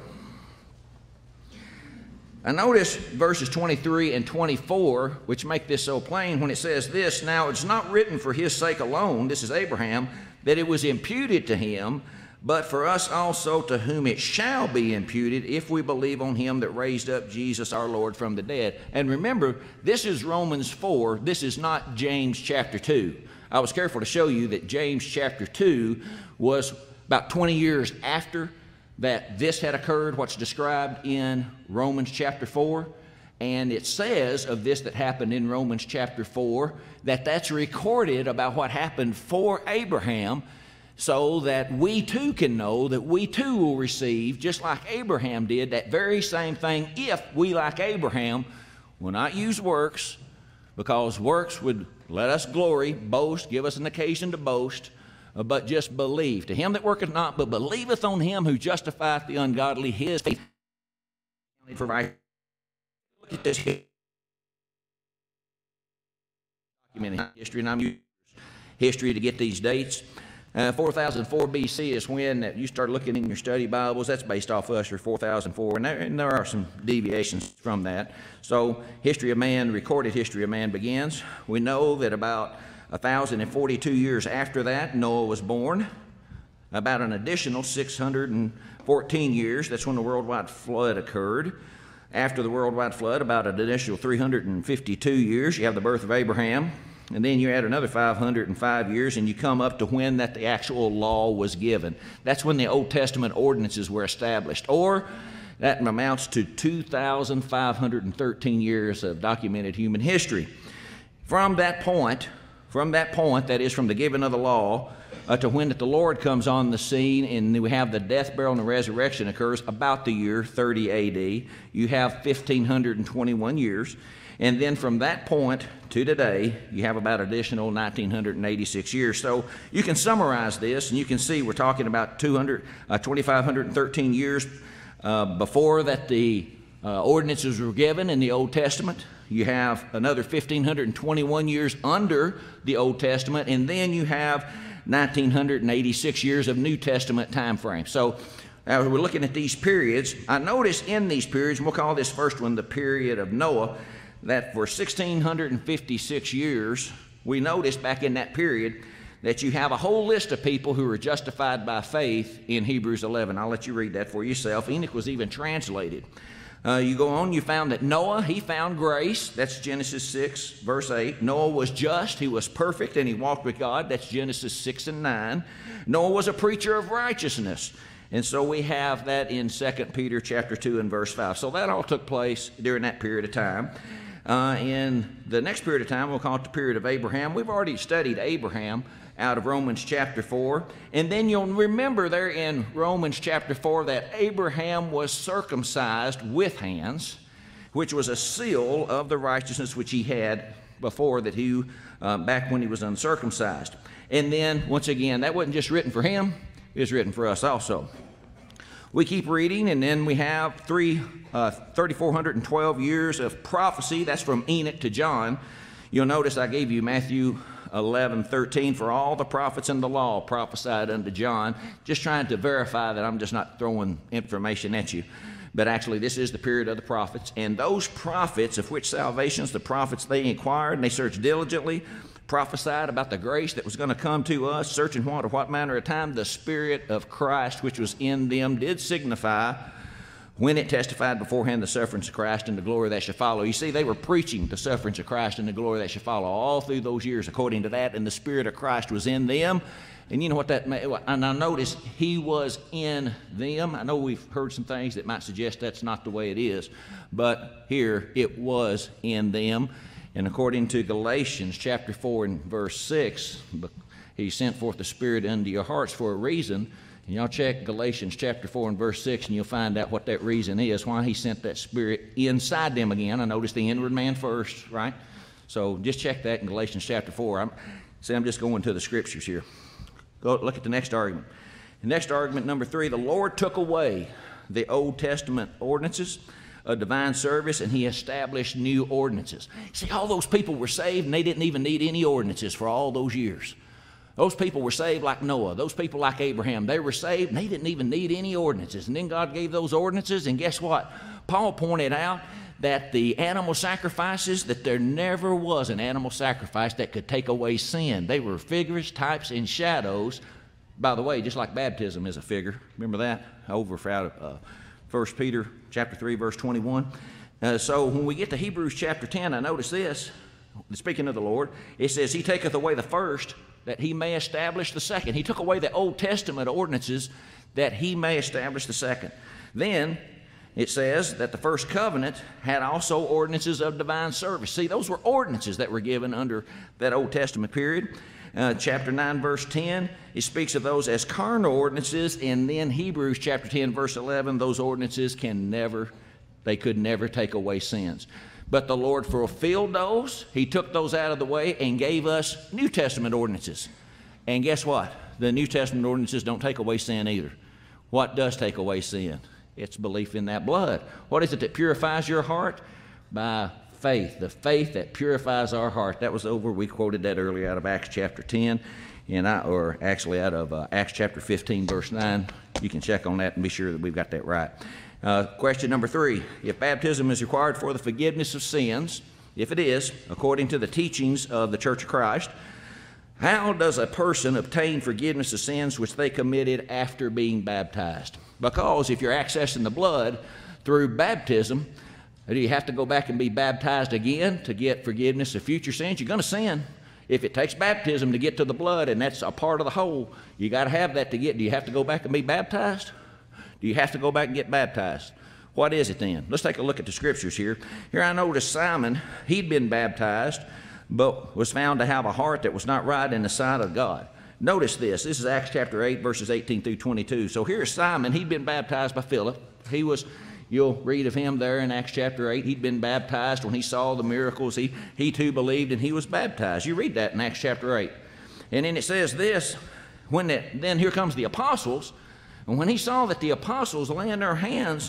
I notice verses 23 and 24, which make this so plain when it says this, now it's not written for his sake alone, this is Abraham, that it was imputed to him, but for us also to whom it shall be imputed if we believe on him that raised up Jesus our Lord from the dead. And remember, this is Romans 4. This is not James chapter 2. I was careful to show you that James chapter 2 was about 20 years after that this had occurred, what's described in Romans chapter 4. And it says of this that happened in Romans chapter 4 that that's recorded about what happened for Abraham. so that we too can know that we too will receive, just like Abraham did, that very same thing if we, like Abraham, will not use works, because works would let us glory, boast, give us an occasion to boast, but just believe. To him that worketh not, but believeth on him who justifieth the ungodly, his faith for right. Look at this documented history, and I'm using history to get these dates. 4004 BC is when you start looking in your study Bibles. That's based off Usher, 4004, and there are some deviations from that. So history of man, recorded history of man begins. We know that about 1,042 years after that, Noah was born. About an additional 614 years, that's when the worldwide flood occurred. After the worldwide flood, about an additional 352 years, you have the birth of Abraham. And then you add another 505 years, and you come up to when that the actual law was given. That's when the Old Testament ordinances were established. Or that amounts to 2,513 years of documented human history. From that point, that is from the giving of the law, to when that the Lord comes on the scene and we have the death, burial, and the resurrection occurs about the year 30 A.D. You have 1,521 years. And then from that point to today, you have about additional 1,986 years. So you can summarize this, and you can see we're talking about 2,513 years before that the ordinances were given in the Old Testament. You have another 1,521 years under the Old Testament, and then you have 1,986 years of New Testament time frame. So as we're looking at these periods, I notice in these periods, and we'll call this first one the period of Noah, that for 1,656 years, we noticed back in that period that you have a whole list of people who are justified by faith in Hebrews 11. I'll let you read that for yourself. Enoch was even translated. You go on, you found that Noah, he found grace. That's Genesis 6, verse 8. Noah was just, he was perfect, and he walked with God. That's Genesis 6 and 9. Noah was a preacher of righteousness. And so we have that in 2 Peter chapter 2 and verse 5. So that all took place during that period of time. In the next period of time, we'll call it the period of Abraham. We've already studied Abraham out of Romans chapter 4. And then you'll remember there in Romans chapter 4 that Abraham was circumcised with hands, which was a seal of the righteousness which he had before that he, back when he was uncircumcised. And then, once again, that wasn't just written for him, it was written for us also. We keep reading, and then we have 3,412 years of prophecy. That's from Enoch to John. You'll notice I gave you Matthew 11:13, for all the prophets in the law prophesied unto John, just trying to verify that I'm just not throwing information at you. But actually, this is the period of the prophets. And those prophets, of which salvations, the prophets, they inquired and they searched diligently, prophesied about the grace that was going to come to us, searching what manner of time the Spirit of Christ which was in them did signify when it testified beforehand the sufferings of Christ and the glory that should follow. You see, they were preaching the sufferings of Christ and the glory that should follow all through those years according to that, and the Spirit of Christ was in them. And you know what that meant? And I noticed he was in them. I know we've heard some things that might suggest that's not the way it is, but here it was in them. And according to Galatians chapter 4 and verse 6, he sent forth the Spirit into your hearts for a reason. And y'all check Galatians chapter 4 and verse 6, and you'll find out what that reason is, why he sent that Spirit inside them again. I noticed the inward man first, right? So just check that in Galatians chapter 4. I'm just going to the scriptures here. Go look at the next argument. The next argument, number 3, the Lord took away the Old Testament ordinances of divine service, and he established new ordinances. See, all those people were saved, and they didn't even need any ordinances for all those years. Those people were saved like Noah. Those people like Abraham. They were saved, and they didn't even need any ordinances. And then God gave those ordinances, and guess what? Paul pointed out that the animal sacrifices, that there never was an animal sacrifice that could take away sin. They were figures, types, and shadows. By the way, just like baptism is a figure. Remember that? Over out of 1 Peter chapter 3, verse 21. So when we get to Hebrews chapter 10, I notice this. Speaking of the Lord, it says, he taketh away the first, that he may establish the second. He took away the Old Testament ordinances, that he may establish the second. Then it says that the first covenant had also ordinances of divine service. See, those were ordinances that were given under that Old Testament period. chapter 9, verse 10, it speaks of those as carnal ordinances, and then Hebrews chapter 10, verse 11, those ordinances could never take away sins. But the Lord fulfilled those. He took those out of the way and gave us New Testament ordinances. And guess what? The New Testament ordinances don't take away sin either. What does take away sin? It's belief in that blood. What is it that purifies your heart? By faith, the faith that purifies our heart. That was we quoted that earlier out of Acts chapter 10, or actually out of Acts chapter 15, verse 9. You can check on that and be sure that we've got that right. Question number 3, if baptism is required for the forgiveness of sins, if it is, according to the teachings of the Church of Christ, how does a person obtain forgiveness of sins which they committed after being baptized? Because if you're accessing the blood through baptism, do you have to go back and be baptized again to get forgiveness of future sins? You're going to sin. If it takes baptism to get to the blood, and that's a part of the whole, you got to have that to get. Do you have to go back and be baptized? Do you have to go back and get baptized? What is it then? Let's take a look at the scriptures here. Here I notice Simon, he'd been baptized, but was found to have a heart that was not right in the sight of God. Notice this. This is Acts chapter 8, verses 18 through 22. So here's Simon. He'd been baptized by Philip. You'll read of him there in Acts chapter 8. He'd been baptized when he saw the miracles. He too believed and he was baptized. You read that in Acts chapter 8. And then it says this, then here comes the apostles. And when he saw that the apostles laying their hands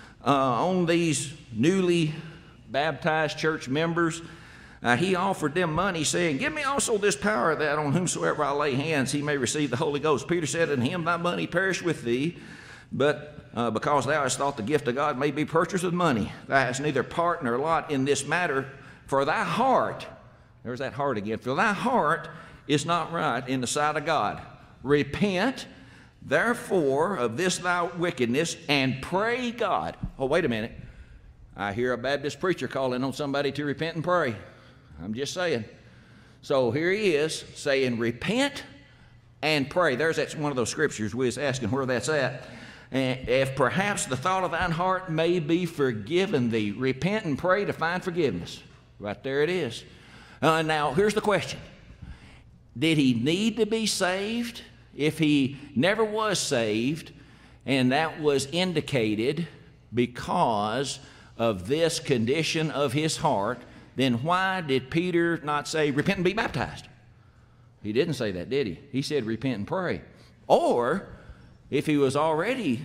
on these newly baptized church members, he offered them money, saying, give me also this power, that on whomsoever I lay hands he may receive the Holy Ghost. Peter said unto him, thy money perish with thee, but because thou hast thought the gift of God may be purchased with money, thou hast neither part nor lot in this matter, for thy heart, there's that heart again, for thy heart is not right in the sight of God. Repent, therefore, of this thy wickedness, and pray God. Oh, wait a minute. I hear a Baptist preacher calling on somebody to repent and pray. I'm just saying. So here he is saying, repent and pray. That's one of those scriptures we was asking where that's at. And if perhaps the thought of thine heart may be forgiven thee. Repent and pray to find forgiveness. Right there it is. Now, here's the question. Did he need to be saved? If he never was saved, and that was indicated because of this condition of his heart, then why did Peter not say, repent and be baptized? He didn't say that, did he? He said, repent and pray. Or, if he was already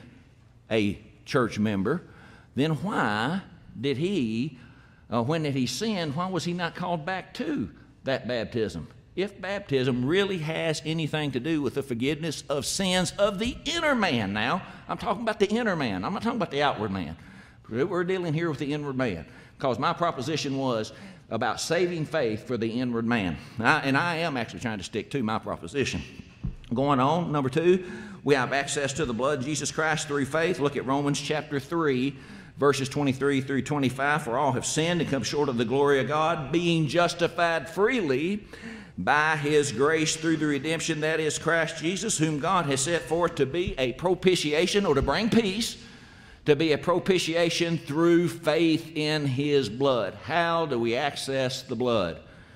a church member, then why did he, when he sinned, why was he not called back to that baptism? If baptism really has anything to do with the forgiveness of sins of the inner man now, I'm talking about the inner man. I'm not talking about the outward man. We're dealing here with the inward man, because my proposition was about saving faith for the inward man. And I am actually trying to stick to my proposition. Going on, number 2, we have access to the blood of Jesus Christ through faith. Look at Romans chapter 3, verses 23 through 25. For all have sinned and come short of the glory of God, being justified freely by his grace through the redemption that is Christ Jesus, whom God has set forth to be a propitiation, or to bring peace, to be a propitiation through faith in his blood. How do we access the blood?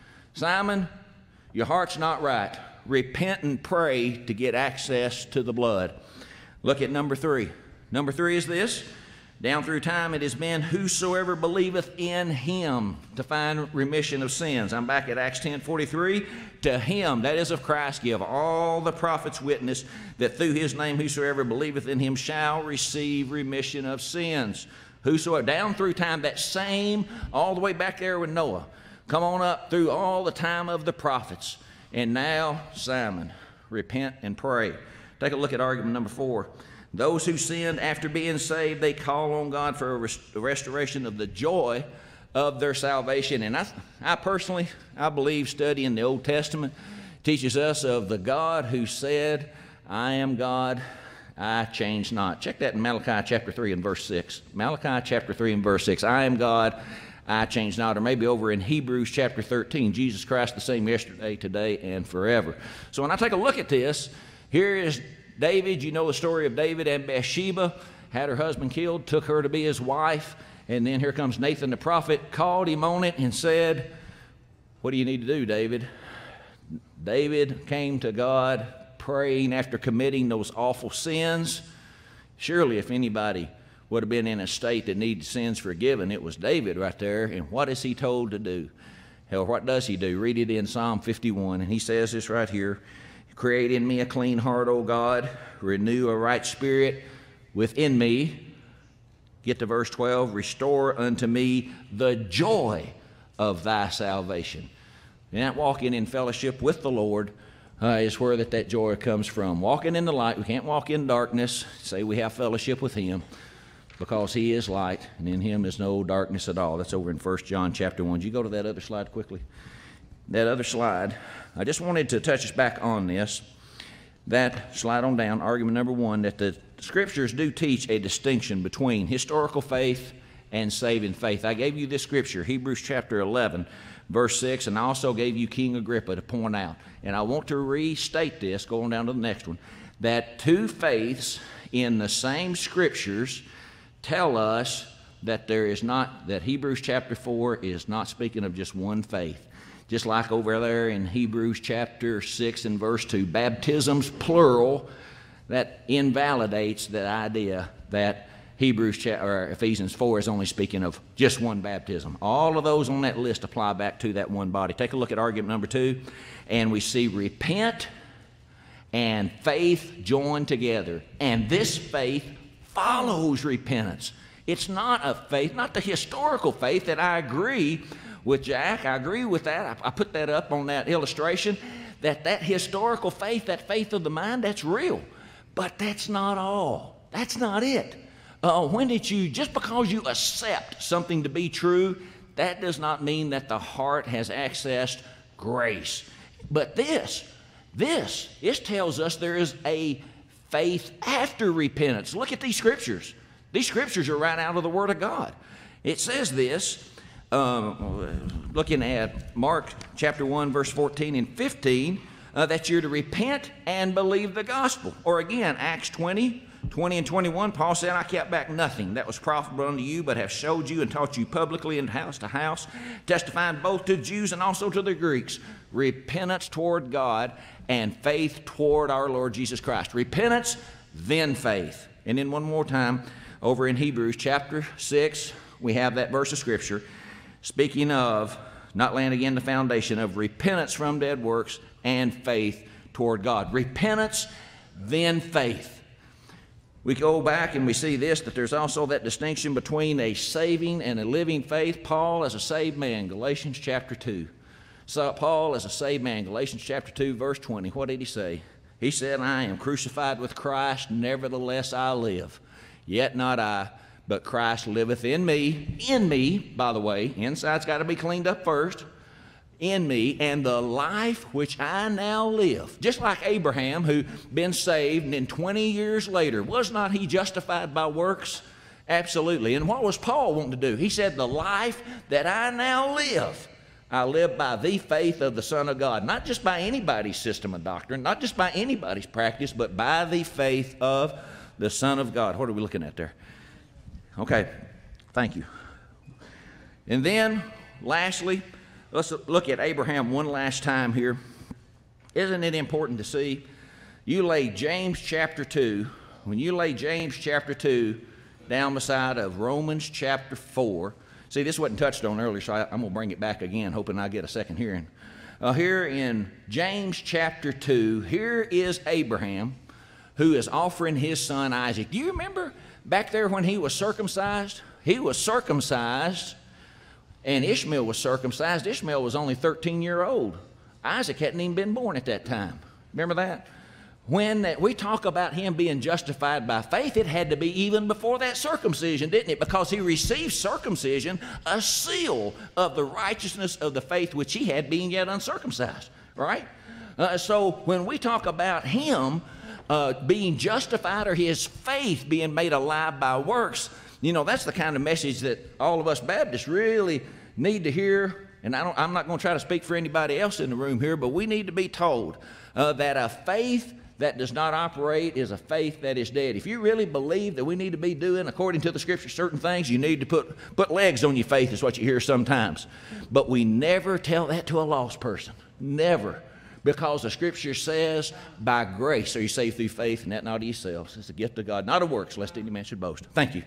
Simon, your heart's not right. Repent and pray to get access to the blood. Look at number 3. Number 3 is this. Down through time it has been whosoever believeth in him to find remission of sins. I'm back at Acts 10:43. To him, that is of Christ, give all the prophets witness that through his name whosoever believeth in him shall receive remission of sins. Whosoever, down through time, that same, all the way back there with Noah. Come on up through all the time of the prophets. And now, Simon, repent and pray. Take a look at argument number 4. Those who sinned after being saved, they call on God for a restoration of the joy of their salvation. And I personally believe studying the Old Testament teaches us of the God who said, I am God, I change not. Check that in Malachi chapter 3 and verse 6. Malachi chapter 3 and verse 6. I am God, I change not. Or maybe over in Hebrews chapter 13, Jesus Christ the same yesterday, today, and forever. So when I take a look at this, here is David. You know the story of David and Bathsheba. Had her husband killed, took her to be his wife, and then here comes Nathan the prophet, called him on it and said, what do you need to do, David? David came to God praying after committing those awful sins. Surely if anybody would have been in a state that needed sins forgiven, it was David right there. And what is he told to do? Hell, what does he do? Read it in Psalm 51, and he says this right here. Create in me a clean heart, O God. Renew a right spirit within me. Get to verse 12. Restore unto me the joy of thy salvation. And that walking in fellowship with the Lord is where that joy comes from. Walking in the light. We can't walk in darkness. Say we have fellowship with him, because he is light, and in him is no darkness at all. That's over in 1 John chapter 1. Would you go to that other slide quickly? That other slide. I just wanted to touch us back on this. That slide on down, argument number 1, that the Scriptures do teach a distinction between historical faith and saving faith. I gave you this scripture, Hebrews chapter 11, verse 6, and I also gave you King Agrippa to point out. And I want to restate this, going down to the next one, that two faiths in the same Scriptures tell us that that Hebrews chapter 4 is not speaking of just one faith. Just like over there in Hebrews chapter 6 and verse 2, baptisms plural, that invalidates the idea that Ephesians 4 is only speaking of just one baptism. All of those on that list apply back to that one body. Take a look at argument number 2, and we see repent and faith joined together. And this faith follows repentance. It's not a faith, not the historical faith that I agree with Jack. I agree with that. I put that up on that illustration, that historical faith, that faith of the mind, that's real. But that's not all. That's not it. Just because you accept something to be true, that does not mean that the heart has accessed grace. But this tells us there is a faith after repentance. Look at these scriptures. These scriptures are right out of the Word of God. It says this, looking at Mark chapter 1, verse 14 and 15, that you're to repent and believe the gospel. Or again, Acts 20 and 21, Paul said, I kept back nothing that was profitable unto you, but have showed you and taught you publicly and house to house, testifying both to the Jews and also to the Greeks, repentance toward God and faith toward our Lord Jesus Christ. Repentance, then faith. And then one more time, over in Hebrews chapter 6, we have that verse of Scripture, speaking of not laying again the foundation of repentance from dead works and faith toward God. Repentance, then faith. We go back and we see this, that there's also that distinction between a saving and a living faith. Paul as a saved man, Galatians chapter 2. So Paul as a saved man, Galatians chapter 2, verse 20, what did he say? He said, I am crucified with Christ, nevertheless I live. Yet not I, but Christ liveth in me. In me, by the way, inside's got to be cleaned up first. In me, and the life which I now live. Just like Abraham, who been saved, and then 20 years later, was not he justified by works? Absolutely. And what was Paul wanting to do? He said, the life that I now live, I live by the faith of the Son of God. Not just by anybody's system of doctrine, not just by anybody's practice, but by the faith of the Son of God. What are we looking at there? Okay, thank you. And then, lastly, let's look at Abraham one last time here. Isn't it important to see? You lay James chapter 2, when you lay James chapter 2 down beside of Romans chapter 4, see, this wasn't touched on earlier, so I'm going to bring it back again, hoping I get a second hearing. Here in James chapter 2, here is Abraham, who is offering his son Isaac. Do you remember back there when he was circumcised? He was circumcised, and Ishmael was circumcised. Ishmael was only 13-year-old. Isaac hadn't even been born at that time. Remember that? When we talk about him being justified by faith, it had to be even before that circumcision, didn't it? Because he received circumcision, a seal of the righteousness of the faith which he had, being yet uncircumcised, right? So when we talk about him being justified, or his faith being made alive by works, you know, that's the kind of message that all of us Baptists really need to hear. And I'm not going to try to speak for anybody else in the room here, but we need to be told that a faith that does not operate is a faith that is dead. If you really believe that we need to be doing, according to the Scripture, certain things, you need to put legs on your faith, is what you hear sometimes. But we never tell that to a lost person. Never. because the Scripture says, by grace are you saved through faith, and that not of yourselves. It's a gift of God, not of works, lest any man should boast. Thank you.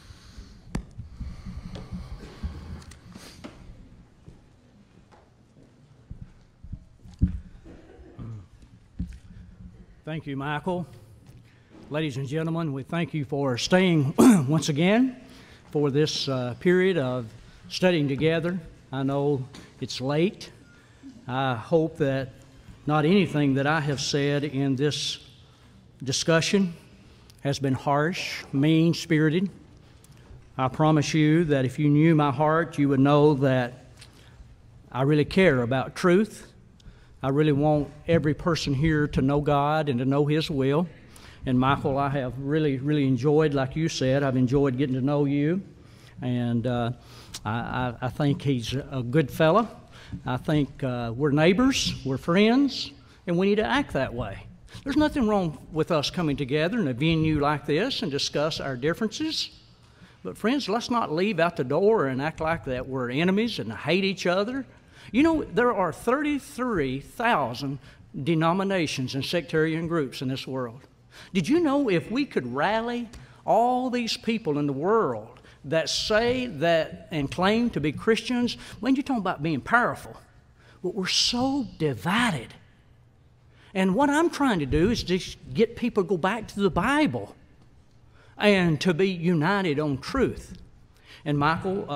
Thank you, Michael. Ladies and gentlemen, we thank you for staying once again for this period of studying together. I know it's late. I hope that not anything that I have said in this discussion has been harsh, mean-spirited. I promise you that if you knew my heart, you would know that I really care about truth. I really want every person here to know God and to know His will. And Michael, I have really, really enjoyed, like you said, I've enjoyed getting to know you. And I think he's a good fella. I think we're neighbors, we're friends, and we need to act that way. There's nothing wrong with us coming together in a venue like this and discuss our differences. But friends, let's not leave out the door and act like that we're enemies and hate each other. You know, there are 33,000 denominations and sectarian groups in this world. Did you know if we could rally all these people in the world that say that and claim to be Christians, when you're talking about being powerful, but we're so divided. And what I'm trying to do is just get people to go back to the Bible and to be united on truth. And Michael,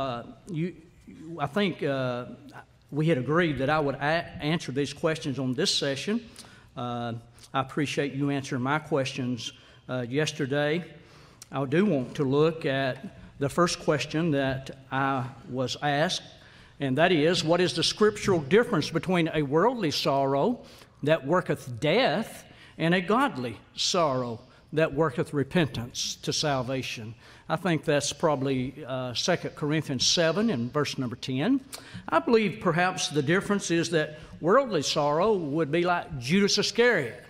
I think we had agreed that I would answer these questions on this session. I appreciate you answering my questions yesterday. I do want to look at the first question that I was asked, and that is, what is the scriptural difference between a worldly sorrow that worketh death and a godly sorrow that worketh repentance to salvation? I think that's probably 2 Corinthians 7 and verse number 10. I believe perhaps the difference is that worldly sorrow would be like Judas Iscariot.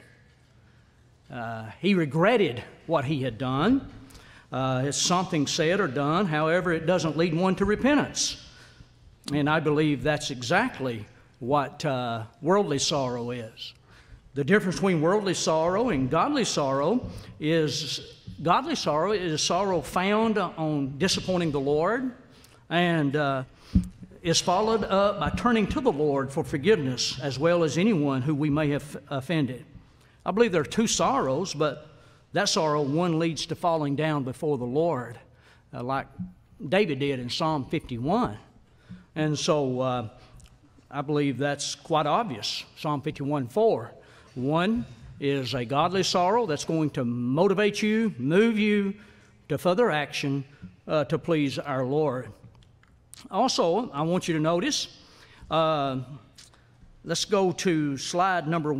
He regretted what he had done. It's something said or done, however, it doesn't lead one to repentance. And I believe that's exactly what worldly sorrow is. The difference between worldly sorrow and godly sorrow is sorrow found on disappointing the Lord and is followed up by turning to the Lord for forgiveness as well as anyone who we may have offended. I believe there are two sorrows, but that sorrow, one leads to falling down before the Lord, like David did in Psalm 51. And so I believe that's quite obvious, Psalm 51:4. One is a godly sorrow that's going to motivate you, move you to further action to please our Lord. Also, I want you to notice, let's go to slide number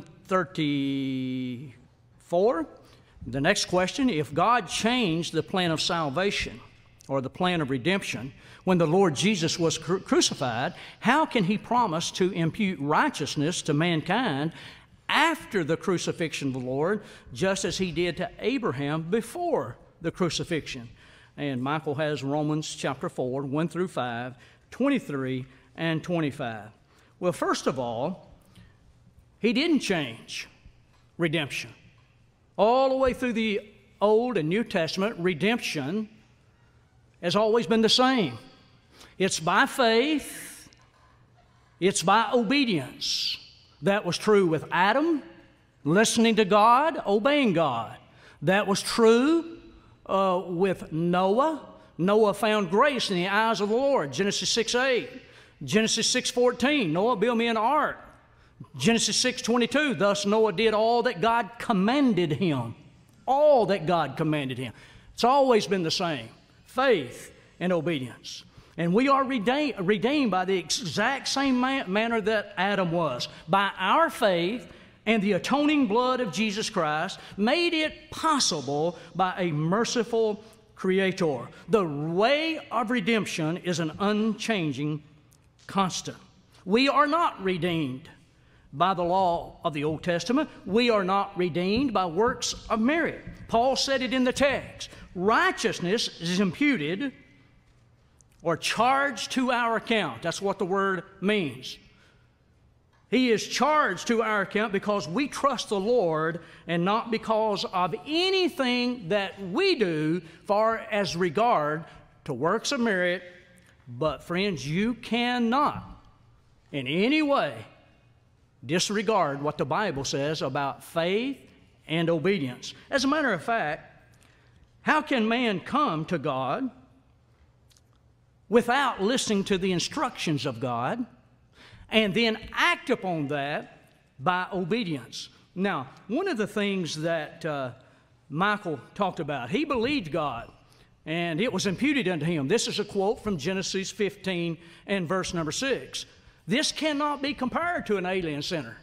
134. The next question, if God changed the plan of salvation or the plan of redemption when the Lord Jesus was crucified, how can He promise to impute righteousness to mankind after the crucifixion of the Lord, just as He did to Abraham before the crucifixion? And Michael has Romans chapter 4, 1 through 5, 23 and 25. Well, first of all, He didn't change redemption. All the way through the Old and New Testament, redemption has always been the same. It's by faith, it's by obedience. That was true with Adam, listening to God, obeying God. That was true with Noah. Noah found grace in the eyes of the Lord, Genesis 6:8. Genesis 6:14, Noah built me an ark. Genesis 6:22, thus Noah did all that God commanded him. All that God commanded him. It's always been the same, faith and obedience. And we are redeemed by the exact same manner that Adam was. By our faith and the atoning blood of Jesus Christ, made it possible by a merciful Creator. The way of redemption is an unchanging constant. We are not redeemed by the law of the Old Testament. We are not redeemed by works of merit. Paul said it in the text. Righteousness is imputed or charged to our account. That's what the word means. He is charged to our account because we trust the Lord and not because of anything that we do far as regard to works of merit. But friends, you cannot in any way disregard what the Bible says about faith and obedience. As a matter of fact, how can man come to God without listening to the instructions of God and then act upon that by obedience? Now, one of the things that Michael talked about, he believed God, and it was imputed unto him. This is a quote from Genesis 15 and verse number 6. This cannot be compared to an alien sinner,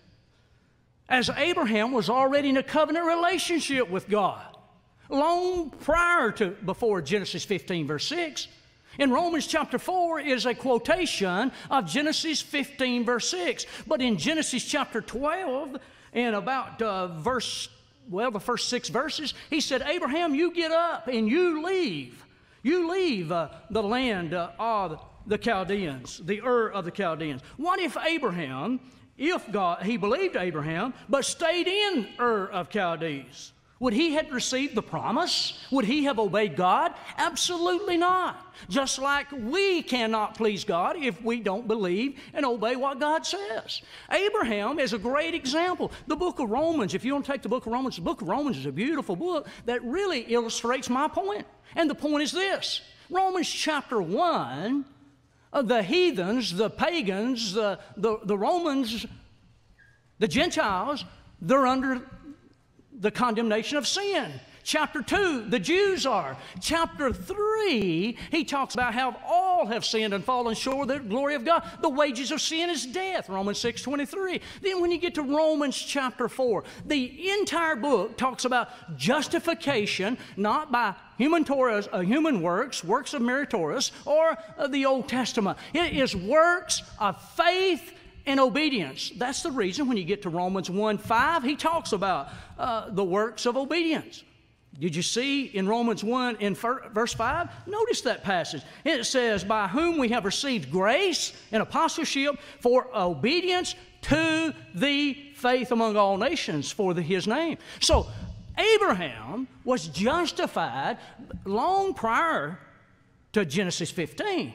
as Abraham was already in a covenant relationship with God long prior to before Genesis 15 verse 6. In Romans chapter 4 is a quotation of Genesis 15 verse 6. But in Genesis chapter 12 and about the first 6 verses, he said, Abraham, you get up and you leave. You leave the land of the Chaldeans, the Ur of the Chaldeans. What if Abraham, he believed Abraham, but stayed in Ur of Chaldees? Would he have received the promise? Would he have obeyed God? Absolutely not. Just like we cannot please God if we don't believe and obey what God says. Abraham is a great example. The book of Romans, if you don't take the book of Romans is a beautiful book that really illustrates my point. And the point is this: Romans chapter 1, the heathens, the pagans, the Romans, the Gentiles, they're under the condemnation of sin. Chapter 2, the Jews are. Chapter 3, he talks about how all have sinned and fallen short of the glory of God. The wages of sin is death, Romans 6:23. Then when you get to Romans chapter 4, the entire book talks about justification, not by human works, works of meritorious, or the Old Testament. It is works of faith and obedience. That's the reason when you get to Romans 1:5, he talks about the works of obedience. Did you see in Romans 1 in verse 5? Notice that passage. It says, by whom we have received grace and apostleship for obedience to the faith among all nations for his name. So Abraham was justified long prior to Genesis 15.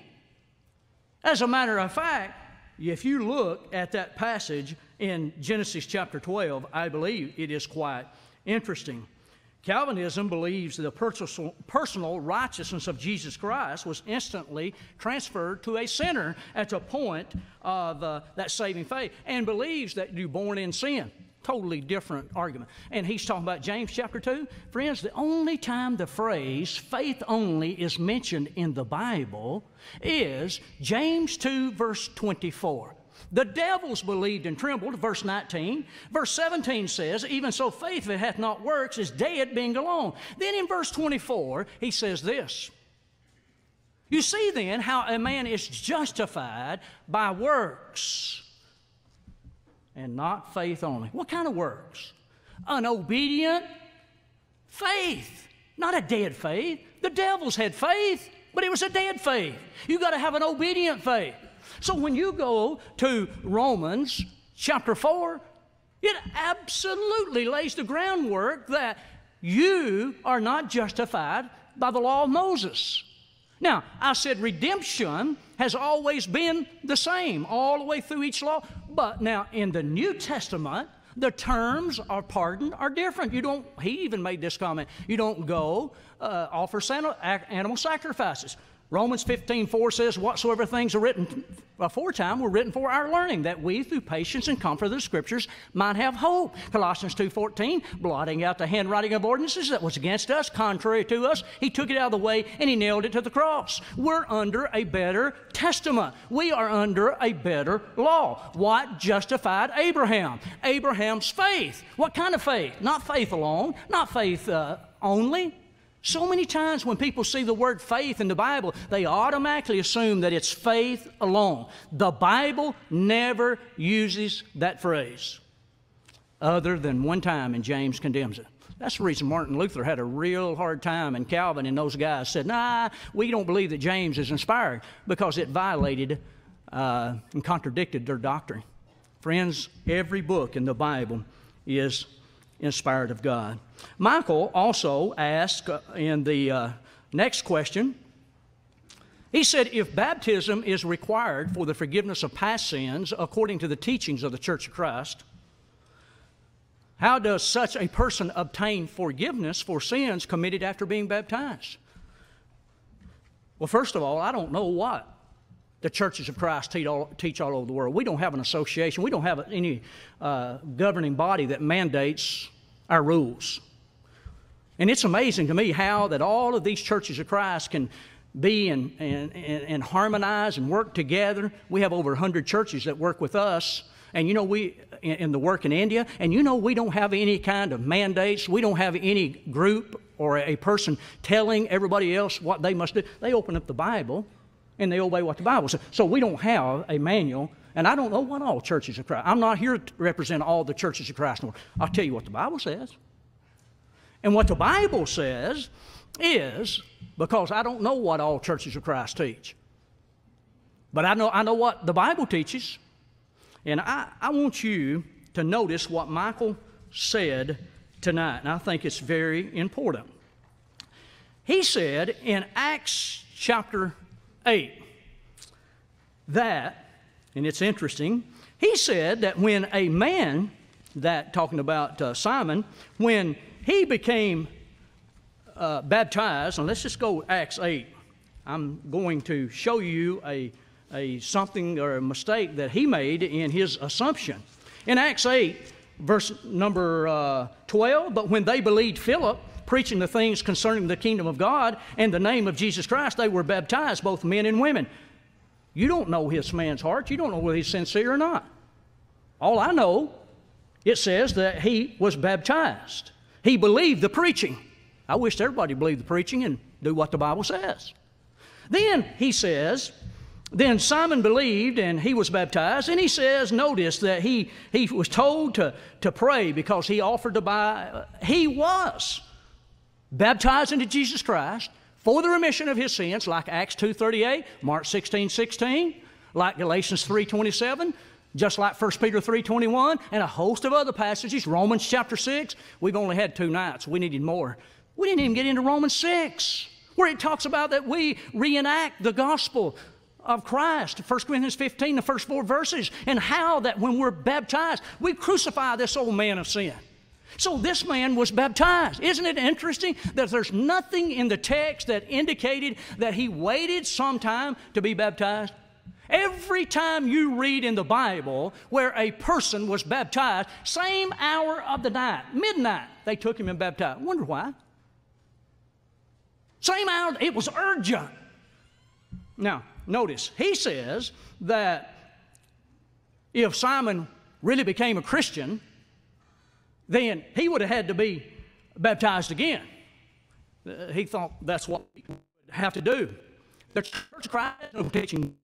As a matter of fact, if you look at that passage in Genesis chapter 12, I believe it is quite interesting. Calvinism believes the personal righteousness of Jesus Christ was instantly transferred to a sinner at the point of that saving faith, and believes that you're born in sin. Totally different argument. And he's talking about James chapter 2. Friends, the only time the phrase faith only is mentioned in the Bible is James 2 verse 24. The devils believed and trembled, verse 19. Verse 17 says, even so faith, if it hath not works, is dead, being alone. Then in verse 24, he says this. You see then how a man is justified by works and not faith only. What kind of works? An obedient faith, not a dead faith. The devils had faith, but it was a dead faith. You've got to have an obedient faith. So when you go to Romans chapter 4, it absolutely lays the groundwork that you are not justified by the law of Moses. Now, I said redemption has always been the same all the way through each law. But now in the New Testament, the terms of pardon are different. He even made this comment, you don't go offer animal sacrifices. Romans 15:4 says, whatsoever things are written aforetime were written for our learning, that we through patience and comfort of the Scriptures might have hope. Colossians 2:14, blotting out the handwriting of ordinances that was against us, contrary to us, he took it out of the way and he nailed it to the cross. We're under a better testament. We are under a better law. What justified Abraham? Abraham's faith. What kind of faith? Not faith alone, not faith only. So many times when people see the word faith in the Bible, they automatically assume that it's faith alone. The Bible never uses that phrase, other than one time, and James condemns it. That's the reason Martin Luther had a real hard time, and Calvin and those guys said, nah, we don't believe that James is inspired, because it violated and contradicted their doctrine. Friends, every book in the Bible is inspired of God. Michael also asked in the next question, he said, if baptism is required for the forgiveness of past sins according to the teachings of the Church of Christ, how does such a person obtain forgiveness for sins committed after being baptized? Well, first of all, I don't know what the churches of Christ teach all over the world. We don't have an association. We don't have any governing body that mandates our rules. And it's amazing to me how that all of these churches of Christ can be and harmonize and work together. We have over 100 churches that work with us. And you know, we in the work in India, and you know, we don't have any kind of mandates. We don't have any group or a person telling everybody else what they must do. They open up the Bible and they obey what the Bible says. So we don't have a manual, and I don't know what all churches of Christ. I'm not here to represent all the churches of Christ. I'll tell you what the Bible says. And what the Bible says is, because I don't know what all churches of Christ teach, but I know what the Bible teaches. And I want you to notice what Michael said tonight, and I think it's very important. He said in Acts chapter 8 that, and it's interesting, he said that when a man, that talking about Simon, when he became baptized, and let's just go Acts 8. I'm going to show you a something or a mistake that he made in his assumption. In Acts 8, verse number 12, but when they believed Philip, preaching the things concerning the kingdom of God and the name of Jesus Christ, they were baptized, both men and women. You don't know this man's heart. You don't know whether he's sincere or not. All I know, it says that he was baptized. He believed the preaching. I wish everybody believed the preaching and do what the Bible says. Then he says, then Simon believed and he was baptized. And he says, notice that he was told to pray because he offered to buy. He was baptized into Jesus Christ for the remission of his sins, like Acts 2:38, Mark 16:16, like Galatians 3:27, just like 1 Peter 3:21, and a host of other passages. Romans chapter 6, we've only had 2 nights. We needed more. We didn't even get into Romans 6, where it talks about that we reenact the gospel of Christ. 1 Corinthians 15, the first 4 verses, and how that when we're baptized, we crucify this old man of sin. So this man was baptized. Isn't it interesting that there's nothing in the text that indicated that he waited some time to be baptized? Every time you read in the Bible where a person was baptized, same hour of the night, midnight, they took him and baptized. Wonder why? Same hour, it was urgent. Now, notice, he says that if Simon really became a Christian, then he would have had to be baptized again. He thought that's what he would have to do. The Church of Christ is teaching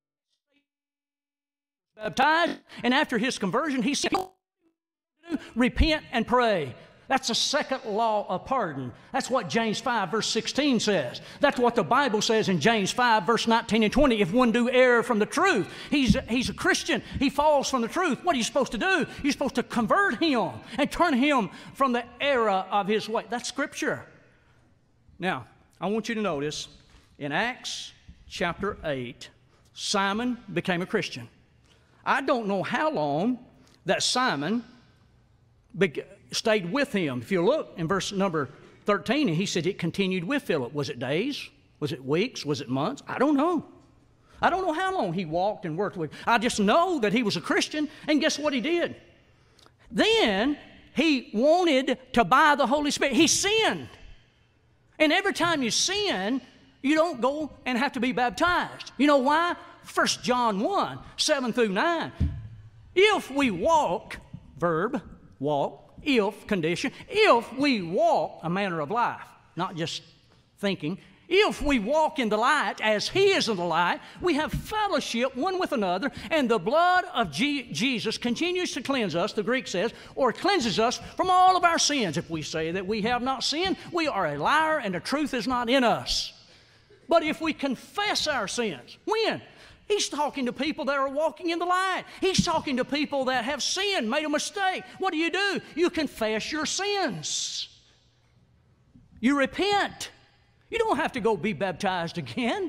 baptized, and after his conversion, he said, repent and pray. That's the second law of pardon. That's what James 5, verse 16 says. That's what the Bible says in James 5, verse 19 and 20. If one do err from the truth, he's a Christian. He falls from the truth. What are you supposed to do? You're supposed to convert him and turn him from the error of his way. That's Scripture. Now, I want you to notice in Acts chapter 8, Simon became a Christian. I don't know how long that Simon stayed with him. If you look in verse number 13, he said it continued with Philip. Was it days? Was it weeks? Was it months? I don't know. I don't know how long he walked and worked with him. I just know that he was a Christian, and guess what he did? Then he wanted to buy the Holy Spirit. He sinned. And every time you sin, you don't go and have to be baptized. You know why? 1 John 1, 7 through 9. If we walk, verb, walk, if, condition, if we walk a manner of life, not just thinking, if we walk in the light as he is in the light, we have fellowship one with another, and the blood of Jesus continues to cleanse us, the Greek says, or cleanses us from all of our sins. If we say that we have not sinned, we are a liar and the truth is not in us. But if we confess our sins, when? He's talking to people that are walking in the light. He's talking to people that have sinned, made a mistake. What do? You confess your sins. You repent. You don't have to go be baptized again.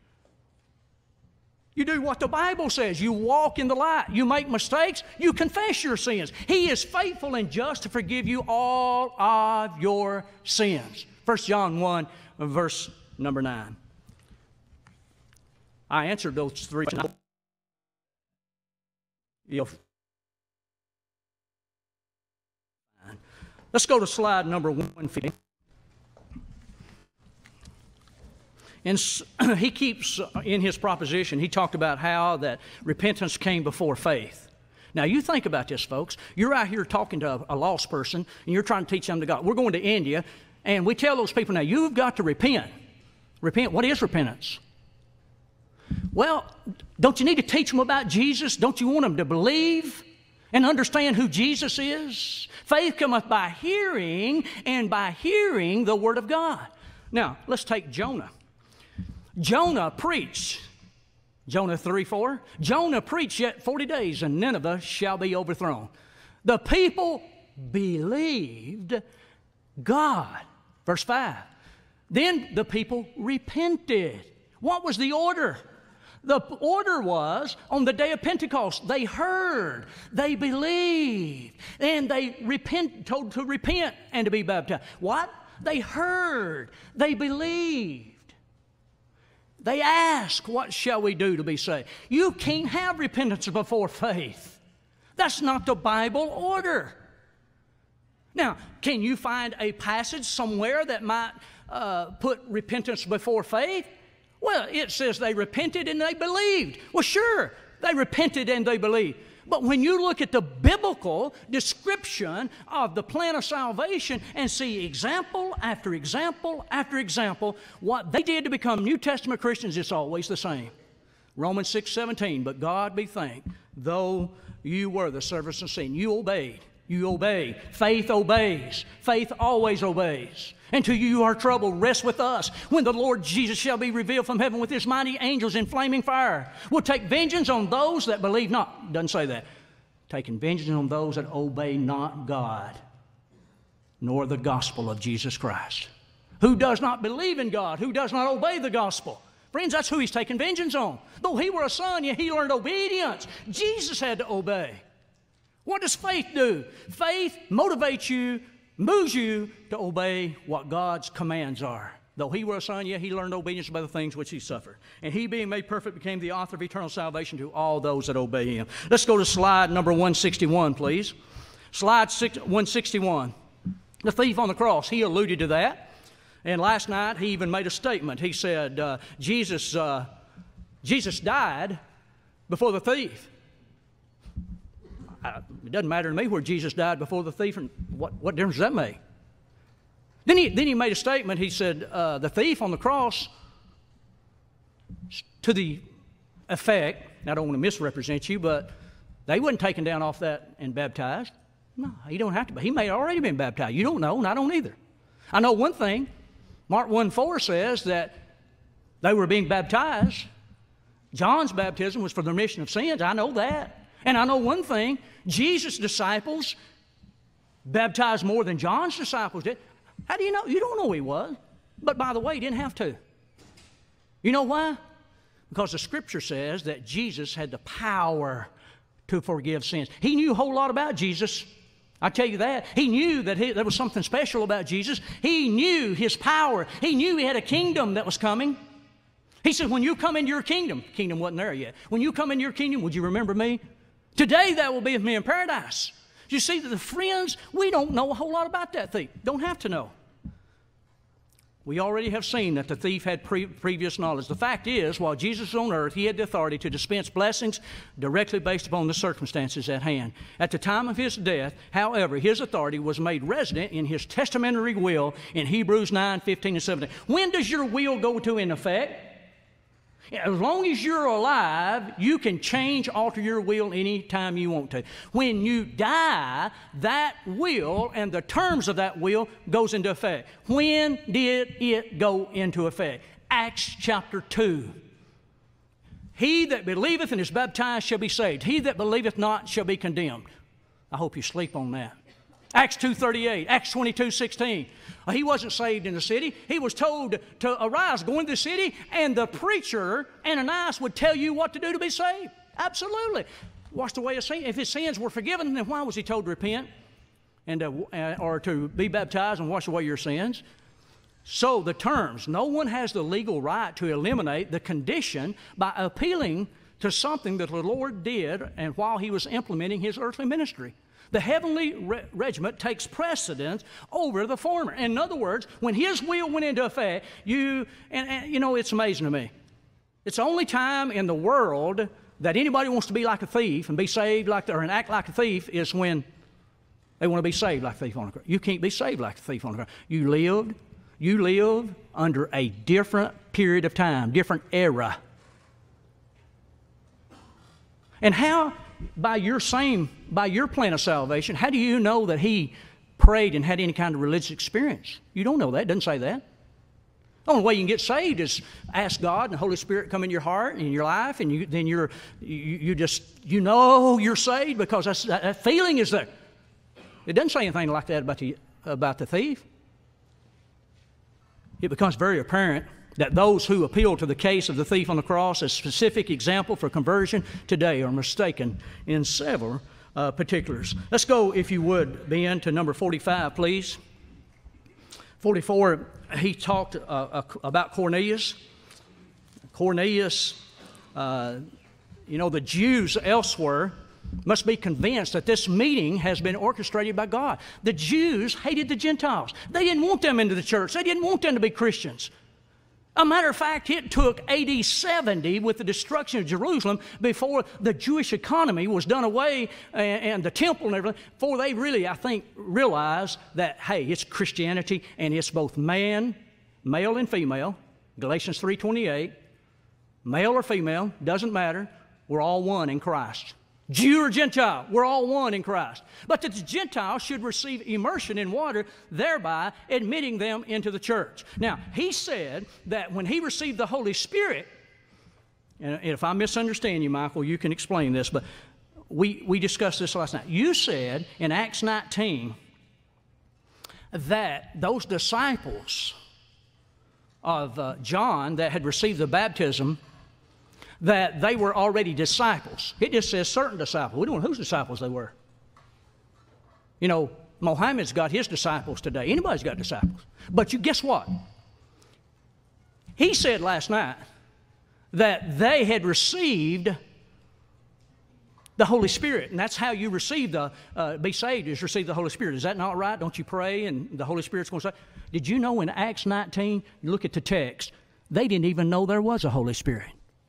You do what the Bible says. You walk in the light. You make mistakes. You confess your sins. He is faithful and just to forgive you all of your sins. 1 John 1, verse number 9. I answered those three. Let's go to slide number 150. And he keeps, in his proposition, he talked about how that repentance came before faith. Now, you think about this, folks. You're out here talking to a lost person, and you're trying to teach them to God. We're going to India, and we tell those people, now, you've got to repent. Repent. What is repentance? Well, don't you need to teach them about Jesus? Don't you want them to believe and understand who Jesus is? Faith cometh by hearing, and by hearing the Word of God. Now, let's take Jonah. Jonah preached, Jonah 3:4. Jonah preached yet 40 days, and Nineveh shall be overthrown. The people believed God. Verse 5. Then the people repented. What was the order? The order was, on the day of Pentecost, they heard, they believed, and they told to repent and to be baptized. What? They heard, they believed. They asked, what shall we do to be saved? You can't have repentance before faith. That's not the Bible order. Now, can you find a passage somewhere that might put repentance before faith? Well, it says they repented and they believed. Well, sure, they repented and they believed. But when you look at the biblical description of the plan of salvation and see example after example after example, what they did to become New Testament Christians, it's always the same. Romans 6:17, but God be thanked, though you were the servants of sin. You obeyed. You obey. Faith obeys. Faith always obeys. Until you are troubled, rest with us. When the Lord Jesus shall be revealed from heaven with his mighty angels in flaming fire, will take vengeance on those that believe not. Doesn't say that. Taking vengeance on those that obey not God, nor the gospel of Jesus Christ. Who does not believe in God, who does not obey the gospel. Friends, that's who he's taking vengeance on. Though he were a son, yet he learned obedience. Jesus had to obey. What does faith do? Faith motivates you, moves you to obey what God's commands are. Though he were a son, yet he learned obedience by the things which he suffered. And he, being made perfect, became the author of eternal salvation to all those that obey him. Let's go to slide number 161, please. Slide 161. The thief on the cross, he alluded to that. And last night, he even made a statement. He said, Jesus died before the thief. It doesn't matter to me where Jesus died before the thief, and what difference does that make? Then he made a statement. He said, the thief on the cross, to the effect, and I don't want to misrepresent you, but they wasn't taken down off that and baptized. No, he don't have to be. He may have already been baptized. You don't know, and I don't either. I know one thing. Mark 1:4 says that they were being baptized. John's baptism was for the remission of sins. I know that. And I know one thing, Jesus' disciples baptized more than John's disciples did. How do you know? You don't know he was. But by the way, he didn't have to. You know why? Because the Scripture says that Jesus had the power to forgive sins. He knew a whole lot about Jesus. I tell you that. He knew that there was something special about Jesus. He knew his power. He knew he had a kingdom that was coming. He said, when you come into your kingdom wasn't there yet. When you come into your kingdom, would you remember me? Today that will be with me in paradise. You see that the friends, we don't know a whole lot about that thief. Don't have to know. We already have seen that the thief had previous knowledge. The fact is, while Jesus was on earth, he had the authority to dispense blessings directly based upon the circumstances at hand. At the time of his death, however, his authority was made resident in his testamentary will in Hebrews 9:15 and 17. When does your will go into effect? As long as you're alive, you can change, alter your will anytime you want to. When you die, that will and the terms of that will goes into effect. When did it go into effect? Acts chapter 2. He that believeth and is baptized shall be saved. He that believeth not shall be condemned. I hope you sleep on that. Acts 2:38, Acts 22:16. He wasn't saved in the city. He was told to arise, go into the city, and the preacher, Ananias, would tell you what to do to be saved. Absolutely. Washed away his sins. If his sins were forgiven, then why was he told to repent and or to be baptized and wash away your sins? So the terms, no one has the legal right to eliminate the condition by appealing to something that the Lord did and while he was implementing his earthly ministry. The heavenly regiment takes precedence over the former. In other words, when his will went into effect, you know, it's amazing to me. It's the only time in the world that anybody wants to be like a thief and be saved like, or act like a thief is when they want to be saved like a thief on the cross. You can't be saved like a thief on the cross. You live under a different period of time, different era. And how, by your plan of salvation, how do you know that he prayed and had any kind of religious experience? You don't know that. It doesn't say that. The only way you can get saved is ask God and the Holy Spirit come in your heart and in your life, and you know you're saved because that feeling is there. It doesn't say anything like that about the thief. It becomes very apparent that those who appeal to the case of the thief on the cross as a specific example for conversion today are mistaken in several particulars. Let's go, if you would, Ben, to number 45, please. 44, he talked about Cornelius. Cornelius, the Jews elsewhere must be convinced that this meeting has been orchestrated by God. The Jews hated the Gentiles. They didn't want them into the church. They didn't want them to be Christians. A matter of fact, it took AD 70 with the destruction of Jerusalem before the Jewish economy was done away and the temple and everything, before they really, I think, realized that, hey, it's Christianity and it's both male and female. Galatians 3:28, male or female, doesn't matter. We're all one in Christ. Jew or Gentile, we're all one in Christ. But that the Gentiles should receive immersion in water, thereby admitting them into the church. Now, he said that when he received the Holy Spirit, and if I misunderstand you, Michael, you can explain this, but we discussed this last night. You said in Acts 19 that those disciples of John that had received the baptism, that they were already disciples. It just says certain disciples. We don't know whose disciples they were. You know, Mohammed's got his disciples today. Anybody's got disciples. But guess what? He said last night that they had received the Holy Spirit. And that's how you receive be saved, is receive the Holy Spirit. Is that not right? Don't you pray and the Holy Spirit's going to say? Did you know in Acts 19, you look at the text, they didn't even know there was a Holy Spirit.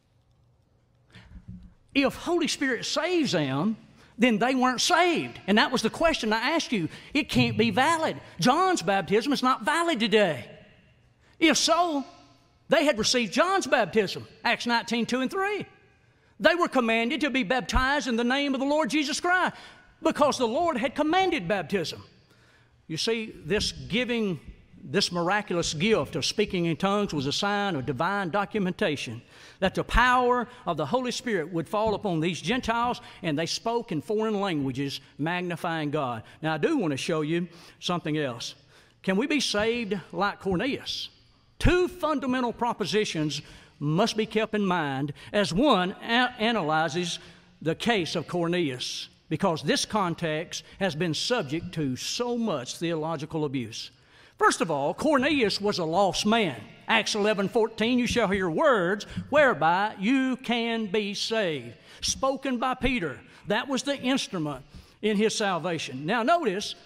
If Holy Spirit saves them, then they weren't saved. And that was the question I asked you. It can't be valid. John's baptism is not valid today. If so, they had received John's baptism, Acts 19, 2 and 3. They were commanded to be baptized in the name of the Lord Jesus Christ because the Lord had commanded baptism. You see, this miraculous gift of speaking in tongues was a sign of divine documentation that the power of the Holy Spirit would fall upon these Gentiles, and they spoke in foreign languages, magnifying God. Now, I do want to show you something else. Can we be saved like Cornelius? Two fundamental propositions must be kept in mind as one analyzes the case of Cornelius, because this context has been subject to so much theological abuse. First of all, Cornelius was a lost man. Acts 11:14, you shall hear words whereby you can be saved. Spoken by Peter. That was the instrument in his salvation. Now notice,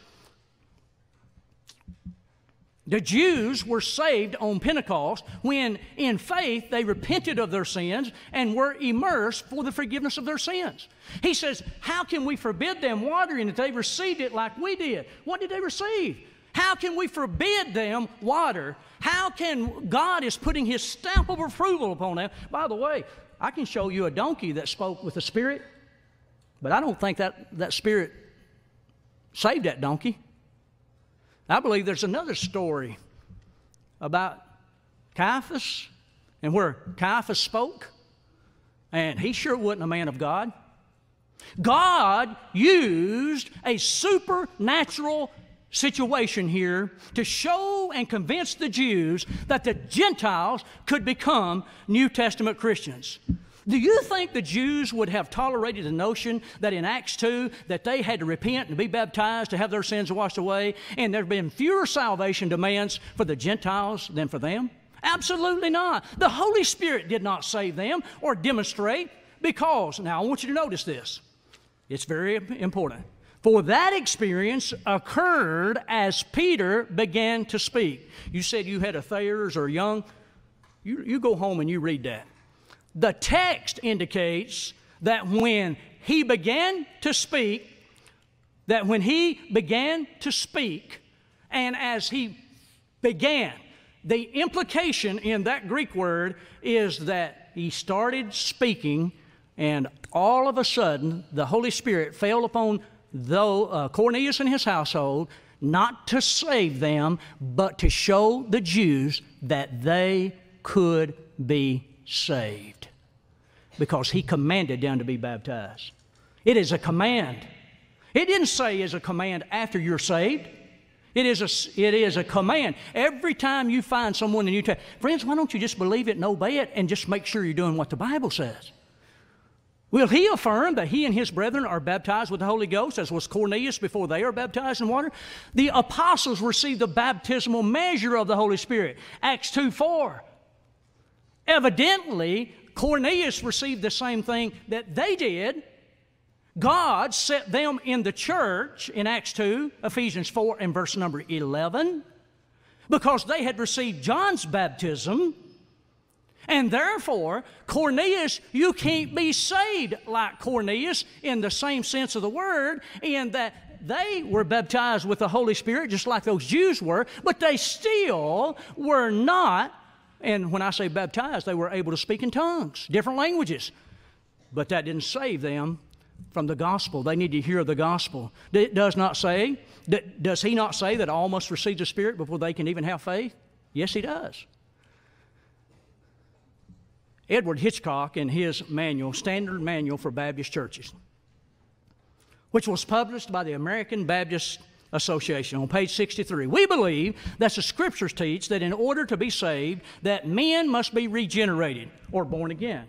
the Jews were saved on Pentecost when in faith they repented of their sins and were immersed for the forgiveness of their sins. He says, how can we forbid them watering if they received it like we did? What did they receive? How can we forbid them water? How can God is putting his stamp of approval upon them? By the way, I can show you a donkey that spoke with the Spirit, but I don't think that Spirit saved that donkey. I believe there's another story about Caiaphas and where Caiaphas spoke And he sure wasn't a man of God. God used a supernatural situation here to show and convince the Jews that the Gentiles could become New Testament Christians. Do you think the Jews would have tolerated the notion that in Acts 2 that they had to repent and be baptized to have their sins washed away, and there have been fewer salvation demands for the Gentiles than for them? Absolutely not. The Holy Spirit did not save them or demonstrate, because, now I want you to notice this. It's very important. For that experience occurred as Peter began to speak. You said you had a Thayer's or Young. You go home and you read that. The text indicates that when he began to speak, and as he began, the implication in that Greek word is that he started speaking, and all of a sudden the Holy Spirit fell upon Cornelius and his household, not to save them, but to show the Jews that they could be saved. Because he commanded them to be baptized. It is a command. It didn't say it's a command after you're saved. It is a command. Every time you find someone in the New Testament, friends, why don't you just believe it and obey it and just make sure you're doing what the Bible says? Will he affirm that he and his brethren are baptized with the Holy Ghost, as was Cornelius before they are baptized in water? The apostles received the baptismal measure of the Holy Spirit. Acts 2:4. Evidently, Cornelius received the same thing that they did. God set them in the church in Acts 2, Ephesians 4 and verse number 11, because they had received John's baptism. And therefore, Cornelius, you can't be saved like Cornelius in the same sense of the word, in that they were baptized with the Holy Spirit just like those Jews were, but they still were not, and when I say baptized, they were able to speak in tongues, different languages. But that didn't save them from the gospel. They need to hear the gospel. It does he not say that all must receive the Spirit before they can even have faith? Yes, he does. Edward Hitchcock, in his manual, Standard Manual for Baptist Churches, which was published by the American Baptist Association, on page 63, we believe that the Scriptures teach that in order to be saved, that men must be regenerated or born again.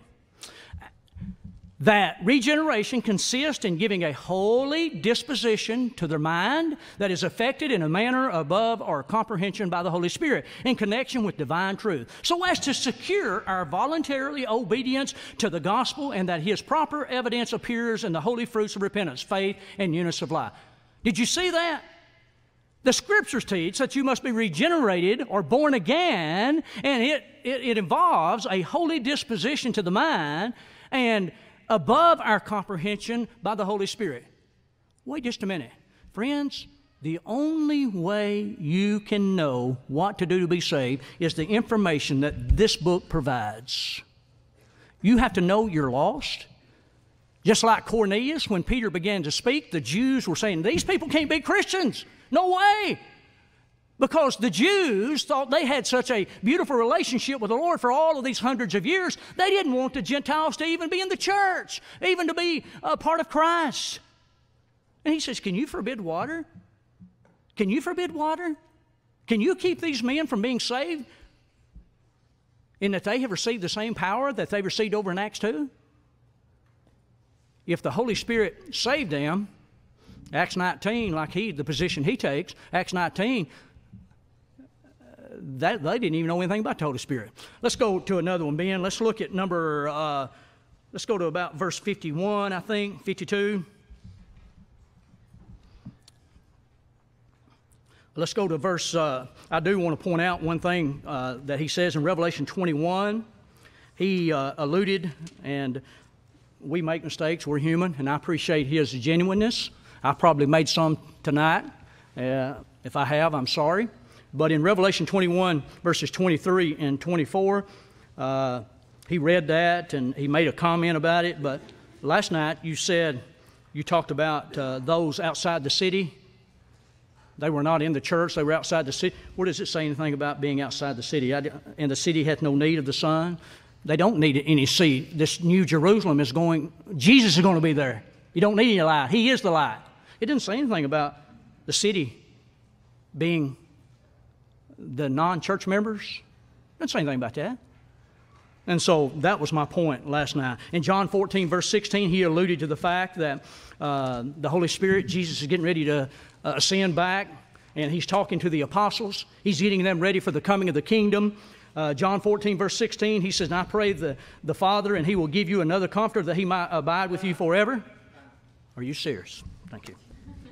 That regeneration consists in giving a holy disposition to their mind that is affected in a manner above our comprehension by the Holy Spirit in connection with divine truth, so as to secure our voluntary obedience to the gospel, and that His proper evidence appears in the holy fruits of repentance, faith, and newness of life. Did you see that? The Scriptures teach that you must be regenerated or born again, and it involves a holy disposition to the mind and above our comprehension by the Holy Spirit. Wait just a minute. Friends, the only way you can know what to do to be saved is the information that this book provides. You have to know you're lost. Just like Cornelius, when Peter began to speak, the Jews were saying, these people can't be Christians. No way. Because the Jews thought they had such a beautiful relationship with the Lord for all of these hundreds of years, they didn't want the Gentiles to even be in the church, even to be a part of Christ. And he says, can you forbid water? Can you forbid water? Can you keep these men from being saved in that they have received the same power that they received over in Acts 2? If the Holy Spirit saved them, Acts 19, like the position he takes, Acts 19, that they didn't even know anything about the Holy Spirit. Let's go to another one, Ben. Let's look at let's go to about verse 51, I think, 52. Let's go to verse, I do want to point out one thing that he says in Revelation 21. He alluded, and we make mistakes, we're human, and I appreciate his genuineness. I probably made some tonight. If I have, I'm sorry. But in Revelation 21, verses 23 and 24, he read that and he made a comment about it. But last night you talked about those outside the city. They were not in the church, they were outside the city. Where does it say anything about being outside the city? And the city hath no need of the sun. They don't need any seed. This New Jerusalem is going, Jesus is going to be there. You don't need any light. He is the light. It didn't say anything about the city being the non-church members. It didn't say anything about that. And so that was my point last night. In John 14, verse 16, he alluded to the fact that the Holy Spirit, Jesus is getting ready to ascend back, and he's talking to the apostles. He's getting them ready for the coming of the kingdom. John 14, verse 16, he says, and I pray the Father, and he will give you another comforter that he might abide with you forever. Are you serious? Thank you.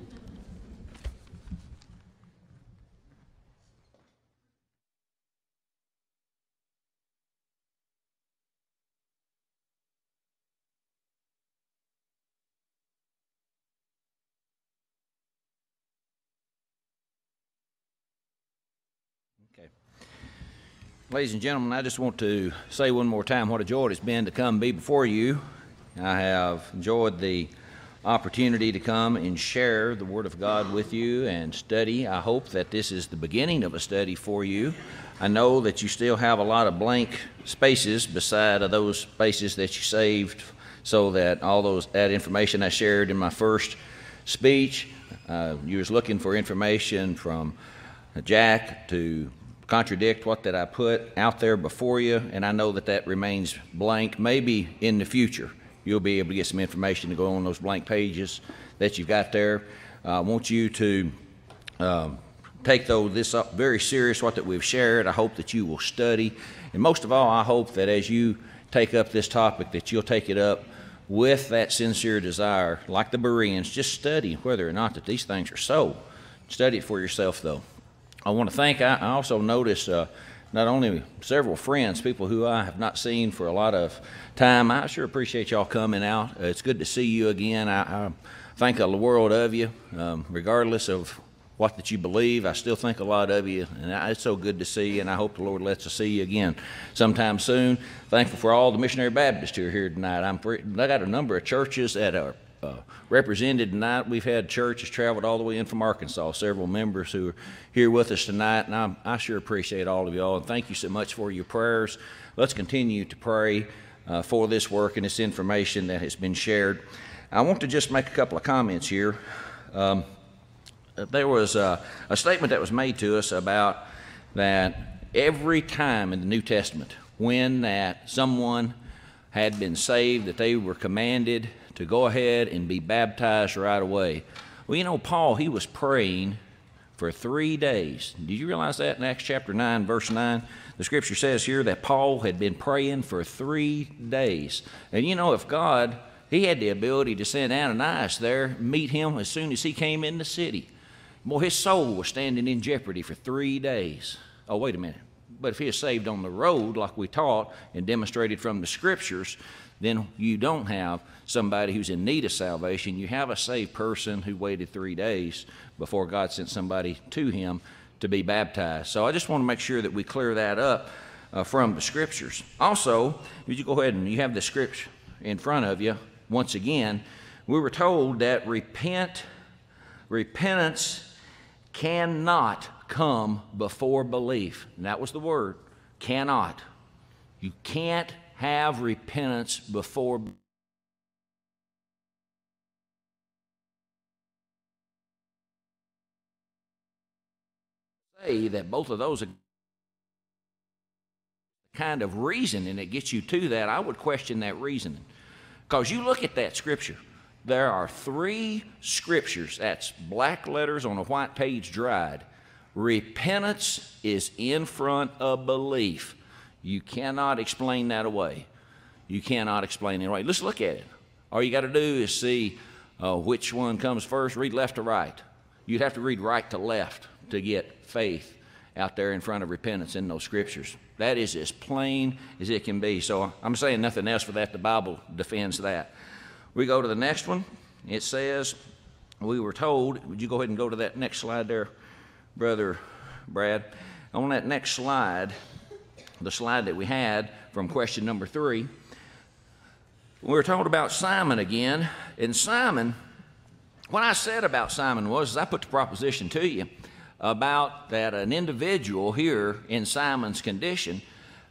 Okay. Ladies and gentlemen, I just want to say one more time what a joy it has been to come be before you. I have enjoyed the opportunity to come and share the Word of God with you and study. I hope that this is the beginning of a study for you. I know that you still have a lot of blank spaces beside of those spaces that you saved, so that all that information I shared in my first speech, you was looking for information from Jack to contradict what that I put out there before you, and I know that that remains blank. Maybe in the future you'll be able to get some information to go on those blank pages that you've got there. I want you to take this up very serious, what that we've shared. I hope that you will study, and most of all, I hope that as you take up this topic, that you'll take it up with that sincere desire, like the Bereans. Just study whether or not that these things are so. Study it for yourself, though. I want to thank, I also noticed not only several friends, people who I have not seen for a lot of time. I sure appreciate y'all coming out. It's good to see you again. I think the world of you, regardless of what that you believe. I still think a lot of you, and it's so good to see you, and I hope the Lord lets us see you again sometime soon. Thankful for all the missionary Baptists who are here tonight. I got a number of churches that are represented tonight. We've had churches traveled all the way in from Arkansas, several members who are here with us tonight, and I sure appreciate all of y'all, and thank you so much for your prayers. Let's continue to pray for this work and this information that has been shared. I want to just make a couple of comments here. There was a statement that was made to us about that every time in the New Testament when that someone had been saved, that they were commanded to go ahead and be baptized right away. Well, you know, Paul, he was praying for 3 days. Do you realize that in Acts chapter 9, verse 9? The scripture says here that Paul had been praying for 3 days. And you know, if God, he had the ability to send Ananias there, meet him as soon as he came in the city. Boy, his soul was standing in jeopardy for 3 days. Oh, wait a minute. But if he is saved on the road, like we taught and demonstrated from the scriptures, then you don't have somebody who's in need of salvation. You have a saved person who waited 3 days before God sent somebody to him to be baptized. So I just want to make sure that we clear that up from the scriptures. Also, would you go ahead and you have the scripture in front of you. Once again, we were told that repentance cannot come before belief. And that was the word, cannot. You can't have repentance before say that both of those are kind of reasoning that gets you to that. I would question that reasoning, because you look at that scripture, there are 3 scriptures, that's black letters on a white page dried. Repentance is in front of belief. You cannot explain that away. You cannot explain it away. Let's look at it. All you got to do is see which one comes first. Read left to right. You'd have to read right to left to get faith out there in front of repentance in those scriptures. That is as plain as it can be. So I'm saying nothing else for that. The Bible defends that. We go to the next one. It says, we were told, would you go ahead and go to that next slide there, Brother Brad? On that next slide, the slide that we had from question number 3, we were told about Simon again. And Simon, what I said about Simon was, I put the proposition to you about that an individual here in Simon's condition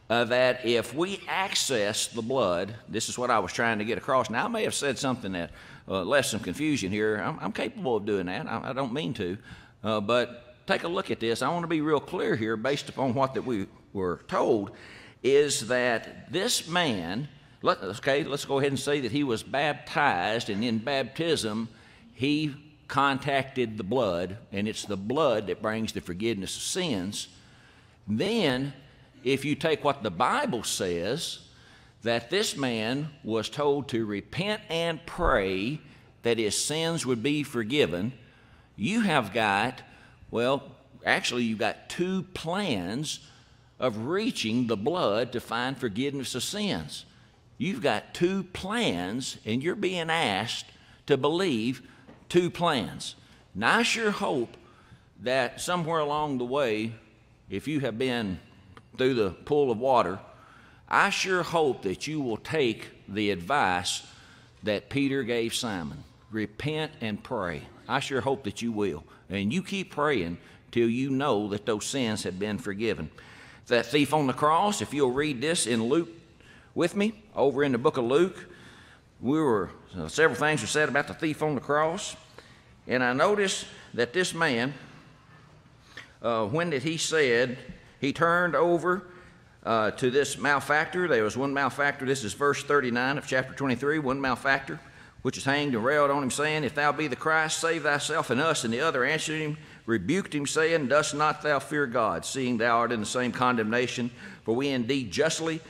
that if we access the blood, this is what I was trying to get across. Now, I may have said something that left some confusion here. I'm capable of doing that. I don't mean to. But take a look at this. I want to be real clear here based upon what that we were told, is that this man, let's go ahead and say that he was baptized, and in baptism, he contacted the blood, and it's the blood that brings the forgiveness of sins. Then, if you take what the Bible says, that this man was told to repent and pray that his sins would be forgiven, you have got, well, actually you've got two plans of reaching the blood to find forgiveness of sins. You've got two plans, and you're being asked to believe two plans. Now, I sure hope that somewhere along the way, if you have been through the pool of water, I sure hope that you will take the advice that Peter gave Simon. Repent and pray. I sure hope that you will. And you keep praying till you know that those sins have been forgiven. That thief on the cross, if you'll read this in Luke with me, over in the book of Luke, several things were said about the thief on the cross. And I noticed that this man, when that he said, he turned over to this malefactor. There was one malefactor. This is verse 39 of chapter 23. One malefactor, which is hanged and railed on him, saying, If thou be the Christ, save thyself and us. And the other answered him, rebuked him, saying, Dost not thou fear God, seeing thou art in the same condemnation? For we indeed justly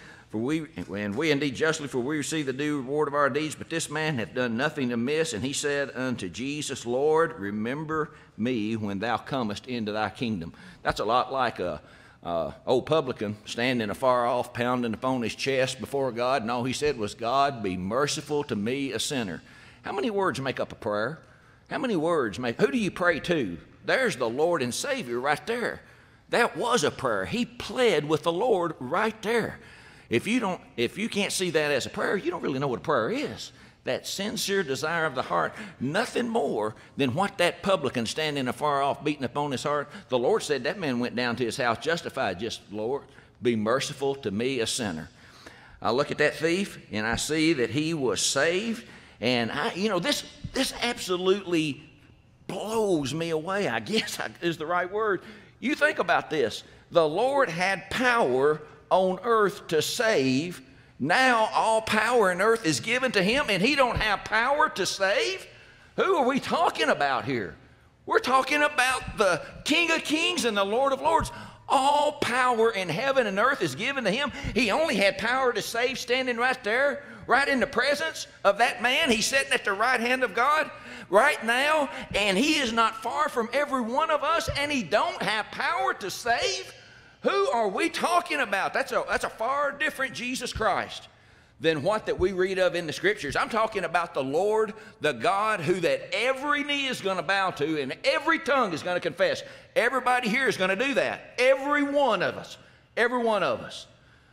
receive the due reward of our deeds. But this man hath done nothing amiss. And he said unto Jesus, Lord, remember me when thou comest into thy kingdom. That's a lot like a old publican standing afar off, pounding upon his chest before God, and all he said was, God, be merciful to me, a sinner. How many words make up a prayer? How many words who do you pray to? There's the Lord and Savior right there. That was a prayer. He pled with the Lord right there. If you can't see that as a prayer, you don't really know what a prayer is. That sincere desire of the heart, nothing more than what that publican standing afar off beating upon his heart. The Lord said that man went down to his house justified. Just, Lord, be merciful to me, a sinner. I look at that thief and I see that he was saved. And this absolutely blows me away, I guess is the right word. You think about this. The Lord had power on earth to save. Now all power in earth is given to him, and he don't have power to save? Who are we talking about here? We're talking about the King of Kings and the Lord of Lords. All power in heaven and earth is given to him. He only had power to save standing right there, right in the presence of that man. He's sitting at the right hand of God right now, and he is not far from every one of us, and he don't have power to save? Who are we talking about? That's a far different Jesus Christ than what that we read of in the Scriptures. I'm talking about the Lord, the God who that every knee is going to bow to and every tongue is going to confess. Everybody here is going to do that. Every one of us. Every one of us.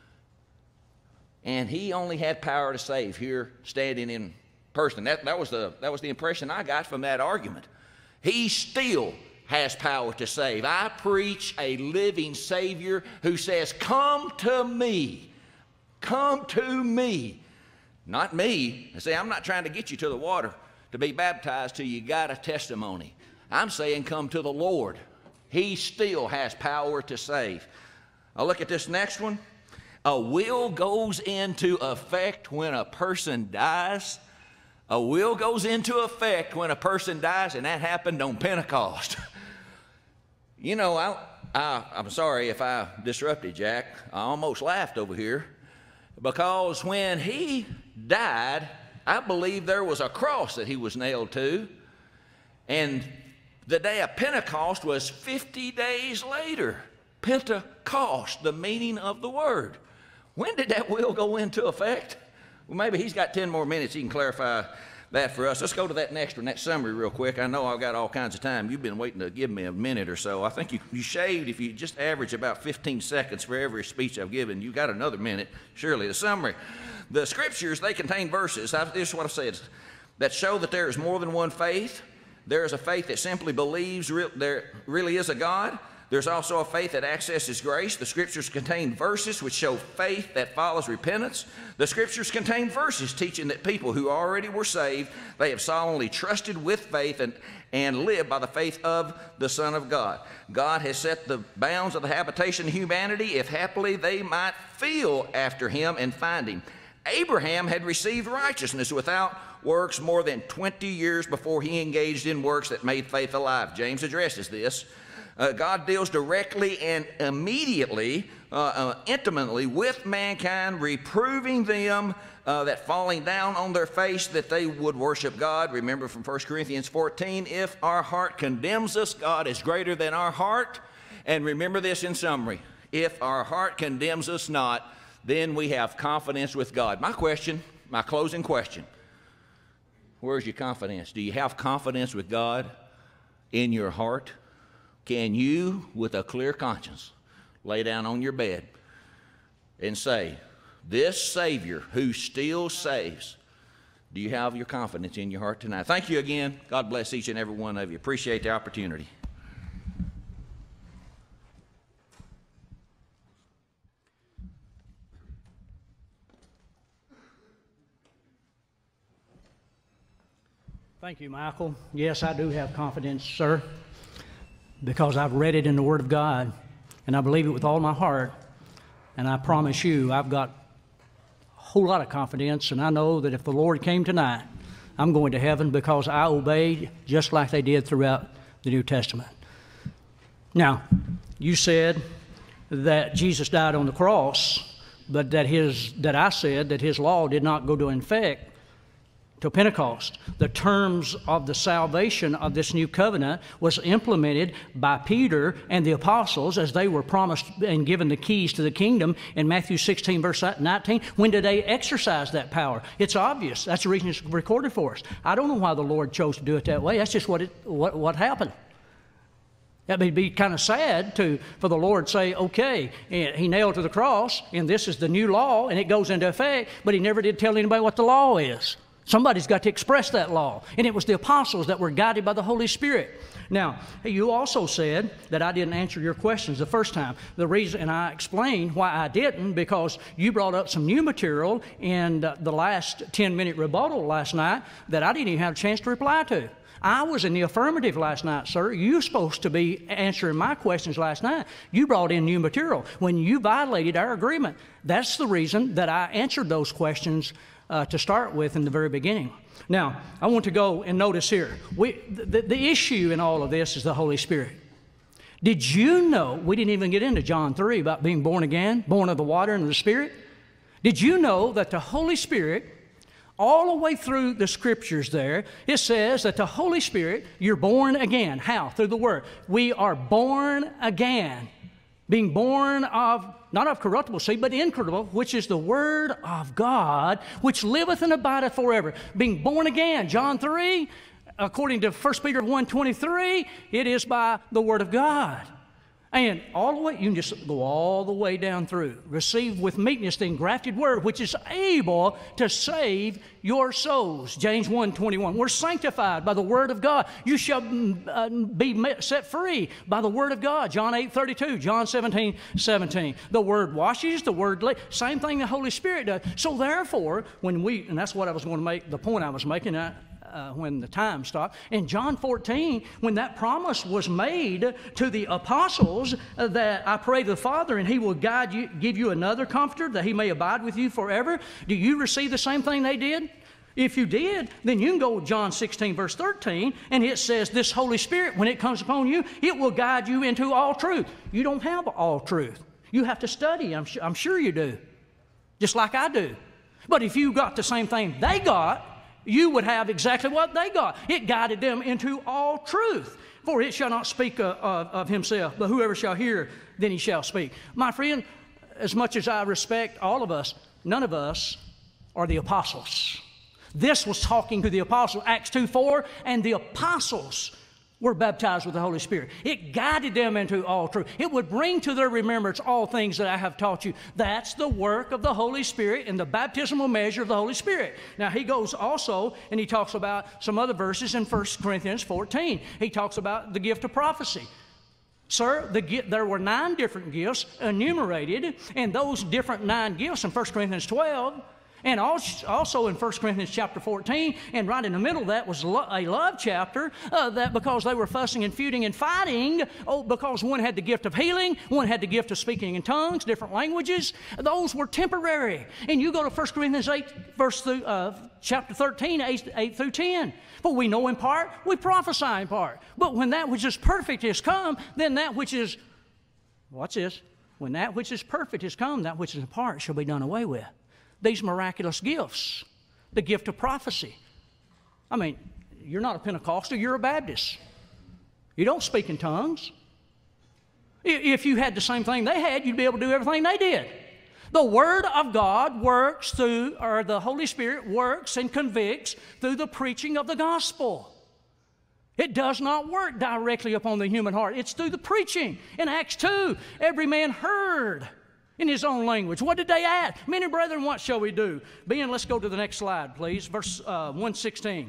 And he only had power to save here standing in person. That was the impression I got from that argument. He still has power to save. I preach a living Savior who says, come to me. Come to me. Not me. See, I'm not trying to get you to the water to be baptized till you got a testimony. I'm saying come to the Lord. He still has power to save. I'll look at this next one. A will goes into effect when a person dies. A will goes into effect when a person dies, and that happened on Pentecost. You know, I'm sorry if I disrupted Jack. I almost laughed over here because when he died, I believe there was a cross that he was nailed to, and the day of Pentecost was 50 days later. Pentecost, the meaning of the word. When did that will go into effect? Well, maybe he's got 10 more minutes. He can clarify that for us. Let's go to that next one, that summary real quick. I know I've got all kinds of time. You've been waiting to give me a minute or so. I think you shaved, if you just average about 15 seconds for every speech I've given, you got another minute, surely. The summary. The Scriptures, they contain verses, this is what I've said, that show that there is more than one faith. There is a faith that simply believes there really is a God. There's also a faith that accesses grace. The Scriptures contain verses which show faith that follows repentance. The Scriptures contain verses teaching that people who already were saved, they have solemnly trusted with faith and live by the faith of the Son of God. God has set the bounds of the habitation of humanity, if happily they might feel after him and find him. Abraham had received righteousness without works more than 20 years before he engaged in works that made faith alive. James addresses this. God deals directly and immediately, intimately with mankind, reproving them that falling down on their face that they would worship God. Remember from 1 Corinthians 14, if our heart condemns us, God is greater than our heart. And remember this in summary, if our heart condemns us not, then we have confidence with God. My question, my closing question, where's your confidence? Do you have confidence with God in your heart? Can you, with a clear conscience, lay down on your bed and say, this Savior who still saves, do you have your confidence in your heart tonight? Thank you again. God bless each and every one of you. Appreciate the opportunity. Thank you, Michael. Yes, I do have confidence, sir, because I've read it in the Word of God, and I believe it with all my heart, and I promise you I've got a whole lot of confidence, and I know that if the Lord came tonight, I'm going to heaven because I obeyed just like they did throughout the New Testament. Now, you said that Jesus died on the cross, but that I said that his law did not go to effect till Pentecost. The terms of the salvation of this new covenant was implemented by Peter and the apostles as they were promised and given the keys to the kingdom in Matthew 16, verse 19. When did they exercise that power? It's obvious. That's the reason it's recorded for us. I don't know why the Lord chose to do it that way. That's just what happened. That would be kind of sad for the Lord to say, okay, he nailed to the cross, and this is the new law, and it goes into effect, but he never did tell anybody what the law is. Somebody's got to express that law. And it was the apostles that were guided by the Holy Spirit. Now, you also said that I didn't answer your questions the first time. The reason, and I explained why I didn't, because you brought up some new material in the last 10-minute rebuttal last night that I didn't even have a chance to reply to. I was in the affirmative last night, sir. You're supposed to be answering my questions last night. You brought in new material. When you violated our agreement, that's the reason that I answered those questions to start with in the very beginning. Now, I want to go and notice here. The issue in all of this is the Holy Spirit. Did you know, we didn't even get into John 3 about being born again, born of the water and of the Spirit. Did you know that the Holy Spirit, all the way through the Scriptures there, it says that the Holy Spirit, you're born again. How? Through the Word. We are born again. Being born of, not of corruptible seed, but incorruptible, which is the Word of God, which liveth and abideth forever. Being born again, John 3, according to 1 Peter 1:23, it is by the Word of God. And all the way, you can just go all the way down through. Receive with meekness the engrafted Word, which is able to save your souls. James 1:21. We're sanctified by the Word of God. You shall be set free by the Word of God. John 8:32. John 17:17. The Word washes, the Word same thing the Holy Spirit does. So therefore, and that's what I was going to make, the point I was making, when the time stopped. In John 14, when that promise was made to the apostles that I pray to the Father and he will guide you, give you another comforter that he may abide with you forever, do you receive the same thing they did? If you did, then you can go to John 16, verse 13, and it says this Holy Spirit, when it comes upon you, it will guide you into all truth. You don't have all truth. You have to study, I'm sure you do, just like I do. But if you got the same thing they got, you would have exactly what they got. It guided them into all truth. For it shall not speak of himself, but whoever shall hear, then he shall speak. My friend, as much as I respect all of us, none of us are the apostles. This was talking to the apostles, Acts 2:4, and the apostles were baptized with the Holy Spirit. It guided them into all truth. It would bring to their remembrance all things that I have taught you. That's the work of the Holy Spirit and the baptismal measure of the Holy Spirit. Now, he goes also, and he talks about some other verses in 1 Corinthians 14. He talks about the gift of prophecy. Sir, there were 9 different gifts enumerated, and those different 9 gifts in 1 Corinthians 12, and also in 1 Corinthians chapter 14, and right in the middle of that was a love chapter, that because they were fussing and feuding and fighting, because one had the gift of healing, one had the gift of speaking in tongues, different languages, those were temporary. And you go to 1 Corinthians 8, chapter 13, 8 through 10. For we know in part, we prophesy in part. But when that which is perfect is come, then that which is, watch this, when that which is perfect is come, that which is in part shall be done away with. These miraculous gifts, the gift of prophecy. I mean, you're not a Pentecostal, you're a Baptist. You don't speak in tongues. If you had the same thing they had, you'd be able to do everything they did. The Word of God works through, or the Holy Spirit works and convicts through the preaching of the gospel. It does not work directly upon the human heart. It's through the preaching. In Acts 2, every man heard in his own language. What did they add? Many brethren, what shall we do? Ben, let's go to the next slide, please. Verse 116.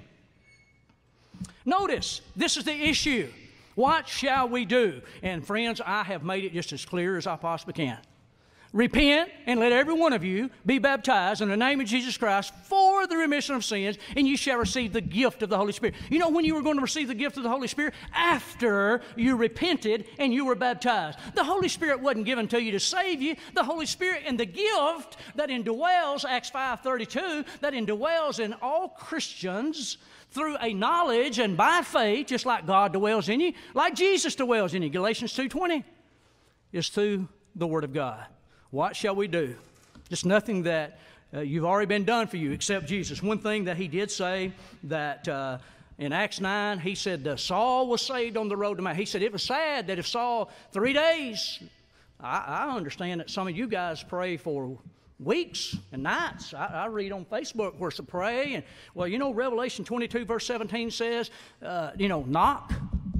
Notice, this is the issue. What shall we do? And friends, I have made it just as clear as I possibly can. Repent and let every one of you be baptized in the name of Jesus Christ for the remission of sins, and you shall receive the gift of the Holy Spirit. You know when you were going to receive the gift of the Holy Spirit? After you repented and you were baptized. The Holy Spirit wasn't given to you to save you. The Holy Spirit and the gift that indwells, Acts 5:32, that indwells in all Christians through a knowledge and by faith, just like God dwells in you, like Jesus dwells in you, Galatians 2:20, is through the Word of God. What shall we do? Just nothing that you've already been done for you except Jesus. One thing that he did say that in Acts 9, he said Saul was saved on the road to Damascus. He said it was sad that if Saul 3 days, I understand that some of you guys pray for weeks and nights. I read on Facebook where to pray. And, well, you know, Revelation 22 verse 17 says, knock.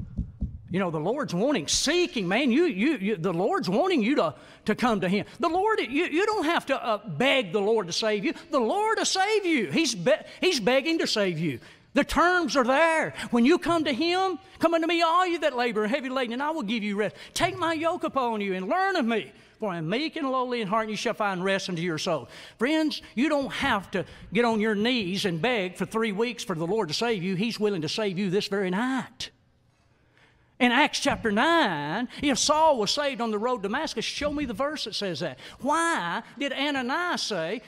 You know, the Lord's wanting, seeking, man. The Lord's wanting you to come to Him. The Lord, you don't have to beg the Lord to save you. The Lord will save you. He's begging to save you. The terms are there. When you come to Him, come unto me, all you that labor and heavy laden, and I will give you rest. Take my yoke upon you and learn of me. For I am meek and lowly in heart, and you shall find rest unto your soul. Friends, you don't have to get on your knees and beg for 3 weeks for the Lord to save you. He's willing to save you this very night. In Acts chapter 9, if Saul was saved on the road to Damascus, show me the verse that says that. Why did Ananias say,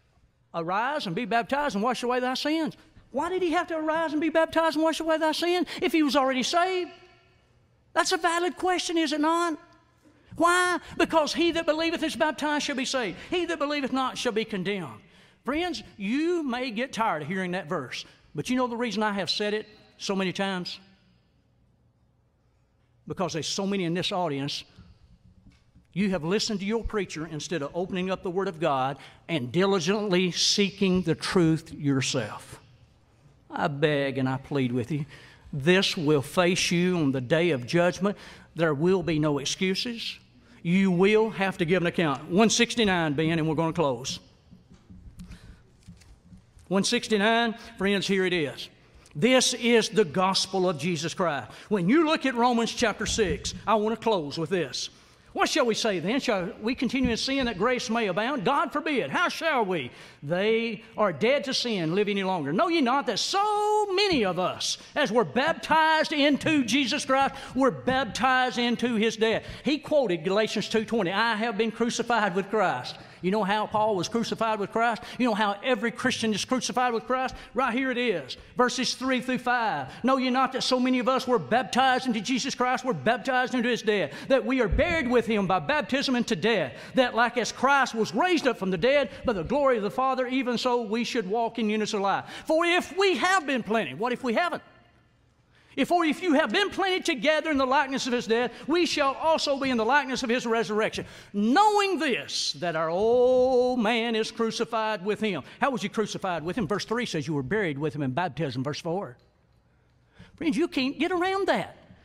arise and be baptized and wash away thy sins? Why did he have to arise and be baptized and wash away thy sins if he was already saved? That's a valid question, is it not? Why? Because he that believeth is baptized shall be saved. He that believeth not shall be condemned. Friends, you may get tired of hearing that verse, but you know the reason I have said it so many times? Because there's so many in this audience, you have listened to your preacher instead of opening up the Word of God and diligently seeking the truth yourself. I beg and I plead with you, this will face you on the day of judgment. There will be no excuses. You will have to give an account. 169, Ben, and we're going to close. 169, friends, here it is. This is the gospel of Jesus Christ. When you look at Romans chapter 6, I want to close with this. What shall we say then? Shall we continue in sin that grace may abound? God forbid. How shall we? They are dead to sin, live any longer. Know ye not that so many of us, as were baptized into Jesus Christ, were baptized into His death? He quoted Galatians 2:20, I have been crucified with Christ. You know how Paul was crucified with Christ? You know how every Christian is crucified with Christ? Right here it is, verses 3 through 5. Know ye not that so many of us were baptized into Jesus Christ, were baptized into His death, that we are buried with Him by baptism into death, that like as Christ was raised up from the dead by the glory of the Father, even so we should walk in newness of life. For if we have been planted, what if we haven't? If you have been planted together in the likeness of His death, we shall also be in the likeness of His resurrection. Knowing this, that our old man is crucified with Him. How was you crucified with Him? Verse 3 says you were buried with Him in baptism. Verse 4. Friends, you can't get around that.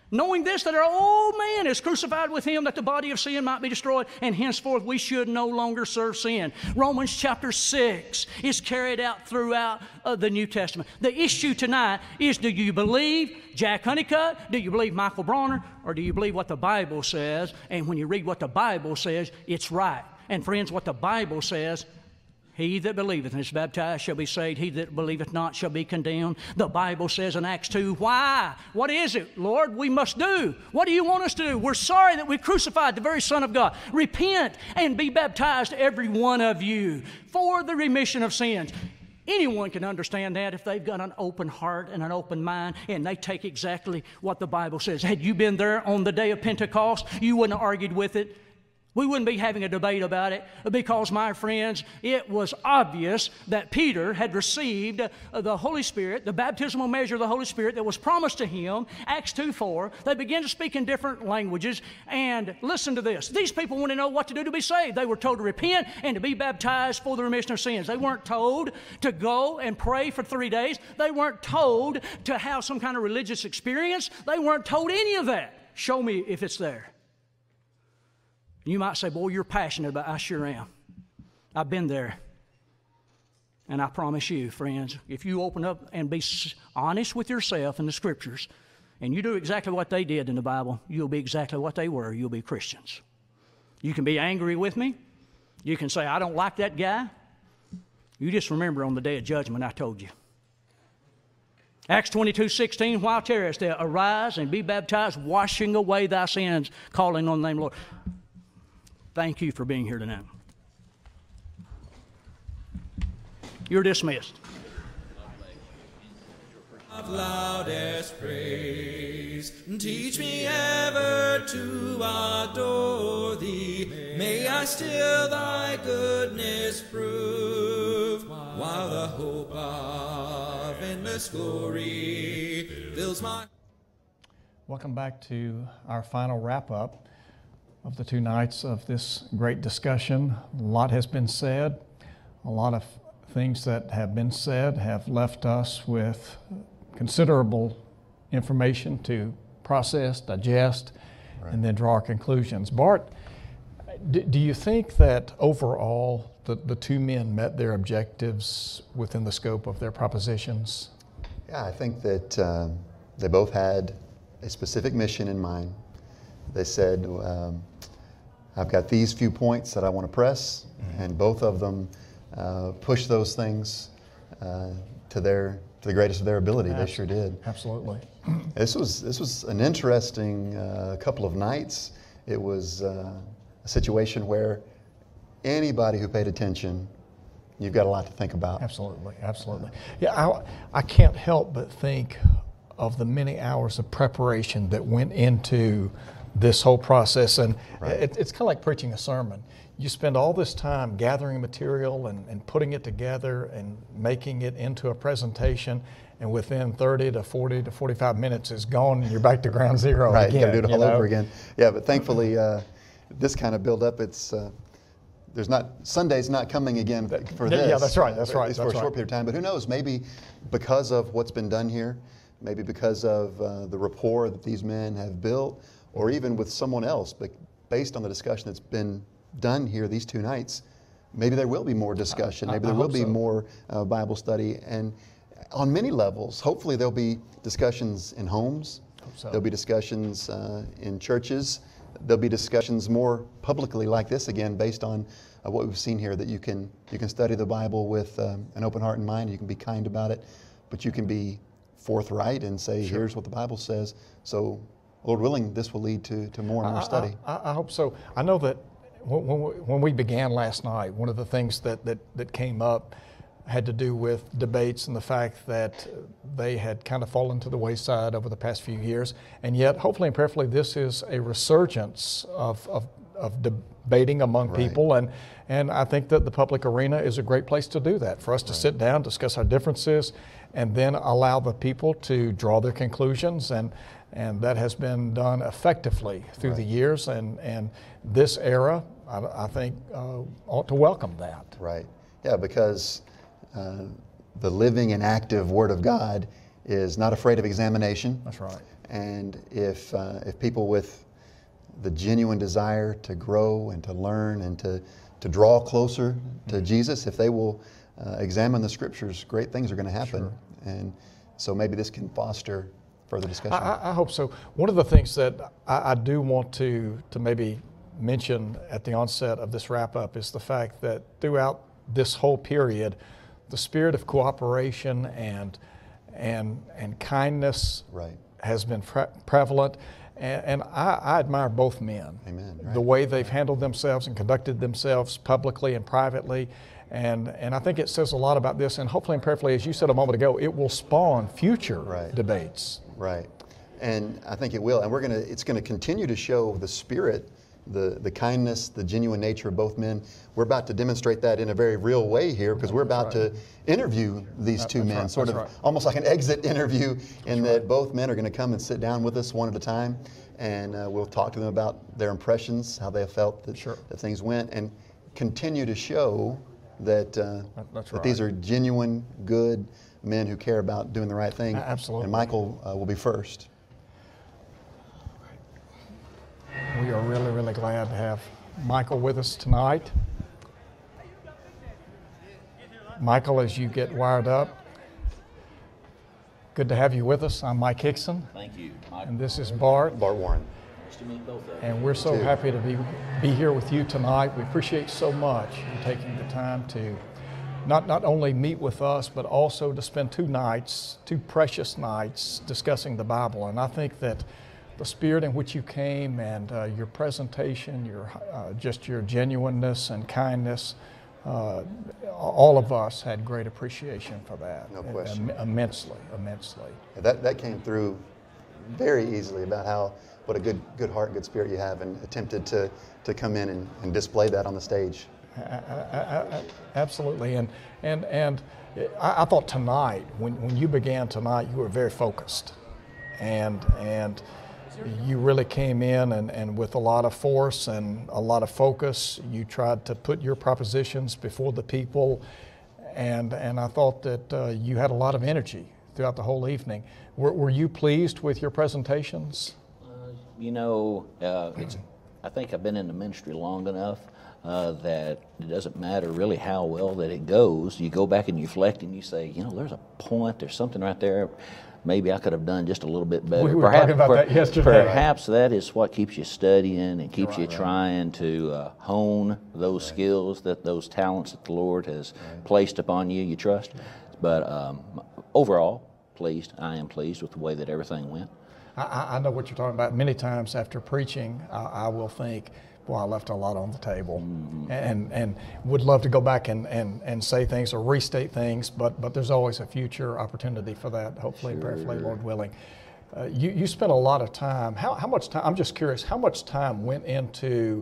Knowing this, that our old man is crucified with him, that the body of sin might be destroyed, and henceforth we should no longer serve sin. Romans chapter 6 is carried out throughout the New Testament. The issue tonight is, do you believe Jack Honeycutt? Do you believe Michael Brawner? Or do you believe what the Bible says? And when you read what the Bible says, it's right. And friends, what the Bible says, he that believeth and is baptized shall be saved. He that believeth not shall be condemned. The Bible says in Acts 2, why? What is it, Lord, we must do? What do you want us to do? We're sorry that we crucified the very Son of God. Repent and be baptized, every one of you, for the remission of sins. Anyone can understand that if they've got an open heart and an open mind, and they take exactly what the Bible says. Had you been there on the day of Pentecost, you wouldn't have argued with it. We wouldn't be having a debate about it, because, my friends, it was obvious that Peter had received the Holy Spirit, the baptismal measure of the Holy Spirit that was promised to him. Acts 2:4. They began to speak in different languages. And listen to this. These people want to know what to do to be saved. They were told to repent and to be baptized for the remission of sins. They weren't told to go and pray for 3 days. They weren't told to have some kind of religious experience. They weren't told any of that. Show me if it's there. You might say, boy, you're passionate about it. I sure am. I've been there. And I promise you, friends, if you open up and be honest with yourself in the Scriptures, and you do exactly what they did in the Bible, you'll be exactly what they were. You'll be Christians. You can be angry with me. You can say, I don't like that guy. You just remember on the day of judgment I told you. Acts 22:16, while tarriest thou, arise and be baptized, washing away thy sins, calling on the name of the Lord. Thank you for being here tonight. You're dismissed. Of loudest praise, teach me ever to adore thee. May I still thy goodness prove, while the hope of endless glory fills my... Welcome back to our final wrap-up of the 2 nights of this great discussion. A lot has been said. A lot of things that have been said have left us with considerable information to process, digest, and then draw our conclusions. Bart, do you think that overall the 2 men met their objectives within the scope of their propositions? Yeah, I think that they both had a specific mission in mind. They said, I've got these few points that I want to press, and both of them push those things to the greatest of their ability. They sure did. Absolutely. This was an interesting couple of nights. It was a situation where anybody who paid attention, you've got a lot to think about. Absolutely, absolutely. Yeah, I can't help but think of the many hours of preparation that went into this whole process, and it's kind of like preaching a sermon. You spend all this time gathering material and putting it together and making it into a presentation, and within 30 to 40 to 45 minutes is gone and you're back to ground zero again. again. Got to do it all over again. Yeah, but thankfully this kind of build up, it's Sunday's not coming again for this. Yeah, that's right. That's right. For a short period of time, but who knows? Maybe because of what's been done here, maybe because of the rapport that these men have built, or even with someone else, but based on the discussion that's been done here these 2 nights, maybe there will be more discussion. Maybe there will be more Bible study. And on many levels, hopefully there'll be discussions in homes. There'll be discussions in churches. There'll be discussions more publicly like this again, based on what we've seen here, that you can study the Bible with an open heart and mind. You can be kind about it, but you can be forthright and say, here's what the Bible says. So, Lord willing, this will lead to more and more study. I hope so. I know that when we began last night, one of the things that came up had to do with debates and the fact that they had kind of fallen to the wayside over the past few years. And yet, hopefully and prayerfully, this is a resurgence of debating among people. And I think that the public arena is a great place to do that, for us to sit down, discuss our differences, and then allow the people to draw their conclusions. And that has been done effectively through the years. And this era, I think, ought to welcome that. Right. Yeah, because the living and active Word of God is not afraid of examination. That's right. And if people with the genuine desire to grow and to learn and to draw closer to Jesus, if they will examine the Scriptures, great things are going to happen. Sure. And so maybe this can foster further discussion. I hope so. One of the things that I do want to maybe mention at the onset of this wrap-up is the fact that throughout this whole period, the spirit of cooperation and kindness Right. has been prevalent. And I admire both men. Amen. Right. The way they've handled themselves and conducted themselves publicly and privately. And I think it says a lot about this. And hopefully and prayerfully, as you said a moment ago, it will spawn future Right. debates. Right. And I think it will. And it's going to continue to show the spirit, the kindness, the genuine nature of both men. We're about to demonstrate that in a very real way here, because we're about to interview these two men, right. sort That's of right. almost like an exit interview, in that both men are going to come and sit down with us one at a time, and we'll talk to them about their impressions, how they felt that, Sure. that things went, and continue to show that, That's that these right. are genuine, good men who care about doing the right thing. Absolutely. And Michael will be first. We are really, really glad to have Michael with us tonight. Michael, as you get wired up, good to have you with us. I'm Mike Hickson, Thank you, Mike. and this is Bart. Bart Warren. Nice to meet both of you. And we're so too. happy to be here with you tonight. We appreciate so much you taking the time to not only meet with us, but also to spend 2 nights, 2 precious nights, discussing the Bible. And I think that the spirit in which you came and your presentation, just your genuineness and kindness, all of us had great appreciation for that. No question. Immensely. That came through very easily about what a good heart, good spirit you have, and attempted to come in and display that on the stage. Absolutely, and I thought tonight, when you began tonight, you were very focused, and you really came in and with a lot of force and a lot of focus. You tried to put your propositions before the people, and I thought that you had a lot of energy throughout the whole evening. Were you pleased with your presentations? I think I've been in the ministry long enough that it doesn't matter really how well that it goes. You go back and you reflect and you say, there's a point, there's something right there. Maybe I could have done just a little bit better. We were talking about that yesterday. Perhaps that is what keeps you studying and keeps you trying to hone those skills, those talents that the Lord has placed upon you, you trust. But overall, pleased. I am pleased with the way that everything went. I know what you're talking about. Many times after preaching, I will think, boy, I left a lot on the table, and would love to go back and say things or restate things, but there's always a future opportunity for that, hopefully, prayerfully, Lord willing. You spent a lot of time. How much time, I'm just curious, how much time went into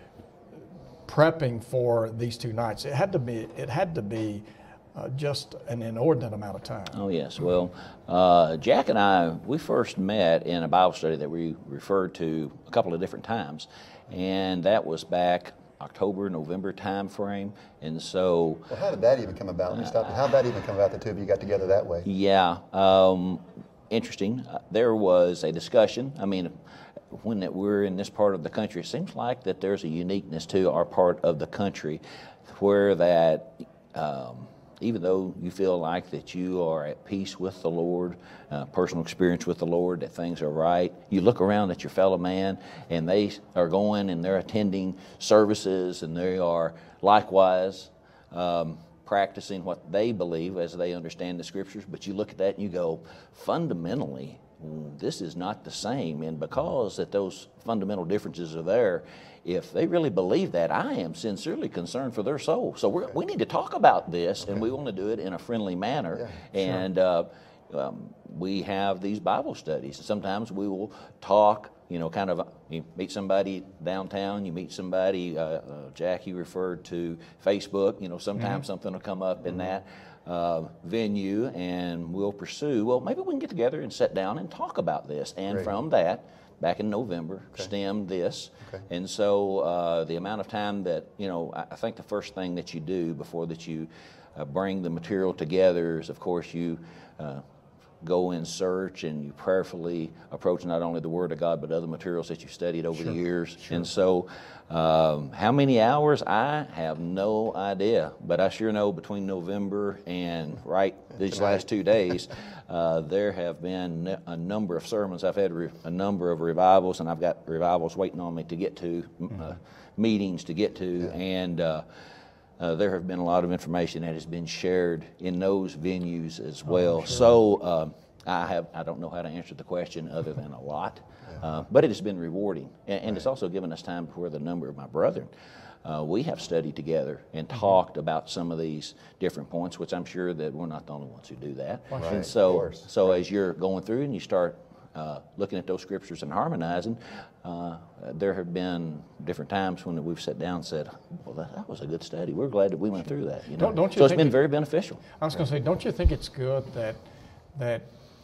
prepping for these 2 nights? It had to be just an inordinate amount of time. Oh, yes. Well, Jack and I, we first met in a Bible study that we referred to a couple of different times, and that was back October, November time frame. And so... Well, how did that even come about? Let me stop you. How did that even come about, the two of you got together that way? Yeah. Interesting. There was a discussion. I mean, when we're in this part of the country, it seems like that there's a uniqueness to our part of the country where that... even though you feel like that you are at peace with the Lord, personal experience with the Lord, that things are right, you look around at your fellow man and they are going and they're attending services and they are likewise practicing what they believe as they understand the Scriptures, but you look at that and you go, fundamentally, this is not the same. And because that those fundamental differences are there, if they really believe that, I am sincerely concerned for their soul. So we need to talk about this, and we want to do it in a friendly manner. Yeah, sure. And we have these Bible studies. Sometimes we will talk, kind of, you meet somebody downtown, you meet somebody, Jack, you referred to Facebook, sometimes something will come up in that venue, and we'll pursue, well, maybe we can get together and sit down and talk about this. And from that, back in November, stemmed this. And so the amount of time that, I think the first thing that you do before that you bring the material together is, of course, you go in search and you prayerfully approach not only the Word of God but other materials that you studied over the years. And so how many hours? I have no idea, but I sure know between November and these last 2 days, there have been a number of sermons. I've had a number of revivals, and I've got revivals waiting on me to get to, meetings to get to, and there have been a lot of information that has been shared in those venues as well. So I don't know how to answer the question other than a lot, but it has been rewarding, and it's also given us time for the number of my brethren. We have studied together and talked about some of these different points, which I'm sure that we're not the only ones who do that. And so as you're going through and you start looking at those scriptures and harmonizing, there have been different times when we've sat down and said, well, that was a good study. We're glad that we went through that. You know? Don't you so it's been very beneficial. I was going to say, don't you think it's good that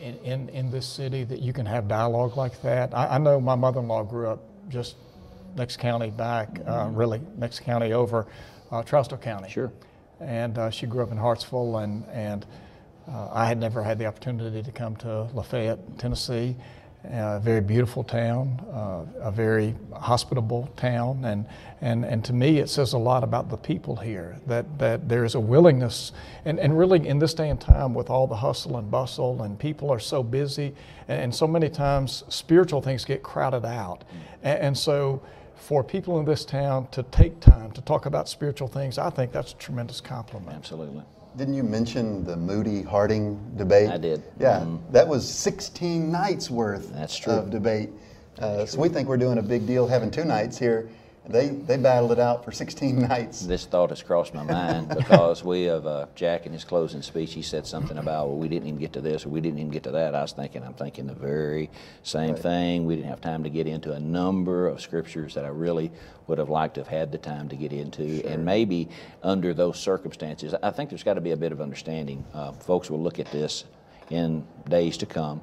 in this city that you can have dialogue like that? I know my mother-in-law grew up just next county back, really next county over, Trousdale County. Sure. And she grew up in Hartsville, and I had never had the opportunity to come to Lafayette, Tennessee, a very beautiful town, a very hospitable town, and to me it says a lot about the people here, that there is a willingness, and really in this day and time with all the hustle and bustle, and people are so busy, and so many times spiritual things get crowded out, and so for people in this town to take time to talk about spiritual things, I think that's a tremendous compliment. Absolutely. Didn't you mention the Moody-Harding debate? I did. Yeah, that was 16 nights worth of debate. So we think we're doing a big deal having 2 nights here. They battled it out for 16 nights. This thought has crossed my mind because we have, Jack in his closing speech, he said something about, well, we didn't even get to this or we didn't even get to that. I'm thinking the very same thing. We didn't have time to get into a number of scriptures that I really would have liked to have had the time to get into. And maybe under those circumstances, I think there's got to be a bit of understanding. Folks will look at this in days to come.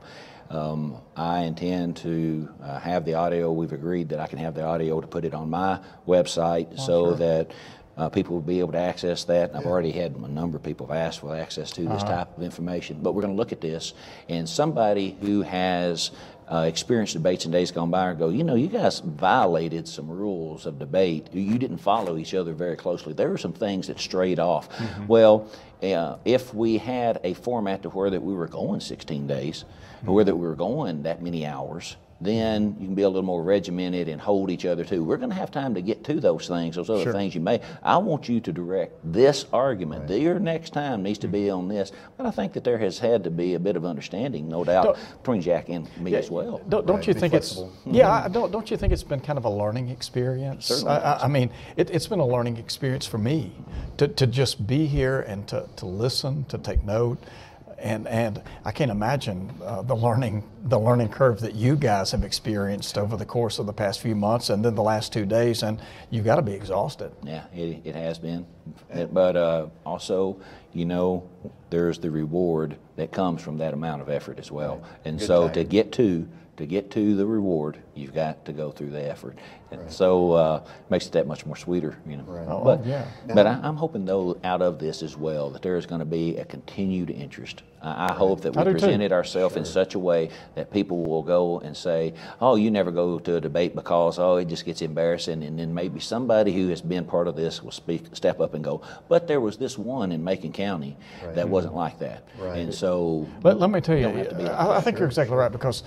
I intend to have the audio. We've agreed that I can have the audio to put it on my website that people will be able to access that. I've already had a number of people have asked for access to this type of information. But we're going to look at this, and somebody who has experienced debates in days gone by and go, you know, you guys violated some rules of debate. You didn't follow each other very closely. There were some things that strayed off. Well, if we had a format to where that we were going 16 days, or where that we were going that many hours, then you can be a little more regimented and hold each other to. We're going to have time to get to those things, those other things you may. I want you to direct this argument. Your next time needs to be on this. But I think that there has had to be a bit of understanding, no doubt, between Jack and me as well. Don't you think flexible. don't you think it's been kind of a learning experience? Certainly. I mean, it's been a learning experience for me to just be here and to listen, to take note. And I can't imagine the learning curve that you guys have experienced over the course of the past few months, and then the last 2 days, and you've got to be exhausted. Yeah, it has been. But also, you know, there's the reward that comes from that amount of effort as well. And so to get to the reward, you've got to go through the effort. And so makes it that much more sweeter, you know. But I'm hoping, though, out of this as well, that there is going to be a continued interest. I hope that we presented ourselves in such a way that people will go and say, oh, you never go to a debate because, oh, it just gets embarrassing. And then maybe somebody who has been part of this will step up and go, but there was this one in Macon County that wasn't like that. And so let me tell you, I think you're exactly right, because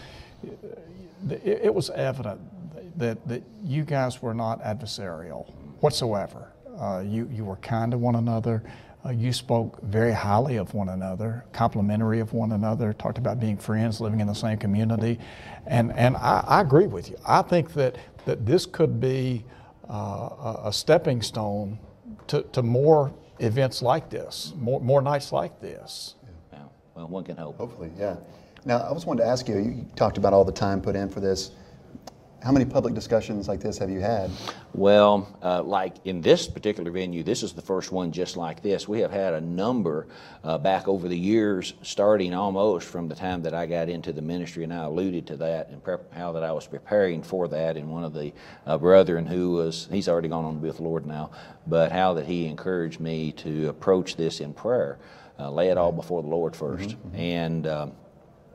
it was evident that you guys were not adversarial whatsoever. You were kind to one another. You spoke very highly of one another, complimentary of one another, talked about being friends, living in the same community. And I agree with you. I think that this could be a stepping stone to more events like this, more nights like this. Yeah. Well, one can hope. Hopefully, yeah. Now, I just wanted to ask you, you talked about all the time put in for this. How many public discussions like this have you had? Well, like in this particular venue, this is the first one just like this. We have had a number back over the years, starting almost from the time that I got into the ministry, and I alluded to that and how that I was preparing for that. And one of the brethren he's already gone on to be with the Lord now, but how that he encouraged me to approach this in prayer, lay it all before the Lord first. And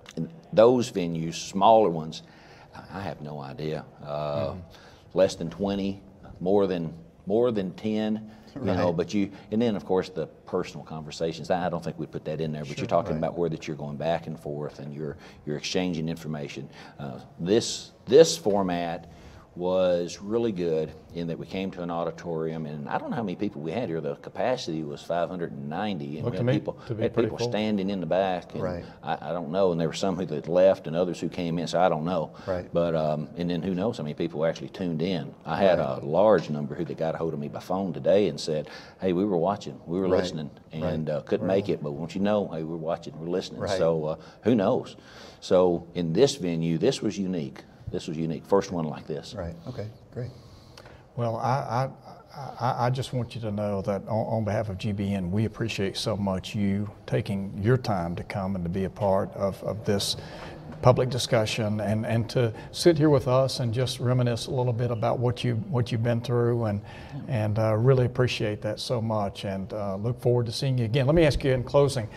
those venues, smaller ones, I have no idea. Less than 20, more than 10. You know, but and then of course the personal conversations. I don't think we put that in there, but you're talking about where that you're going back and forth and you're exchanging information. This format was really good in that we came to an auditorium, and I don't know how many people we had here. The capacity was 590, and we had people standing in the back. And I don't know, and there were some who that left and others who came in, so I don't know. But and then who knows how many people actually tuned in. I had a large number who that got a hold of me by phone today and said, "Hey, we were watching, we were listening, and couldn't make it, but won't you know, hey, we're watching, we're listening." So who knows? So in this venue, this was unique. This was unique. First one like this. Right. Okay. Great. Well, I just want you to know that on behalf of GBN, we appreciate so much you taking your time to come and to be a part of this public discussion and to sit here with us and just reminisce a little bit about what you've been through and really appreciate that so much and look forward to seeing you again. Let me ask you in closing,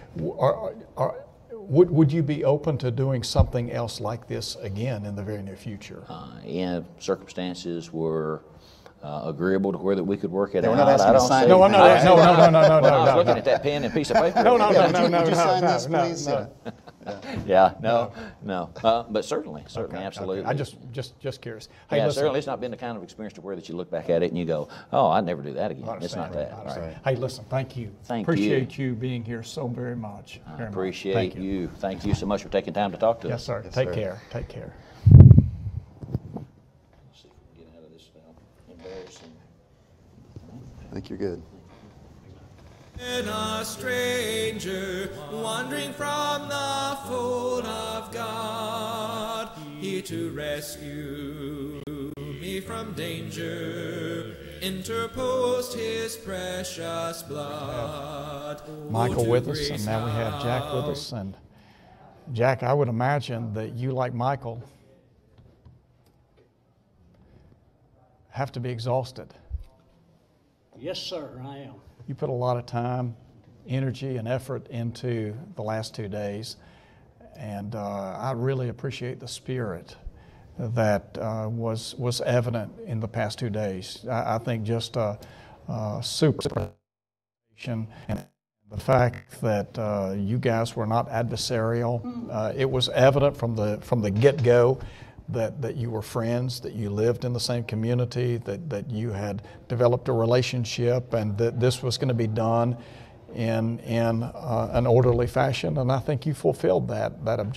would you be open to doing something else like this again in the very near future? Circumstances were agreeable to where that we could work it out. We're not asking to sign. No. I was looking at that pen and piece of paper. No. Would you sign this, please? No. But certainly, absolutely. Okay. I just curious. Hey, listen, certainly it's not been the kind of experience to where that you look back at it and you go, "Oh, I'd never do that again." It's not that. Right. Hey, listen, thank you. Appreciate you being here so very much. I appreciate you. Thank you so much for taking time to talk to us. Yes, sir. Take care. Take care. I think you're good. And a stranger wandering from the fold of God, He to rescue me from danger interposed His precious blood. Michael with us, and now we have Jack with us. And Jack, I would imagine that you, like Michael, have to be exhausted. Yes, sir, I am. You put a lot of time, energy, and effort into the last 2 days, and I really appreciate the spirit that was evident in the past 2 days. I think just super and the fact that you guys were not adversarial. It was evident from the get-go that you were friends, that you lived in the same community, that you had developed a relationship, and that this was going to be done in an orderly fashion. And I think you fulfilled that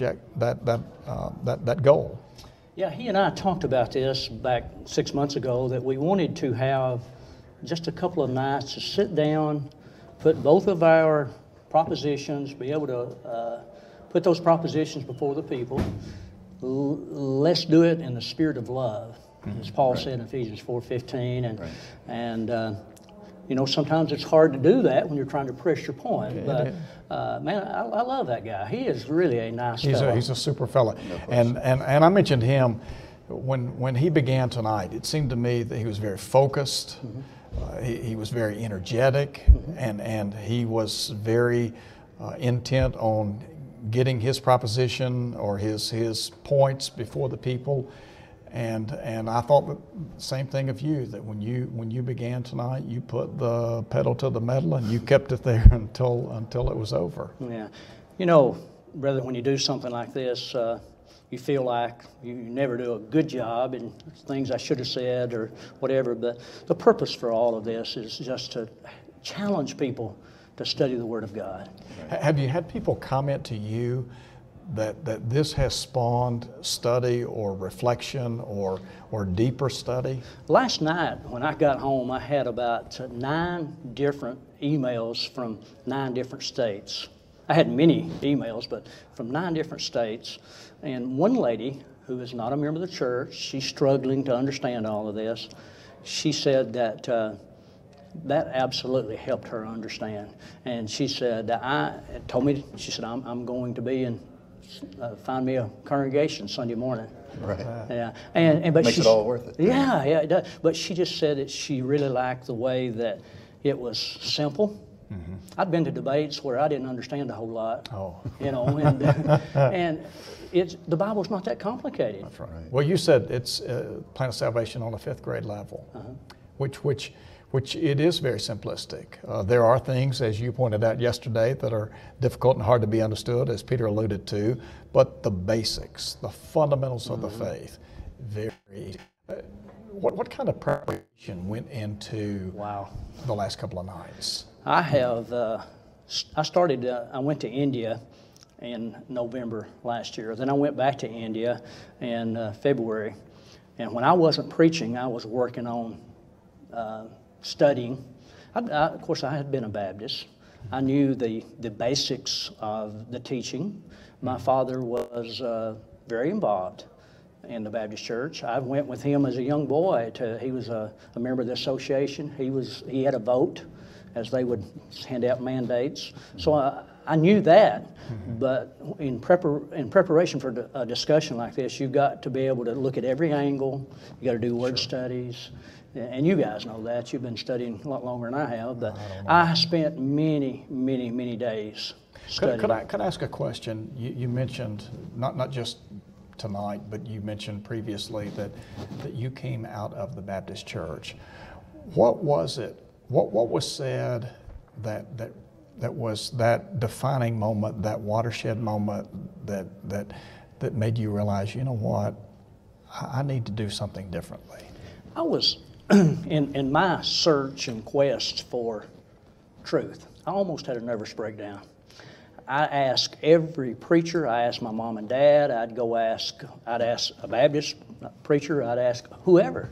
goal. Yeah, he and I talked about this back 6 months ago, that we wanted to have just a couple of nights to sit down, put both of our propositions, be able to put those propositions before the people. Let's do it in the spirit of love, as Paul said in Ephesians 4:15, and you know, sometimes it's hard to do that when you're trying to press your point. But man, I love that guy. He is really a nice fellow. He's a super fella, and I mentioned him when he began tonight. It seemed to me that he was very focused. He was very energetic, and he was very intent on getting his proposition or his points before the people, and I thought the same thing of you, that when you began tonight, you put the pedal to the metal and you kept it there until it was over. Yeah, you know, brother, when you do something like this, you feel like you never do a good job and things I should have said or whatever. But the purpose for all of this is just to challenge people to study the Word of God. Have you had people comment to you that this has spawned study or reflection or deeper study? Last night when I got home, I had about 9 different emails from 9 different states. I had many emails, but from 9 different states. And one lady who is not a member of the church, she's struggling to understand all of this. She said that that absolutely helped her understand. And she said, she said, I'm going to be in, find me a congregation Sunday morning. Right. Yeah. Makes But it all worth it. Yeah, it does. But she just said that she really liked the way that it was simple, I'd been to debates where I didn't understand a whole lot. Oh. You know, and the Bible's not that complicated. That's right. Well, you said it's plan of salvation on a 5th grade level, which it is very simplistic. There are things, as you pointed out yesterday, that are difficult and hard to be understood, as Peter alluded to, but the basics, the fundamentals of the faith, very easy. What kind of preparation went into the last couple of nights? I have, I went to India in November last year. Then I went back to India in February. And when I wasn't preaching, I was working on studying. Of course, I had been a Baptist. I knew the basics of the teaching. My father was very involved in the Baptist church. I went with him as a young boy. He was a member of the association. He had a vote as they would hand out mandates. So I knew that, but in preparation for a discussion like this, you've got to be able to look at every angle. You got to do word studies, and you guys know that. You've been studying a lot longer than I have, but I spent many days studying. Could I ask a question? You mentioned, not just tonight, but you mentioned previously that you came out of the Baptist church. What was it? What was said that was that defining moment, that watershed moment that made you realize, you know what, I need to do something differently? I was in my search and quest for truth. I almost had a nervous breakdown. I asked every preacher. I asked my mom and dad. I'd ask a Baptist preacher. I'd ask whoever.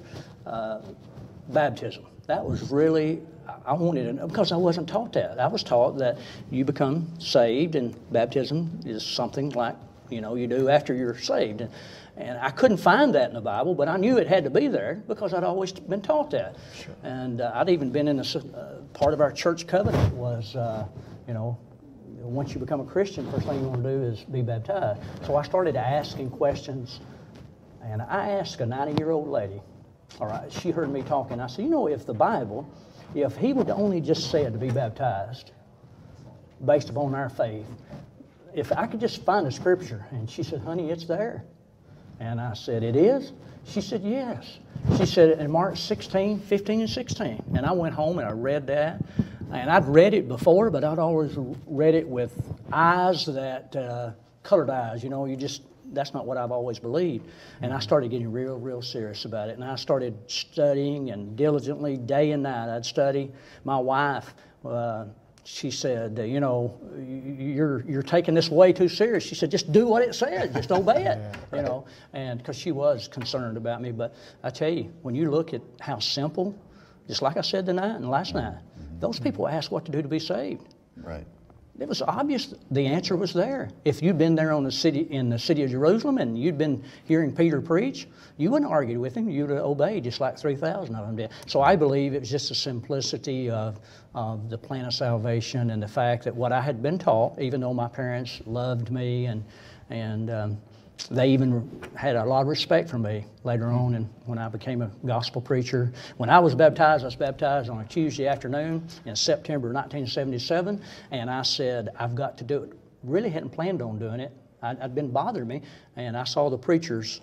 Baptism. That was really, I wanted to know, because I wasn't taught that. I was taught that you become saved, and baptism is something like, you do after you're saved. And I couldn't find that in the Bible, but I knew it had to be there because I'd always been taught that. Sure. And I'd even been in part of our church covenant was, once you become a Christian, first thing you want to do is be baptized. So I started asking questions, and I asked a 90-year-old lady. All right, she heard me talking. I said, if the Bible, if he would only just said to be baptized based upon our faith, if I could just find a scripture. And she said, honey, it's there. And I said, it is? She said, yes. She said, in Mark 16, 15 and 16. And I went home and I read that. And I'd read it before, but I'd always read it with eyes that, colored eyes, that's not what I've always believed. And I started getting real serious about it. And I started studying, and diligently, day and night, I'd study. My wife, she said, you're taking this way too serious. She said, just do what it says, just obey it, and because she was concerned about me. But I tell you, when you look at how simple, just like I said tonight and last night, those people asked what to do to be saved. Right. It was obvious the answer was there. If you'd been there in the city of Jerusalem and you'd been hearing Peter preach, you wouldn't argue with him. You'd have obeyed just like 3,000 of them did. So I believe it was just the simplicity of the plan of salvation and the fact that what I had been taught, even though my parents loved me and they even had a lot of respect for me later on, and when I became a gospel preacher. When I was baptized on a Tuesday afternoon in September 1977, and I said, I've got to do it. Really hadn't planned on doing it. I'd been bothering me, and I saw the preacher's,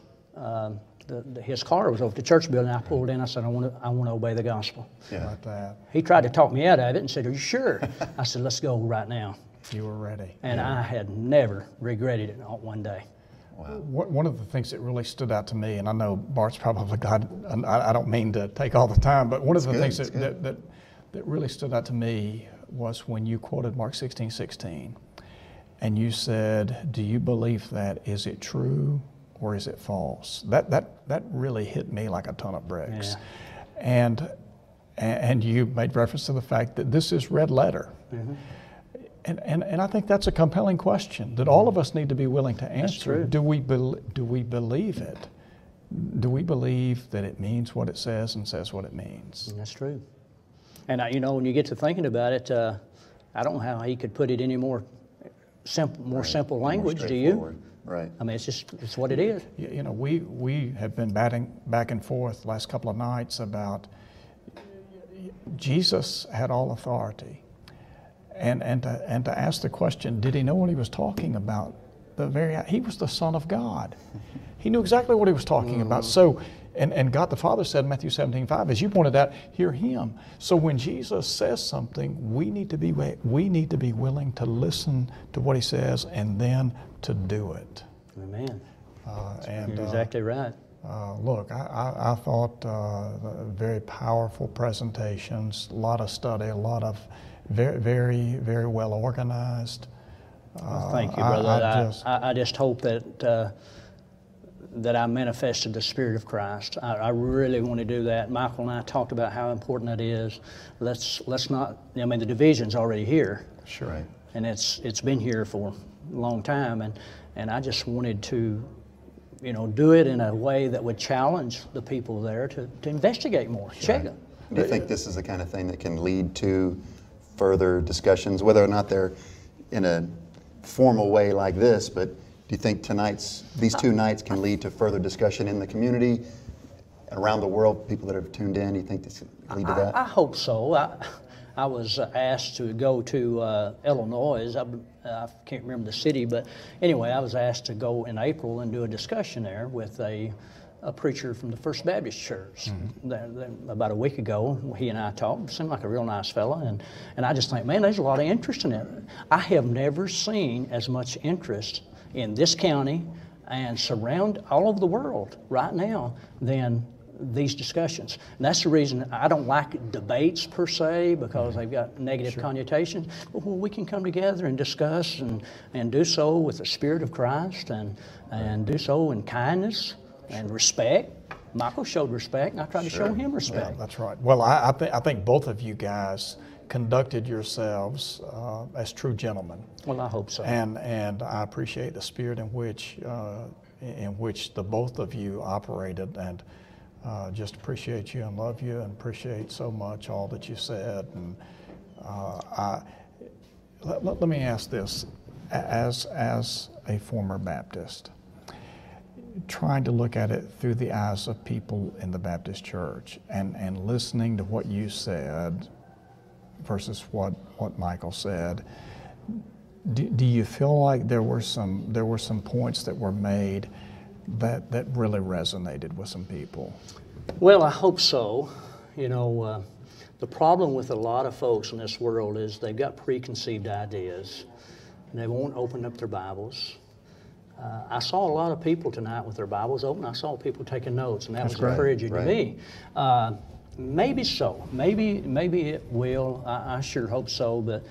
his car was over at the church building. I pulled in, I said, I want to obey the gospel. Yeah. Like that. He tried to talk me out of it and said, are you sure? I said, let's go right now. You were ready. And I had never regretted it, not one day. Wow. One of the things that really stood out to me, and I know Bart's probably got, I don't mean to take all the time, but one of the things that really stood out to me was when you quoted Mark 16:16, and you said, do you believe that? Is it true or is it false? That really hit me like a ton of bricks. Yeah. And you made reference to the fact that this is red letter. Mm-hmm. And I think that's a compelling question that all of us need to be willing to answer. That's true. Do we believe it? Do we believe that it means what it says and says what it means? That's true. And when you get to thinking about it, I don't know how he could put it any more simple language. Do you? Right. I mean, it's what it is. We have been batting back and forth last couple of nights about Jesus had all authority. and to ask the question, did he know what he was talking about? He was the Son of God. He knew exactly what he was talking about. So, and God the Father said in Matthew 17:5, as you pointed out, hear him. So when Jesus says something, we need to be willing to listen to what he says and then to do it. Amen. You're exactly right. Look, I thought very powerful presentations, a lot of study, a lot of very, very well organized. Thank you, brother. I just hope that I manifested the Spirit of Christ. I really want to do that. Michael and I talked about how important that is. Let's not. I mean, the division's already here. Sure. Right. And it's been here for a long time, and I just wanted to, do it in a way that would challenge the people there to investigate more, check it. Do you think this is the kind of thing that can lead to further discussions, whether or not they're in a formal way like this, but do you think these 2 nights can lead to further discussion in the community, around the world, people that have tuned in? Do you think this can lead to that? I hope so. I was asked to go to Illinois. I can't remember the city, but anyway, I was asked to go in April and do a discussion there with a preacher from the First Baptist Church. About a week ago, he and I talked. Seemed like a real nice fella, and I just think, man, there's a lot of interest in it. I have never seen as much interest in this county and surround all over the world right now than these discussions. And that's the reason I don't like debates per se, because they've got negative connotations. But when we can come together and discuss and do so with the Spirit of Christ and do so in kindness and respect. Michael showed respect, and I tried to show him respect. Yeah, that's right. Well, I think both of you guys conducted yourselves as true gentlemen. Well, I hope so. And I appreciate the spirit in which the both of you operated, and just appreciate you and love you and appreciate so much all that you said. And let me ask this, as a former Baptist, trying to look at it through the eyes of people in the Baptist church and listening to what you said versus what Michael said, do you feel like there were some points that were made that really resonated with some people? Well, I hope so. The problem with a lot of folks in this world is they've got preconceived ideas, and they won't open up their Bibles. I saw a lot of people tonight with their Bibles open. I saw people taking notes, and that was encouraging to me. Maybe so. Maybe it will. I sure hope so. But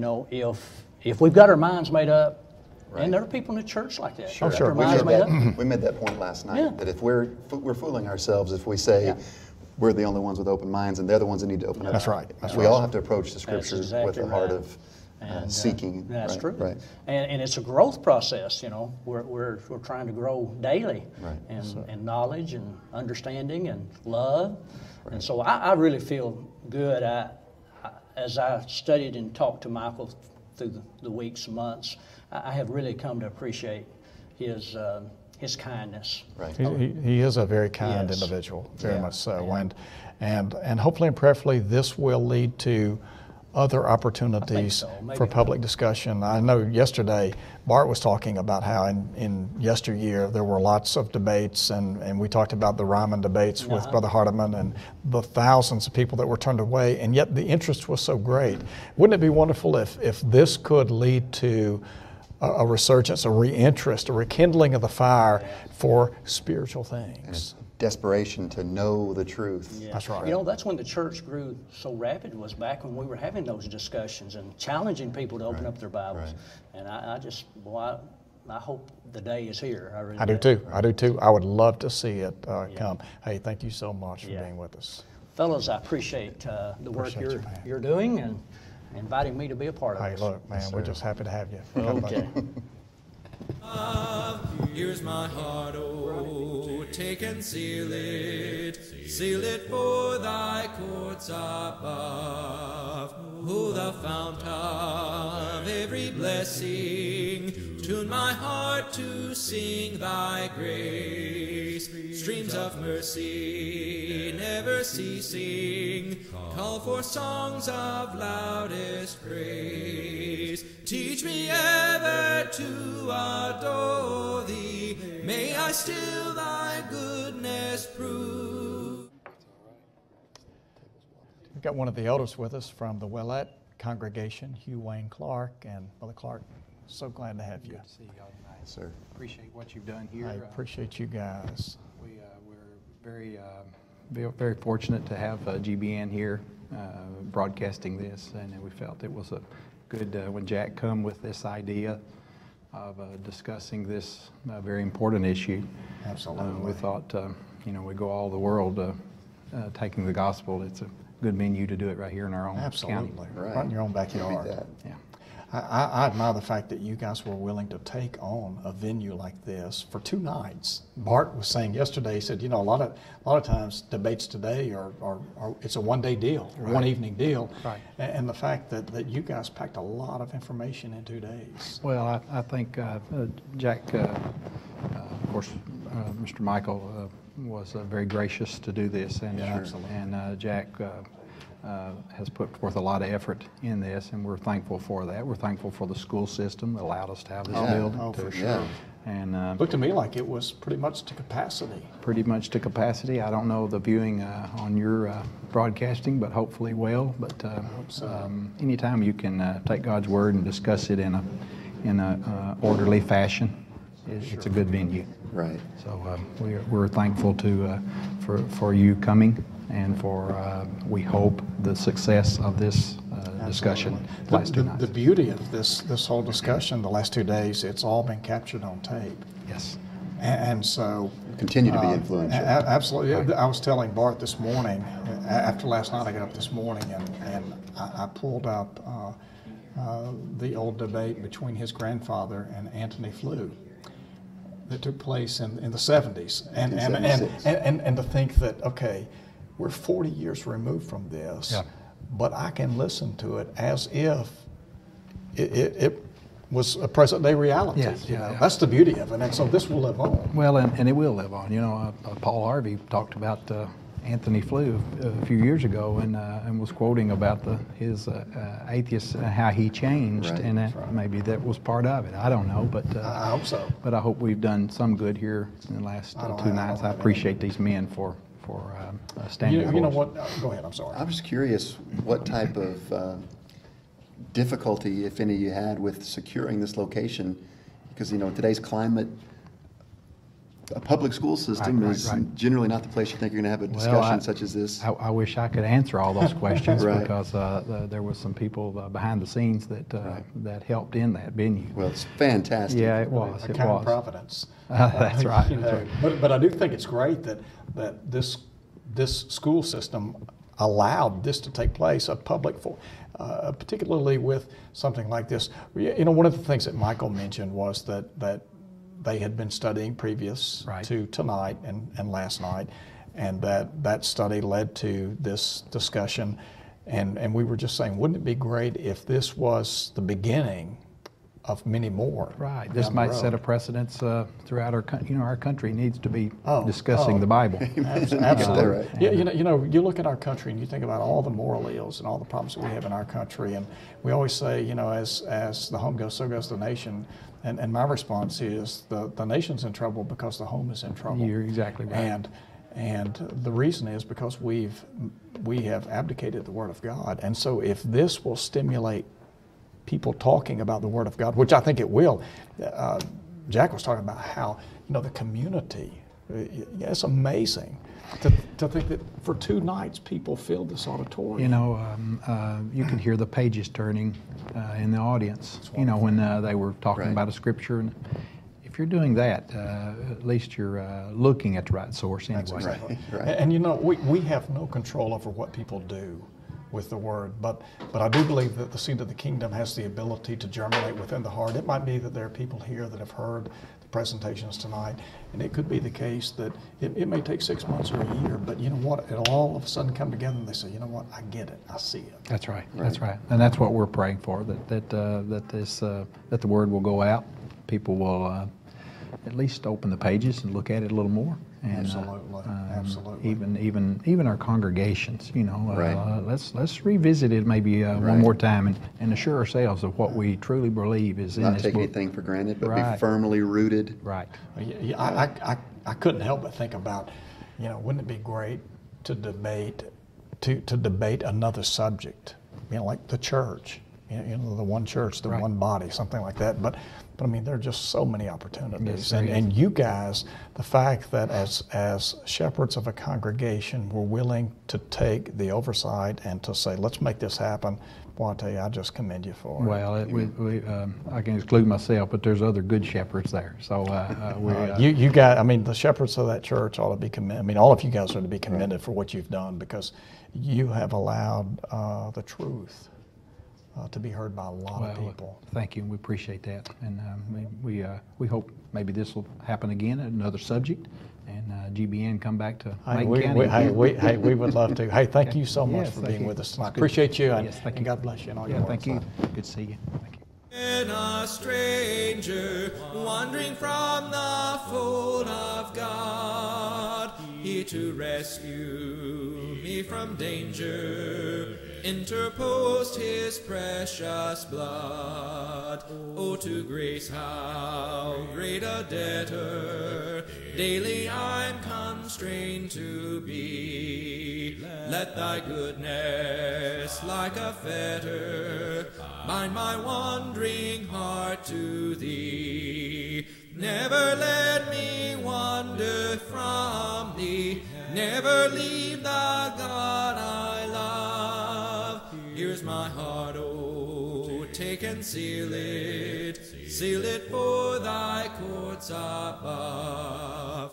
if we've got our minds made up, and there are people in the church like that. Sure. We made that point last night, that if we're fooling ourselves if we say we're the only ones with open minds and they're the ones that need to open up. That's right. We all have to approach the Scriptures with a heart of seeking. That's true. Right. And it's a growth process. We're trying to grow daily, in knowledge and understanding and love. Right. And so I really feel good. As I studied and talked to Michael through the weeks and months, I have really come to appreciate his kindness. Right. He is a very kind individual, very much so. And hopefully and prayerfully this will lead to other opportunities for public discussion. I know yesterday Bart was talking about how in yesteryear there were lots of debates, and we talked about the Ryman debates with Brother Hardiman and the thousands of people that were turned away, and yet the interest was so great. Wouldn't it be wonderful if this could lead to a resurgence, a re-interest, a rekindling of the fire for spiritual things? Desperation to know the truth. Yeah. That's right. That's when the church grew so rapid, was back when we were having those discussions and challenging people to open up their Bibles. Right. And I hope the day is here. I do too. I would love to see it come. Hey, thank you so much for being with us. Fellas, I appreciate the work you're doing and inviting me to be a part of it. Hey, look, man, we're just happy to have you. Okay. Here's my heart, oh, take and seal it for thy courts above. Oh, the fount of every blessing, tune my heart to sing thy grace. Streams of mercy never ceasing, call for songs of loudest praise. Teach me ever to adore thee, may I still thy goodness prove. We've got one of the elders with us from the Willette congregation, Hugh Wayne Clark. And Brother Clark, so glad to have you. Good to see y'all tonight. Yes, sir. Appreciate what you've done here. I appreciate you guys. We're very fortunate to have GBN here broadcasting this, and we felt it was a good when Jack come with this idea of discussing this very important issue. Absolutely. We thought, we go all the world taking the gospel. It's a good venue to do it right here in our own Absolutely. county. Right in your own backyard. Yeah. I admire the fact that you guys were willing to take on a venue like this for 2 nights. Bart was saying yesterday, he said, a lot of times debates today are it's a one-day deal, Right. one evening deal. Right. And the fact that you guys packed a lot of information in 2 days. Well, I think Jack, of course, Mr. Michael was very gracious to do this, and Jack has put forth a lot of effort in this, and we're thankful for that. We're thankful for the school system that allowed us to have this building. Oh, for sure. Yeah. And Looked to me like it was pretty much to capacity. pretty much to capacity. I don't know the viewing on your broadcasting, but hopefully well. But anytime you can take God's word and discuss it in a orderly fashion, it's a good venue. Right. So we're thankful for you coming, and for we hope the success of this discussion the last 2 nights. The beauty of this whole discussion the last 2 days, it's all been captured on tape. Yes. And so Continue to be influential. Absolutely. Right. I was telling Bart this morning, after last night I got up this morning and I pulled up the old debate between his grandfather and Anthony Flew that took place in the 70s. And to think that, okay, we're 40 years removed from this, but I can listen to it as if it was a present day reality. Yes, That's the beauty of it, and so this will live on. Well, and it will live on. Paul Harvey talked about Anthony Flew a few years ago, and was quoting about his atheist, how he changed, Right. and maybe that was part of it. I don't know, but I hope so. But I hope we've done some good here in the last 2 nights. I appreciate these men for standing. You know what? Go ahead. I'm sorry. I'm just curious what type of difficulty, if any, you had with securing this location, because in today's climate, a public school system is generally not the place you think you're going to have a discussion such as this. I wish I could answer all those questions Right. because there was some people behind the scenes that helped in that venue. Well, it's fantastic. Yeah, it was. A It kind of was. providence. That's right. But I do think it's great that this school system allowed this to take place, a public particularly with something like this. One of the things that Michael mentioned was that they had been studying previous to tonight and last night, and that study led to this discussion, and we were just saying, wouldn't it be great if this was the beginning of many more? Right. This down the might road? set a precedence throughout our country. Our country needs to be discussing the Bible. Absolutely. Right. Yeah, you look at our country and you think about all the moral ills and all the problems that we have in our country, and we always say, as the home goes, so goes the nation. And my response is the nation's in trouble because the home is in trouble. You're exactly right. And the reason is because we have abdicated the Word of God. And so if this will stimulate people talking about the Word of God, which I think it will. Jack was talking about how, the community, it's amazing to think that for 2 nights people filled this auditorium. You could hear the pages turning in the audience, when they were talking about a scripture. And if you're doing that, at least you're looking at the right source anyway. That's exactly. Right. And we have no control over what people do with the Word, but I do believe that the seed of the kingdom has the ability to germinate within the heart. It might be that there are people here that have heard the presentations tonight, and it could be the case that it may take 6 months or a year, but you know what? It'll all of a sudden come together and they say, you know what? I get it. I see it. That's right. That's right. And that's what we're praying for, that the Word will go out. People will at least open the pages and look at it a little more. And, Absolutely, absolutely. Even our congregations, Right. let's revisit it maybe one more time and assure ourselves of what we truly believe is in Not this take book. anything for granted, but Right. be firmly rooted. Right. I couldn't help but think about, wouldn't it be great to debate another subject, like the church, the one church, the Right. one body, something like that. But I mean, there are just so many opportunities. Yes, there is. And you guys, the fact that as shepherds of a congregation, we're willing to take the oversight and to say, let's make this happen. Boy, I tell you, I just commend you for it. Well, I can exclude myself, but there's other good shepherds there. So You guys, I mean, the shepherds of that church ought to be commended. I mean, all of you guys are to be commended for what you've done, because you have allowed the truth to be heard by a lot of people. Thank you. We appreciate that, and we hope maybe this will happen again at another subject, and GBN come back to Macon County. We would love to. Hey, thank you so much Yes, for thank being you. with us tonight. It's good. Appreciate you, and, Yes, thank and you. God bless you. And all Yeah, your thank work. you. Good to see you. Thank you. And a stranger wandering from the fold of God, He to rescue me from danger interposed His precious blood. Oh, to grace how great a debtor daily I'm constrained to be. Let Thy goodness like a fetter bind my wandering heart to Thee. Never let me wander from Thee. Never leave the God I love. Here's my heart, oh, take and seal it for Thy courts above.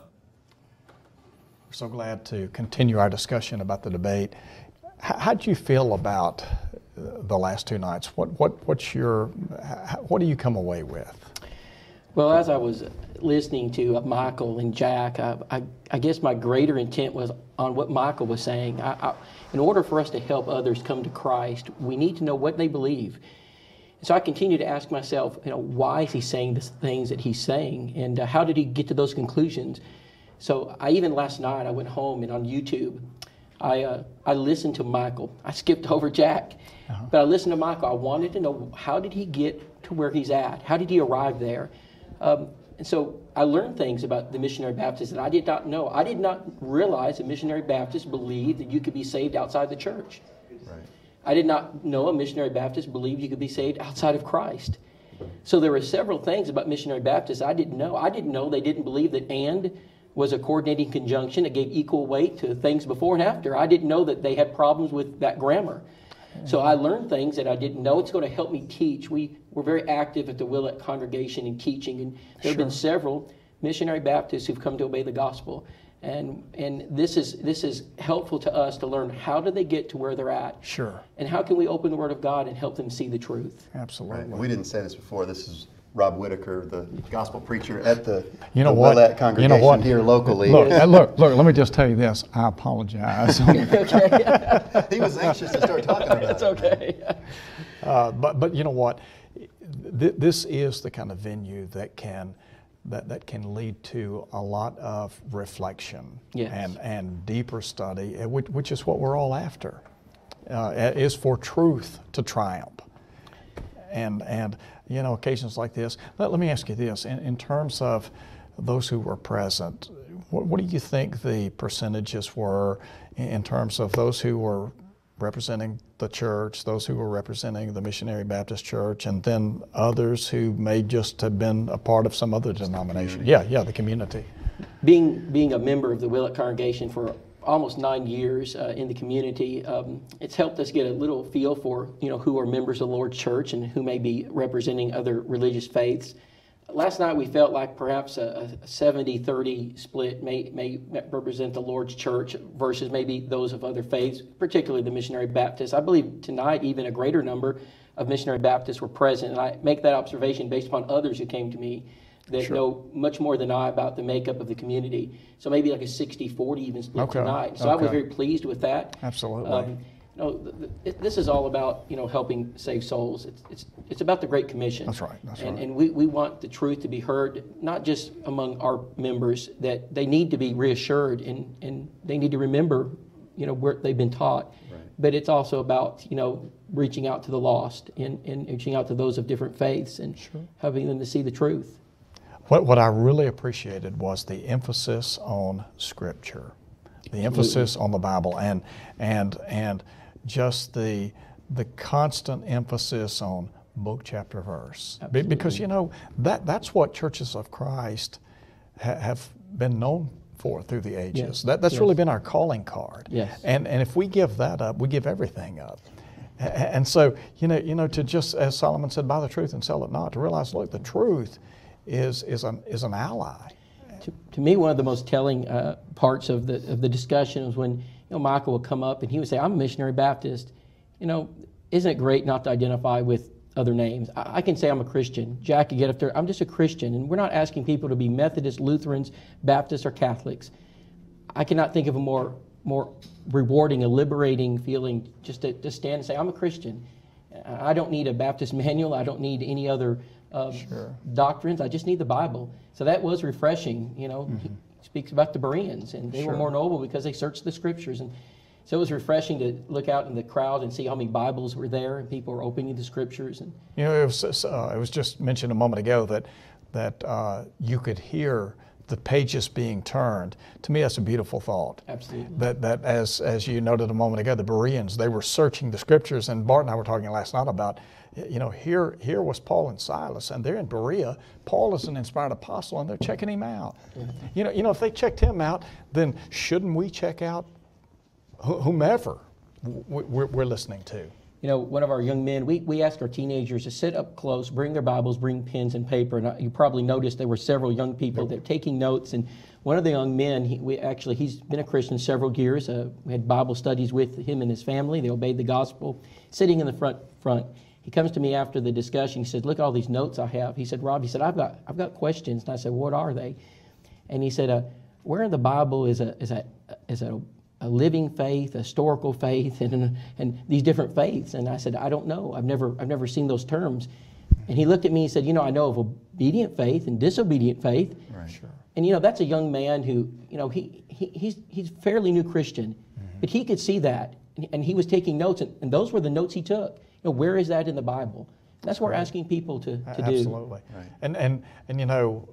We're so glad to continue our discussion about the debate. How did you feel about the last two nights? What do you come away with? Well, as I was listening to Michael and Jack, I guess my greater intent was on what Michael was saying. In order for us to help others come to Christ, we need to know what they believe. And so I continue to ask myself, why is he saying the things that he's saying, and how did he get to those conclusions? So last night I went home, and on YouTube, I listened to Michael. I skipped over Jack, but I listened to Michael. I wanted to know, how did he get to where he's at? How did he arrive there? And so I learned things about the missionary Baptists that I did not know. I did not realize that missionary Baptists believed that you could be saved outside the church. Right. I did not know a missionary Baptist believed you could be saved outside of Christ. So there were several things about missionary Baptists I didn't know. I didn't know they didn't believe that "and" was a coordinating conjunction that gave equal weight to things before and after. I didn't know that they had problems with that grammar. So I learned things that I didn't know. It's going to help me teach. We're very active at the Willett congregation in teaching, and there have been several missionary Baptists who've come to obey the gospel. And this is helpful to us to learn, how do they get to where they're at? Sure. And how can we open the Word of God and help them see the truth? Absolutely. Right. We didn't say this before. This is Rob Whitacre, the gospel preacher at the what? Willett congregation here locally. Look, let me just tell you this. I apologize. He was anxious to start talking about it. It's okay. But you know what? This is the kind of venue that can lead to a lot of reflection and deeper study, which is what we're all after, is for truth to triumph. And occasions like this. Let me ask you this: in terms of those who were present, what do you think the percentages were in terms of those who were representing the church, those who were representing the Missionary Baptist Church, and then others who may just have been a part of some other denomination? The community. Being a member of the Willett congregation for almost 9 years in the community, it's helped us get a little feel for who are members of the Lord's church and who may be representing other religious faiths. Last night we felt like perhaps a 70-30 split may represent the Lord's church versus maybe those of other faiths, particularly the missionary Baptists. I believe tonight even a greater number of missionary Baptists were present, and I make that observation based upon others who came to me that know much more than I about the makeup of the community. So maybe like a 60-40 even split tonight. So I was very pleased with that. Absolutely. This is all about helping save souls. It's about the Great Commission. That's right. That's right. And we want the truth to be heard, not just among our members, that they need to be reassured and they need to remember where they've been taught. Right. But it's also about reaching out to the lost and reaching out to those of different faiths and helping them to see the truth. What I really appreciated was the emphasis on Scripture, the emphasis on the Bible, and just the constant emphasis on book, chapter, verse. Absolutely. Because that's what churches of Christ have been known for through the ages. Yes. That's really been our calling card. Yes. And if we give that up, we give everything up. And so to just, as Solomon said, buy the truth and sell it not, to realize, look, the truth is an ally. To me, one of the most telling parts of the discussion was when Michael would come up and he would say, "I'm a missionary Baptist. Isn't it great not to identify with other names? I can say I'm a Christian. Jack could get up there. I'm just a Christian." And we're not asking people to be Methodists, Lutherans, Baptists, or Catholics. I cannot think of a more rewarding, a liberating feeling just to stand and say, "I'm a Christian. I don't need a Baptist manual. I don't need any other doctrines. I just need the Bible." So that was refreshing. He speaks about the Bereans, and they were more noble because they searched the Scriptures. And so it was refreshing to look out in the crowd and see how many Bibles were there, and people were opening the Scriptures. And it was just mentioned a moment ago that you could hear the pages being turned. To me, that's a beautiful thought. Absolutely. That as you noted a moment ago, the Bereans, they were searching the Scriptures, and Bart and I were talking last night about, here was Paul and Silas, and they're in Berea. Paul is an inspired apostle, and they're checking him out. Mm-hmm. If they checked him out, then shouldn't we check out whomever we're listening to? One of our young men, we asked our teenagers to sit up close, bring their Bibles, bring pens and paper. And you probably noticed there were several young people that were taking notes. And one of the young men, he's been a Christian several years. We had Bible studies with him and his family. They obeyed the gospel. Sitting in the front, he comes to me after the discussion. He said, "Look at all these notes I have." He said, "Rob," I've got questions. And I said, "What are they?" And he said, "Where in the Bible is a living faith, a historical faith, and these different faiths?" And I said, "I don't know. I've never seen those terms." And he looked at me and said, "I know of obedient faith and disobedient faith." Right. Sure. And that's a young man who, he's fairly new Christian, but he could see that, and he was taking notes, and those were the notes he took. Where is that in the Bible? That's what we're asking people to do. Absolutely. Right. And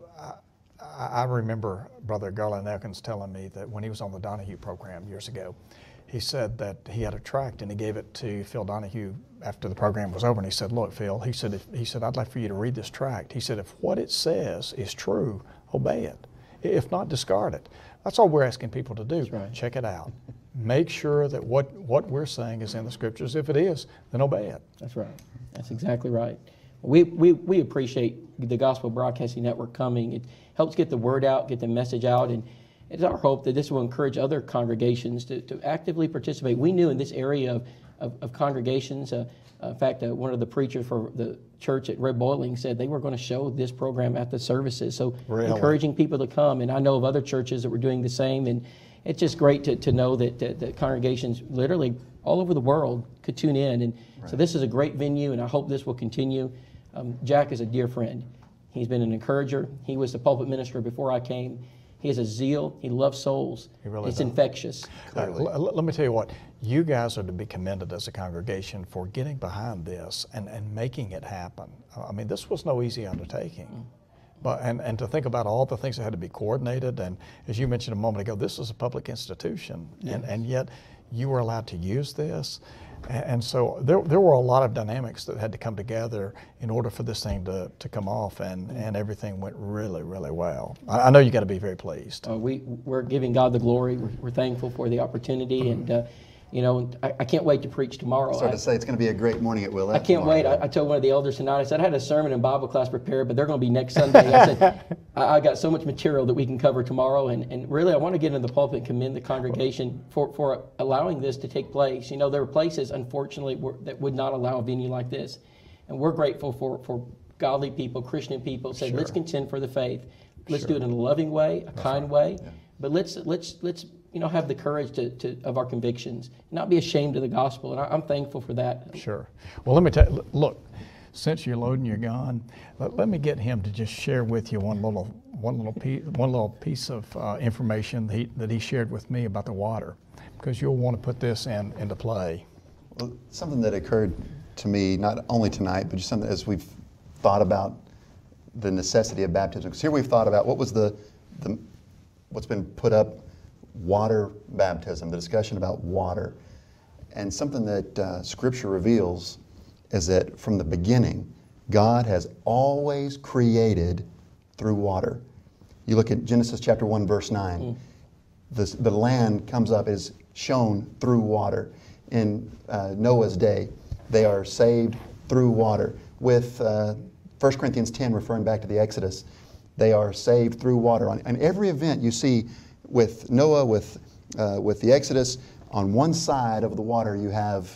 I remember Brother Garland Elkins telling me that when he was on the Donahue program years ago, he said that he had a tract and he gave it to Phil Donahue after the program was over, and he said, "Look, Phil," he said, "I'd like for you to read this tract." He said, "If what it says is true, obey it. If not, discard it." That's all we're asking people to do. That's right. Check it out. Make sure that what we're saying is in the Scriptures. If it is, then obey it. That's right. That's exactly right. We appreciate the Gospel Broadcasting Network coming. It helps get the word out, get the message out, and it's our hope that this will encourage other congregations to actively participate. We knew in this area of congregations, in fact, one of the preachers for the church at Red Boiling said they were going to show this program at the services. So encouraging people to come, and I know of other churches that were doing the same, and it's just great to know that congregations literally all over the world could tune in. And so this is a great venue, and I hope this will continue. Jack is a dear friend. He's been an encourager. He was the pulpit minister before I came. He has a zeal. He loves souls. He really it's does. Infectious. Let me tell you what, you guys are to be commended as a congregation for getting behind this and making it happen. I mean, this was no easy undertaking. But, and to think about all the things that had to be coordinated, and as you mentioned a moment ago, this is a public institution, and yet you were allowed to use this. And so there were a lot of dynamics that had to come together in order for this thing to come off, and everything went really, really well. I know you got to be very pleased. We're giving God the glory. We're thankful for the opportunity, and I can't wait to preach tomorrow. So to say it's going to be a great morning at Willette. I can't wait. I told one of the elders tonight, I said, I had a sermon and Bible class prepared, but they're going to be next Sunday. I said, I got so much material that we can cover tomorrow, and really I want to get into the pulpit and commend the congregation for allowing this to take place. There were places, unfortunately, that would not allow a venue like this, and we're grateful for godly people, Christian people, said, let's contend for the faith. Let's do it in a loving way, a kind way, but let's have the courage of our convictions, not be ashamed of the gospel. And I'm thankful for that. Sure. Well, let me tell you, look, since you're loading your gun, let me get him to just share with you one little piece of information that he shared with me about the water, because you'll want to put this into play. Well, something that occurred to me, not only tonight, but just something as we've thought about the necessity of baptism. Because here we've thought about what was what's been put up, water baptism, the discussion about water. And something that Scripture reveals is that from the beginning, God has always created through water. You look at Genesis chapter 1, verse 9. The land comes up, is shown through water. In Noah's day, they are saved through water. With 1 Corinthians 10, referring back to the Exodus, they are saved through water. And every event you see with Noah, with the Exodus, on one side of the water you have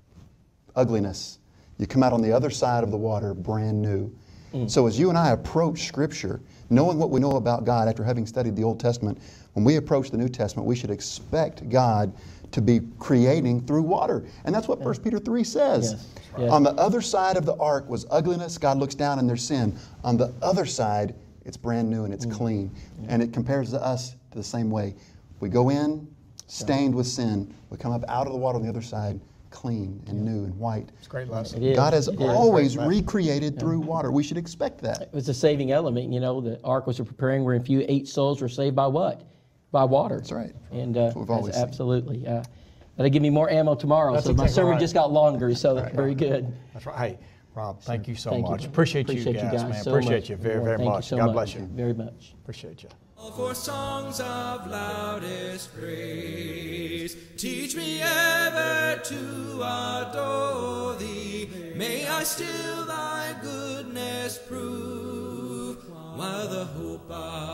ugliness. You come out on the other side of the water brand new. So as you and I approach Scripture, knowing what we know about God after having studied the Old Testament, when we approach the New Testament, we should expect God to be creating through water. And that's what 1 Peter 3 says. Yes. Yes. On the other side of the ark was ugliness. God looks down on their sin. On the other side, it's brand new and it's clean. And it compares us to the same way. We go in, stained with sin. We come up out of the water on the other side, clean and new and white. It's a great lesson. God has always recreated through water. We should expect that. It was a saving element. The ark was preparing where a few 8 souls were saved by what? By water. That's right. And That's what we've always seen. absolutely. That'll give me more ammo tomorrow. That's So my exactly sermon right. just got longer. So that's very good. That's right. Hey, Rob, thank you so Thank you. much. Appreciate you guys, man. so Appreciate much. you very, Lord, very thank much. You so God much. bless you. Very much. Appreciate you. For songs of loudest praise, teach me ever to adore thee. May I still thy goodness prove, while the hope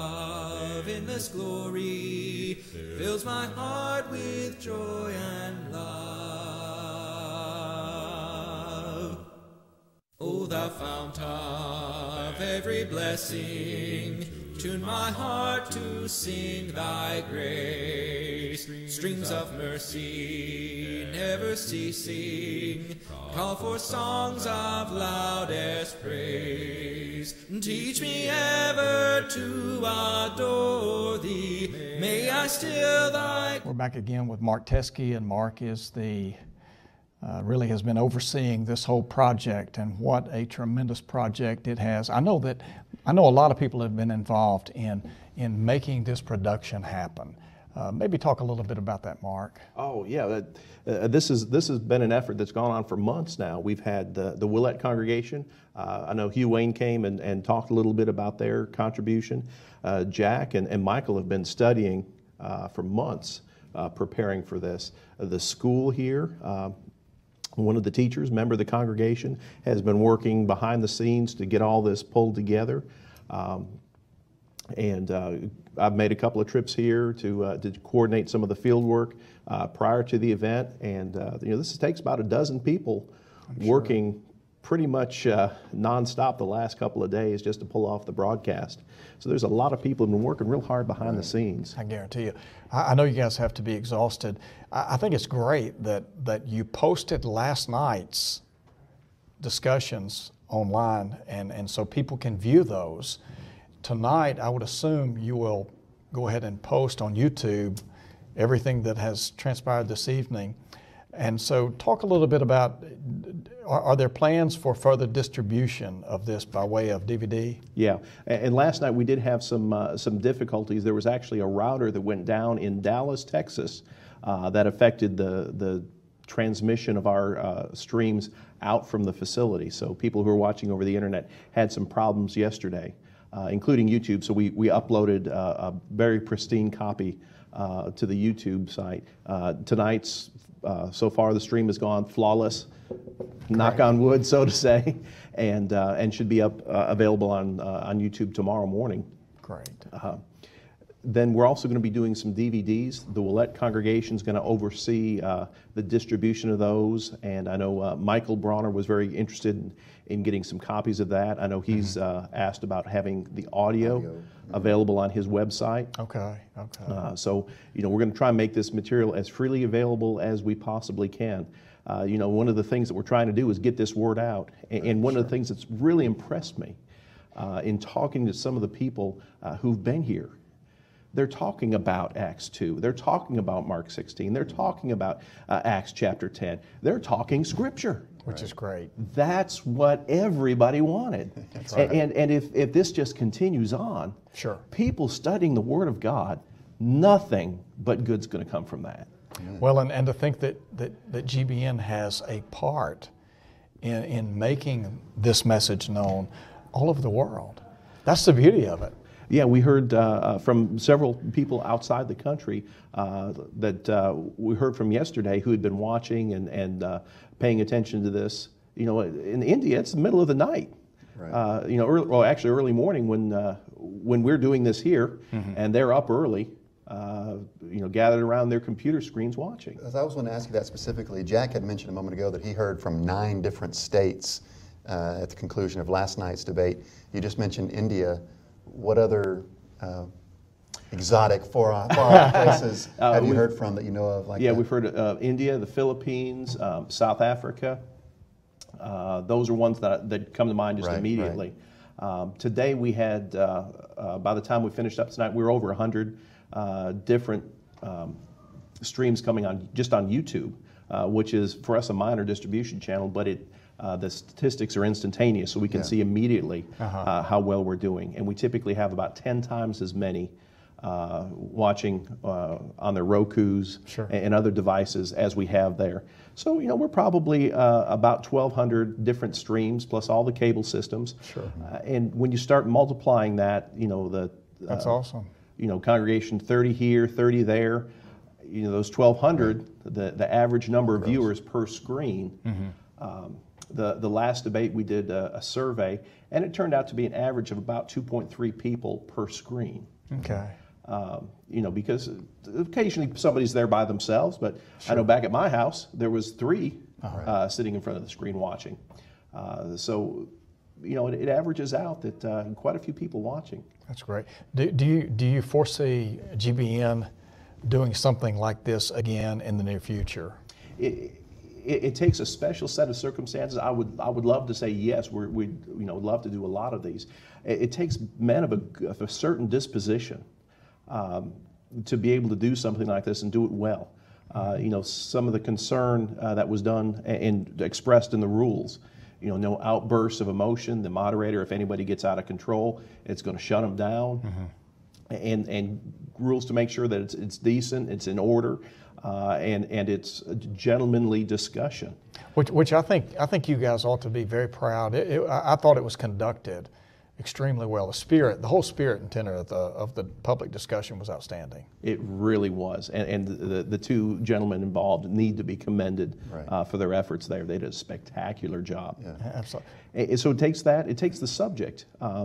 of endless glory fills my heart with joy and love. O thou fount of every blessing, tune my heart to sing thy grace. Streams of mercy never ceasing, call for songs of loudest praise. Teach me ever to adore thee. May I still thy... We're back again with Mark Teske, and Mark is really has been overseeing this whole project, and what a tremendous project it has. I know a lot of people have been involved in making this production happen. Maybe talk a little bit about that, Mark. Oh yeah, this has been an effort that's gone on for months now. We've had the Willette congregation. I know Hugh Wayne came and talked a little bit about their contribution. Jack and Michael have been studying for months, preparing for this. The school here. One of the teachers, member of the congregation, has been working behind the scenes to get all this pulled together. I've made a couple of trips here to coordinate some of the field work prior to the event. And this takes about a dozen people working pretty much nonstop the last couple of days just to pull off the broadcast. So there's a lot of people who've been working real hard behind the scenes. I guarantee you. I know you guys have to be exhausted. I think it's great that you posted last night's discussions online, and so people can view those. Tonight, I would assume you will go ahead and post on YouTube everything that has transpired this evening. And so talk a little bit about, are there plans for further distribution of this by way of DVD? Yeah, and last night we did have some difficulties. There was actually a router that went down in Dallas, Texas, that affected the transmission of our streams out from the facility. So people who are watching over the internet had some problems yesterday, including YouTube. So we uploaded a very pristine copy to the YouTube site. Tonight's so far the stream has gone flawless, knock on wood, so to say, and should be up available on YouTube tomorrow morning. Great. Then we're also going to be doing some DVDs. The Willette congregation is going to oversee the distribution of those, and I know Michael Brawner was very interested in getting some copies of that. I know he's asked about having the audio available on his website. Okay. So, we're going to try and make this material as freely available as we possibly can. One of the things that we're trying to do is get this word out. And one of the things that's really impressed me in talking to some of the people who've been here, they're talking about Acts 2. They're talking about Mark 16. They're talking about Acts chapter 10. They're talking Scripture. Which is great. That's what everybody wanted. That's right. And if this just continues on, sure, people studying the Word of God, nothing but good's going to come from that. Well, and to think that GBN has a part in making this message known all over the world. That's the beauty of it. Yeah, we heard from several people outside the country that we heard from yesterday who had been watching and paying attention to this. In India, it's the middle of the night. Right. Actually early morning when we're doing this here, and they're up early, gathered around their computer screens watching. As I was going to ask you that specifically, Jack had mentioned a moment ago that he heard from 9 different states at the conclusion of last night's debate. You just mentioned India. What other exotic far-off places have you heard from that you know of? We've heard of India, the Philippines, South Africa. Those are ones that come to mind just immediately. Right. Today we had, by the time we finished up tonight, we were over 100 different streams coming on just on YouTube, which is for us a minor distribution channel, but the statistics are instantaneous, so we can see immediately how well we're doing. And we typically have about 10 times as many watching on their Rokus and other devices as we have there. So, we're probably about 1,200 different streams plus all the cable systems. Sure. And when you start multiplying that, that's awesome. Congregation 30 here, 30 there, those 1,200, the average number of viewers per screen. The last debate we did a survey, and it turned out to be an average of about 2.3 people per screen. Okay. Because occasionally somebody's there by themselves, but I know back at my house there was 3 sitting in front of the screen watching. So it averages out that quite a few people watching. That's great. Do you foresee GBN doing something like this again in the near future? It takes a special set of circumstances. I would love to say yes. We'd love to do a lot of these. It takes men of a certain disposition to be able to do something like this and do it well. Some of the concern that was done and expressed in the rules. No outbursts of emotion. The moderator, if anybody gets out of control, it's going to shut them down. And rules to make sure that it's decent, it's in order. And it's a gentlemanly discussion, which I think you guys ought to be very proud. I thought it was conducted extremely well. The whole spirit and tenor of the public discussion was outstanding. It really was, and the 2 gentlemen involved need to be commended for their efforts there. They did a spectacular job. Yeah, absolutely. And so it takes the subject.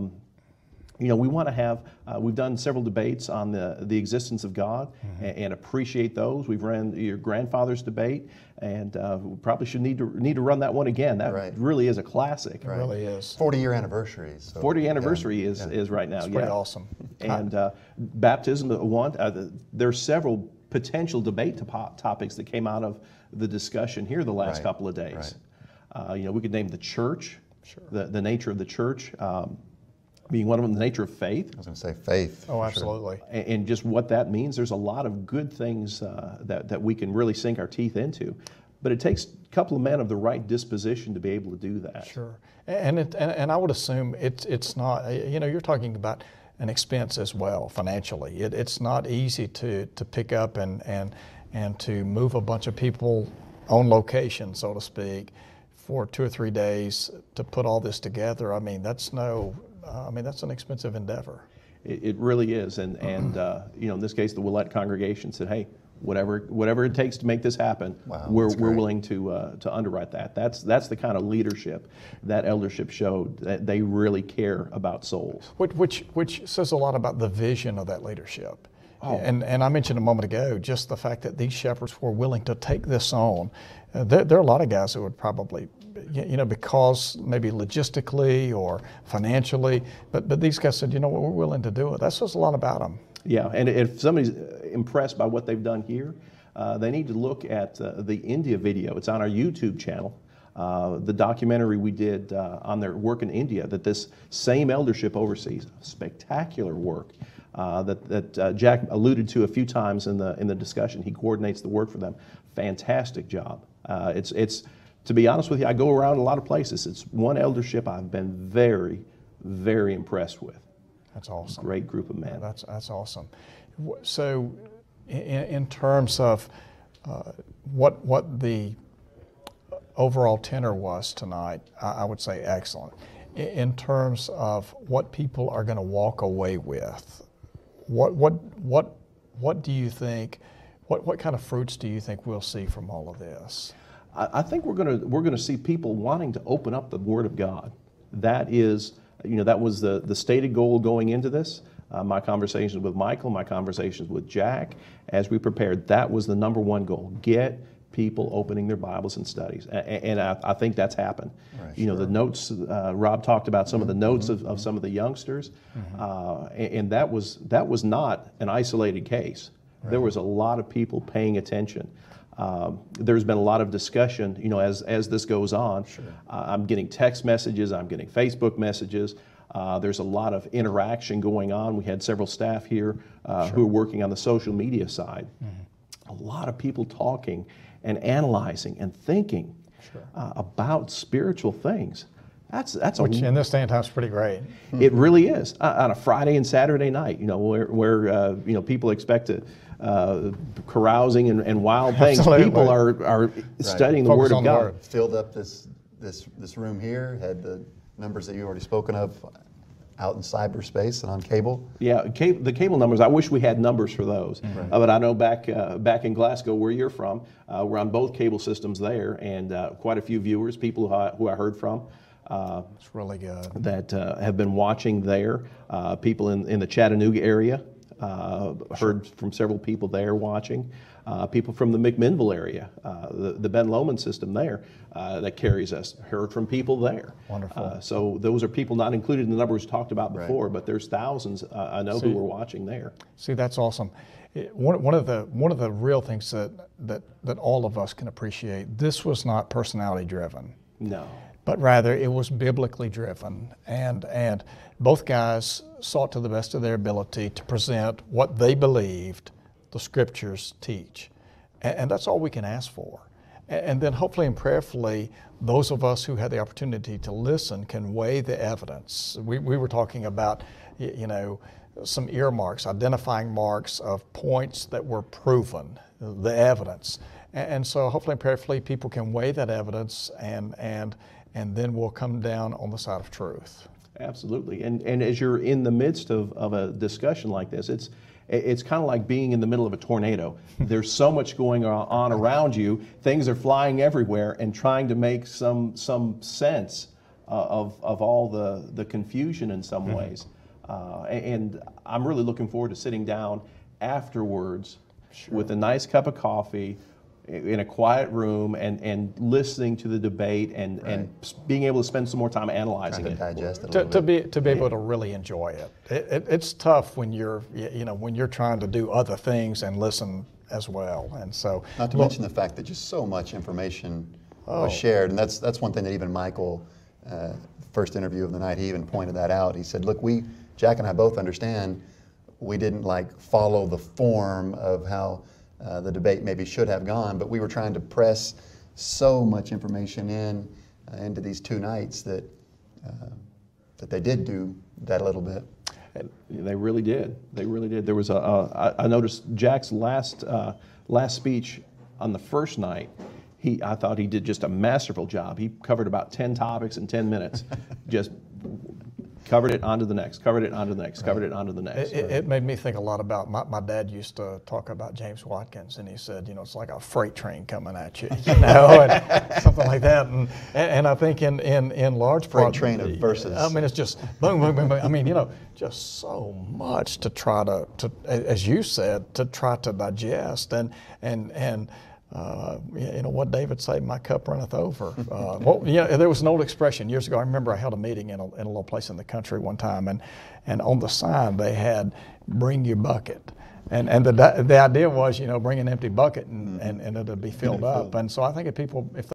We want to have, we've done several debates on the existence of God and appreciate those. We've ran your grandfather's debate, and we probably should need to run that one again. That really is a classic. It really is. 40-year anniversary. So 40 anniversary is right now. It's pretty awesome. And baptism, there's several potential debate topics that came out of the discussion here the last couple of days. We could name the church, the nature of the church. Being one of them, the nature of faith. I was going to say faith. Oh, absolutely. And just what that means. There's a lot of good things that we can really sink our teeth into. But it takes a couple of men of the right disposition to be able to do that. Sure. And I would assume it's not, you're talking about an expense as well financially. It's not easy to pick up and to move a bunch of people on location, so to speak, for 2 or 3 days to put all this together. I mean, that's an expensive endeavor. It really is, and in this case, the Willette congregation said, "Hey, whatever it takes to make this happen, Wow, we're that's great. willing to underwrite that. That's the kind of leadership that eldership showed. That they really care about souls. Which says a lot about the vision of that leadership. And I mentioned a moment ago just the fact that these shepherds were willing to take this on. There are a lot of guys who would probably, because maybe logistically or financially, but these guys said, you know what, we're willing to do it. That says a lot about them. Yeah, and if somebody's impressed by what they've done here, they need to look at the India video. It's on our YouTube channel. The documentary we did on their work in India that this same eldership oversees. Spectacular work that Jack alluded to a few times in the discussion. He coordinates the work for them. Fantastic job. It's to be honest with you, I go around a lot of places. It's one eldership I've been very, very impressed with. That's awesome. Great group of men. That's awesome. So, in terms of what the overall tenor was tonight, I would say excellent. In terms of what people are going to walk away with, what do you think? What kind of fruits do you think we'll see from all of this? I think we're going to see people wanting to open up the Word of God. That is, that was the stated goal going into this. My conversations with Michael, my conversations with Jack, as we prepared, that was the number one goal: get people opening their Bibles and studies, and I think that's happened. Right, sure. The notes. Rob talked about some of the notes of some of the youngsters, and that was not an isolated case. Right. There was a lot of people paying attention. There's been a lot of discussion, as this goes on. Sure. I'm getting text messages, I'm getting Facebook messages. There's a lot of interaction going on. We had several staff here who are working on the social media side. A lot of people talking and analyzing and thinking about spiritual things. Which in this day and time is pretty great. It really is. On a Friday and Saturday night, where people expect to carousing and wild things. Absolutely. People are studying the Word of God. Filled up this room here, had the numbers that you already spoken of out in cyberspace and on cable. Yeah, the cable numbers, I wish we had numbers for those. Right. But I know back in Glasgow, where you're from, we're on both cable systems there, and quite a few viewers, people who I heard from. It's really good. That have been watching there. People in the Chattanooga area. Heard from several people there watching. People from the McMinnville area, the Ben Lomond system there that carries us. Heard from people there. Wonderful. So those are people not included in the numbers talked about before, but there's thousands I know who are watching there. See, that's awesome. One of the real things that all of us can appreciate. This was not personality driven. No. But rather it was biblically driven, and both guys sought to the best of their ability to present what they believed the Scriptures teach, and that's all we can ask for. And then hopefully and prayerfully, those of us who had the opportunity to listen can weigh the evidence. We were talking about, some earmarks, identifying marks of points that were proven, the evidence, and so hopefully and prayerfully people can weigh that evidence and then we'll come down on the side of truth. Absolutely. And as you're in the midst of a discussion like this, it's kind of like being in the middle of a tornado. There's so much going on around you. Things are flying everywhere, and trying to make some sense of all the confusion in some ways. And I'm really looking forward to sitting down afterwards with a nice cup of coffee, in a quiet room and listening to the debate and being able to spend some more time analyzing it. Digest it a little bit. To be able to really enjoy it. It's tough when you're trying to do other things and listen as well. And so not to mention the fact that just so much information was shared, and that's one thing that even Michael, first interview of the night, he even pointed that out. He said, look, Jack and I both understand we didn't follow the form of how the debate maybe should have gone, but we were trying to press so much information into these two nights that they did do that a little bit. They really did. They really did. There was I noticed Jack's last speech on the first night. I thought he did just a masterful job. He covered about 10 topics in 10 minutes. Just Covered it, onto the next, covered it, onto the next, covered it, onto the next. It made me think a lot about, my dad used to talk about James Watkins, and he said, you know, it's like a freight train coming at you, you know, and something like that. And I think in large part, Freight train of verses. I mean, it's just boom, boom, boom, boom. I mean, you know, just so much to try to as you said, to try to digest and you know what David said, my cup runneth over. Well, yeah, there was an old expression years ago. I remember I held a meeting in a little place in the country one time, and on the sign they had, "Bring your bucket." And the idea was, you know, bring an empty bucket and it'll be filled up. And so I think if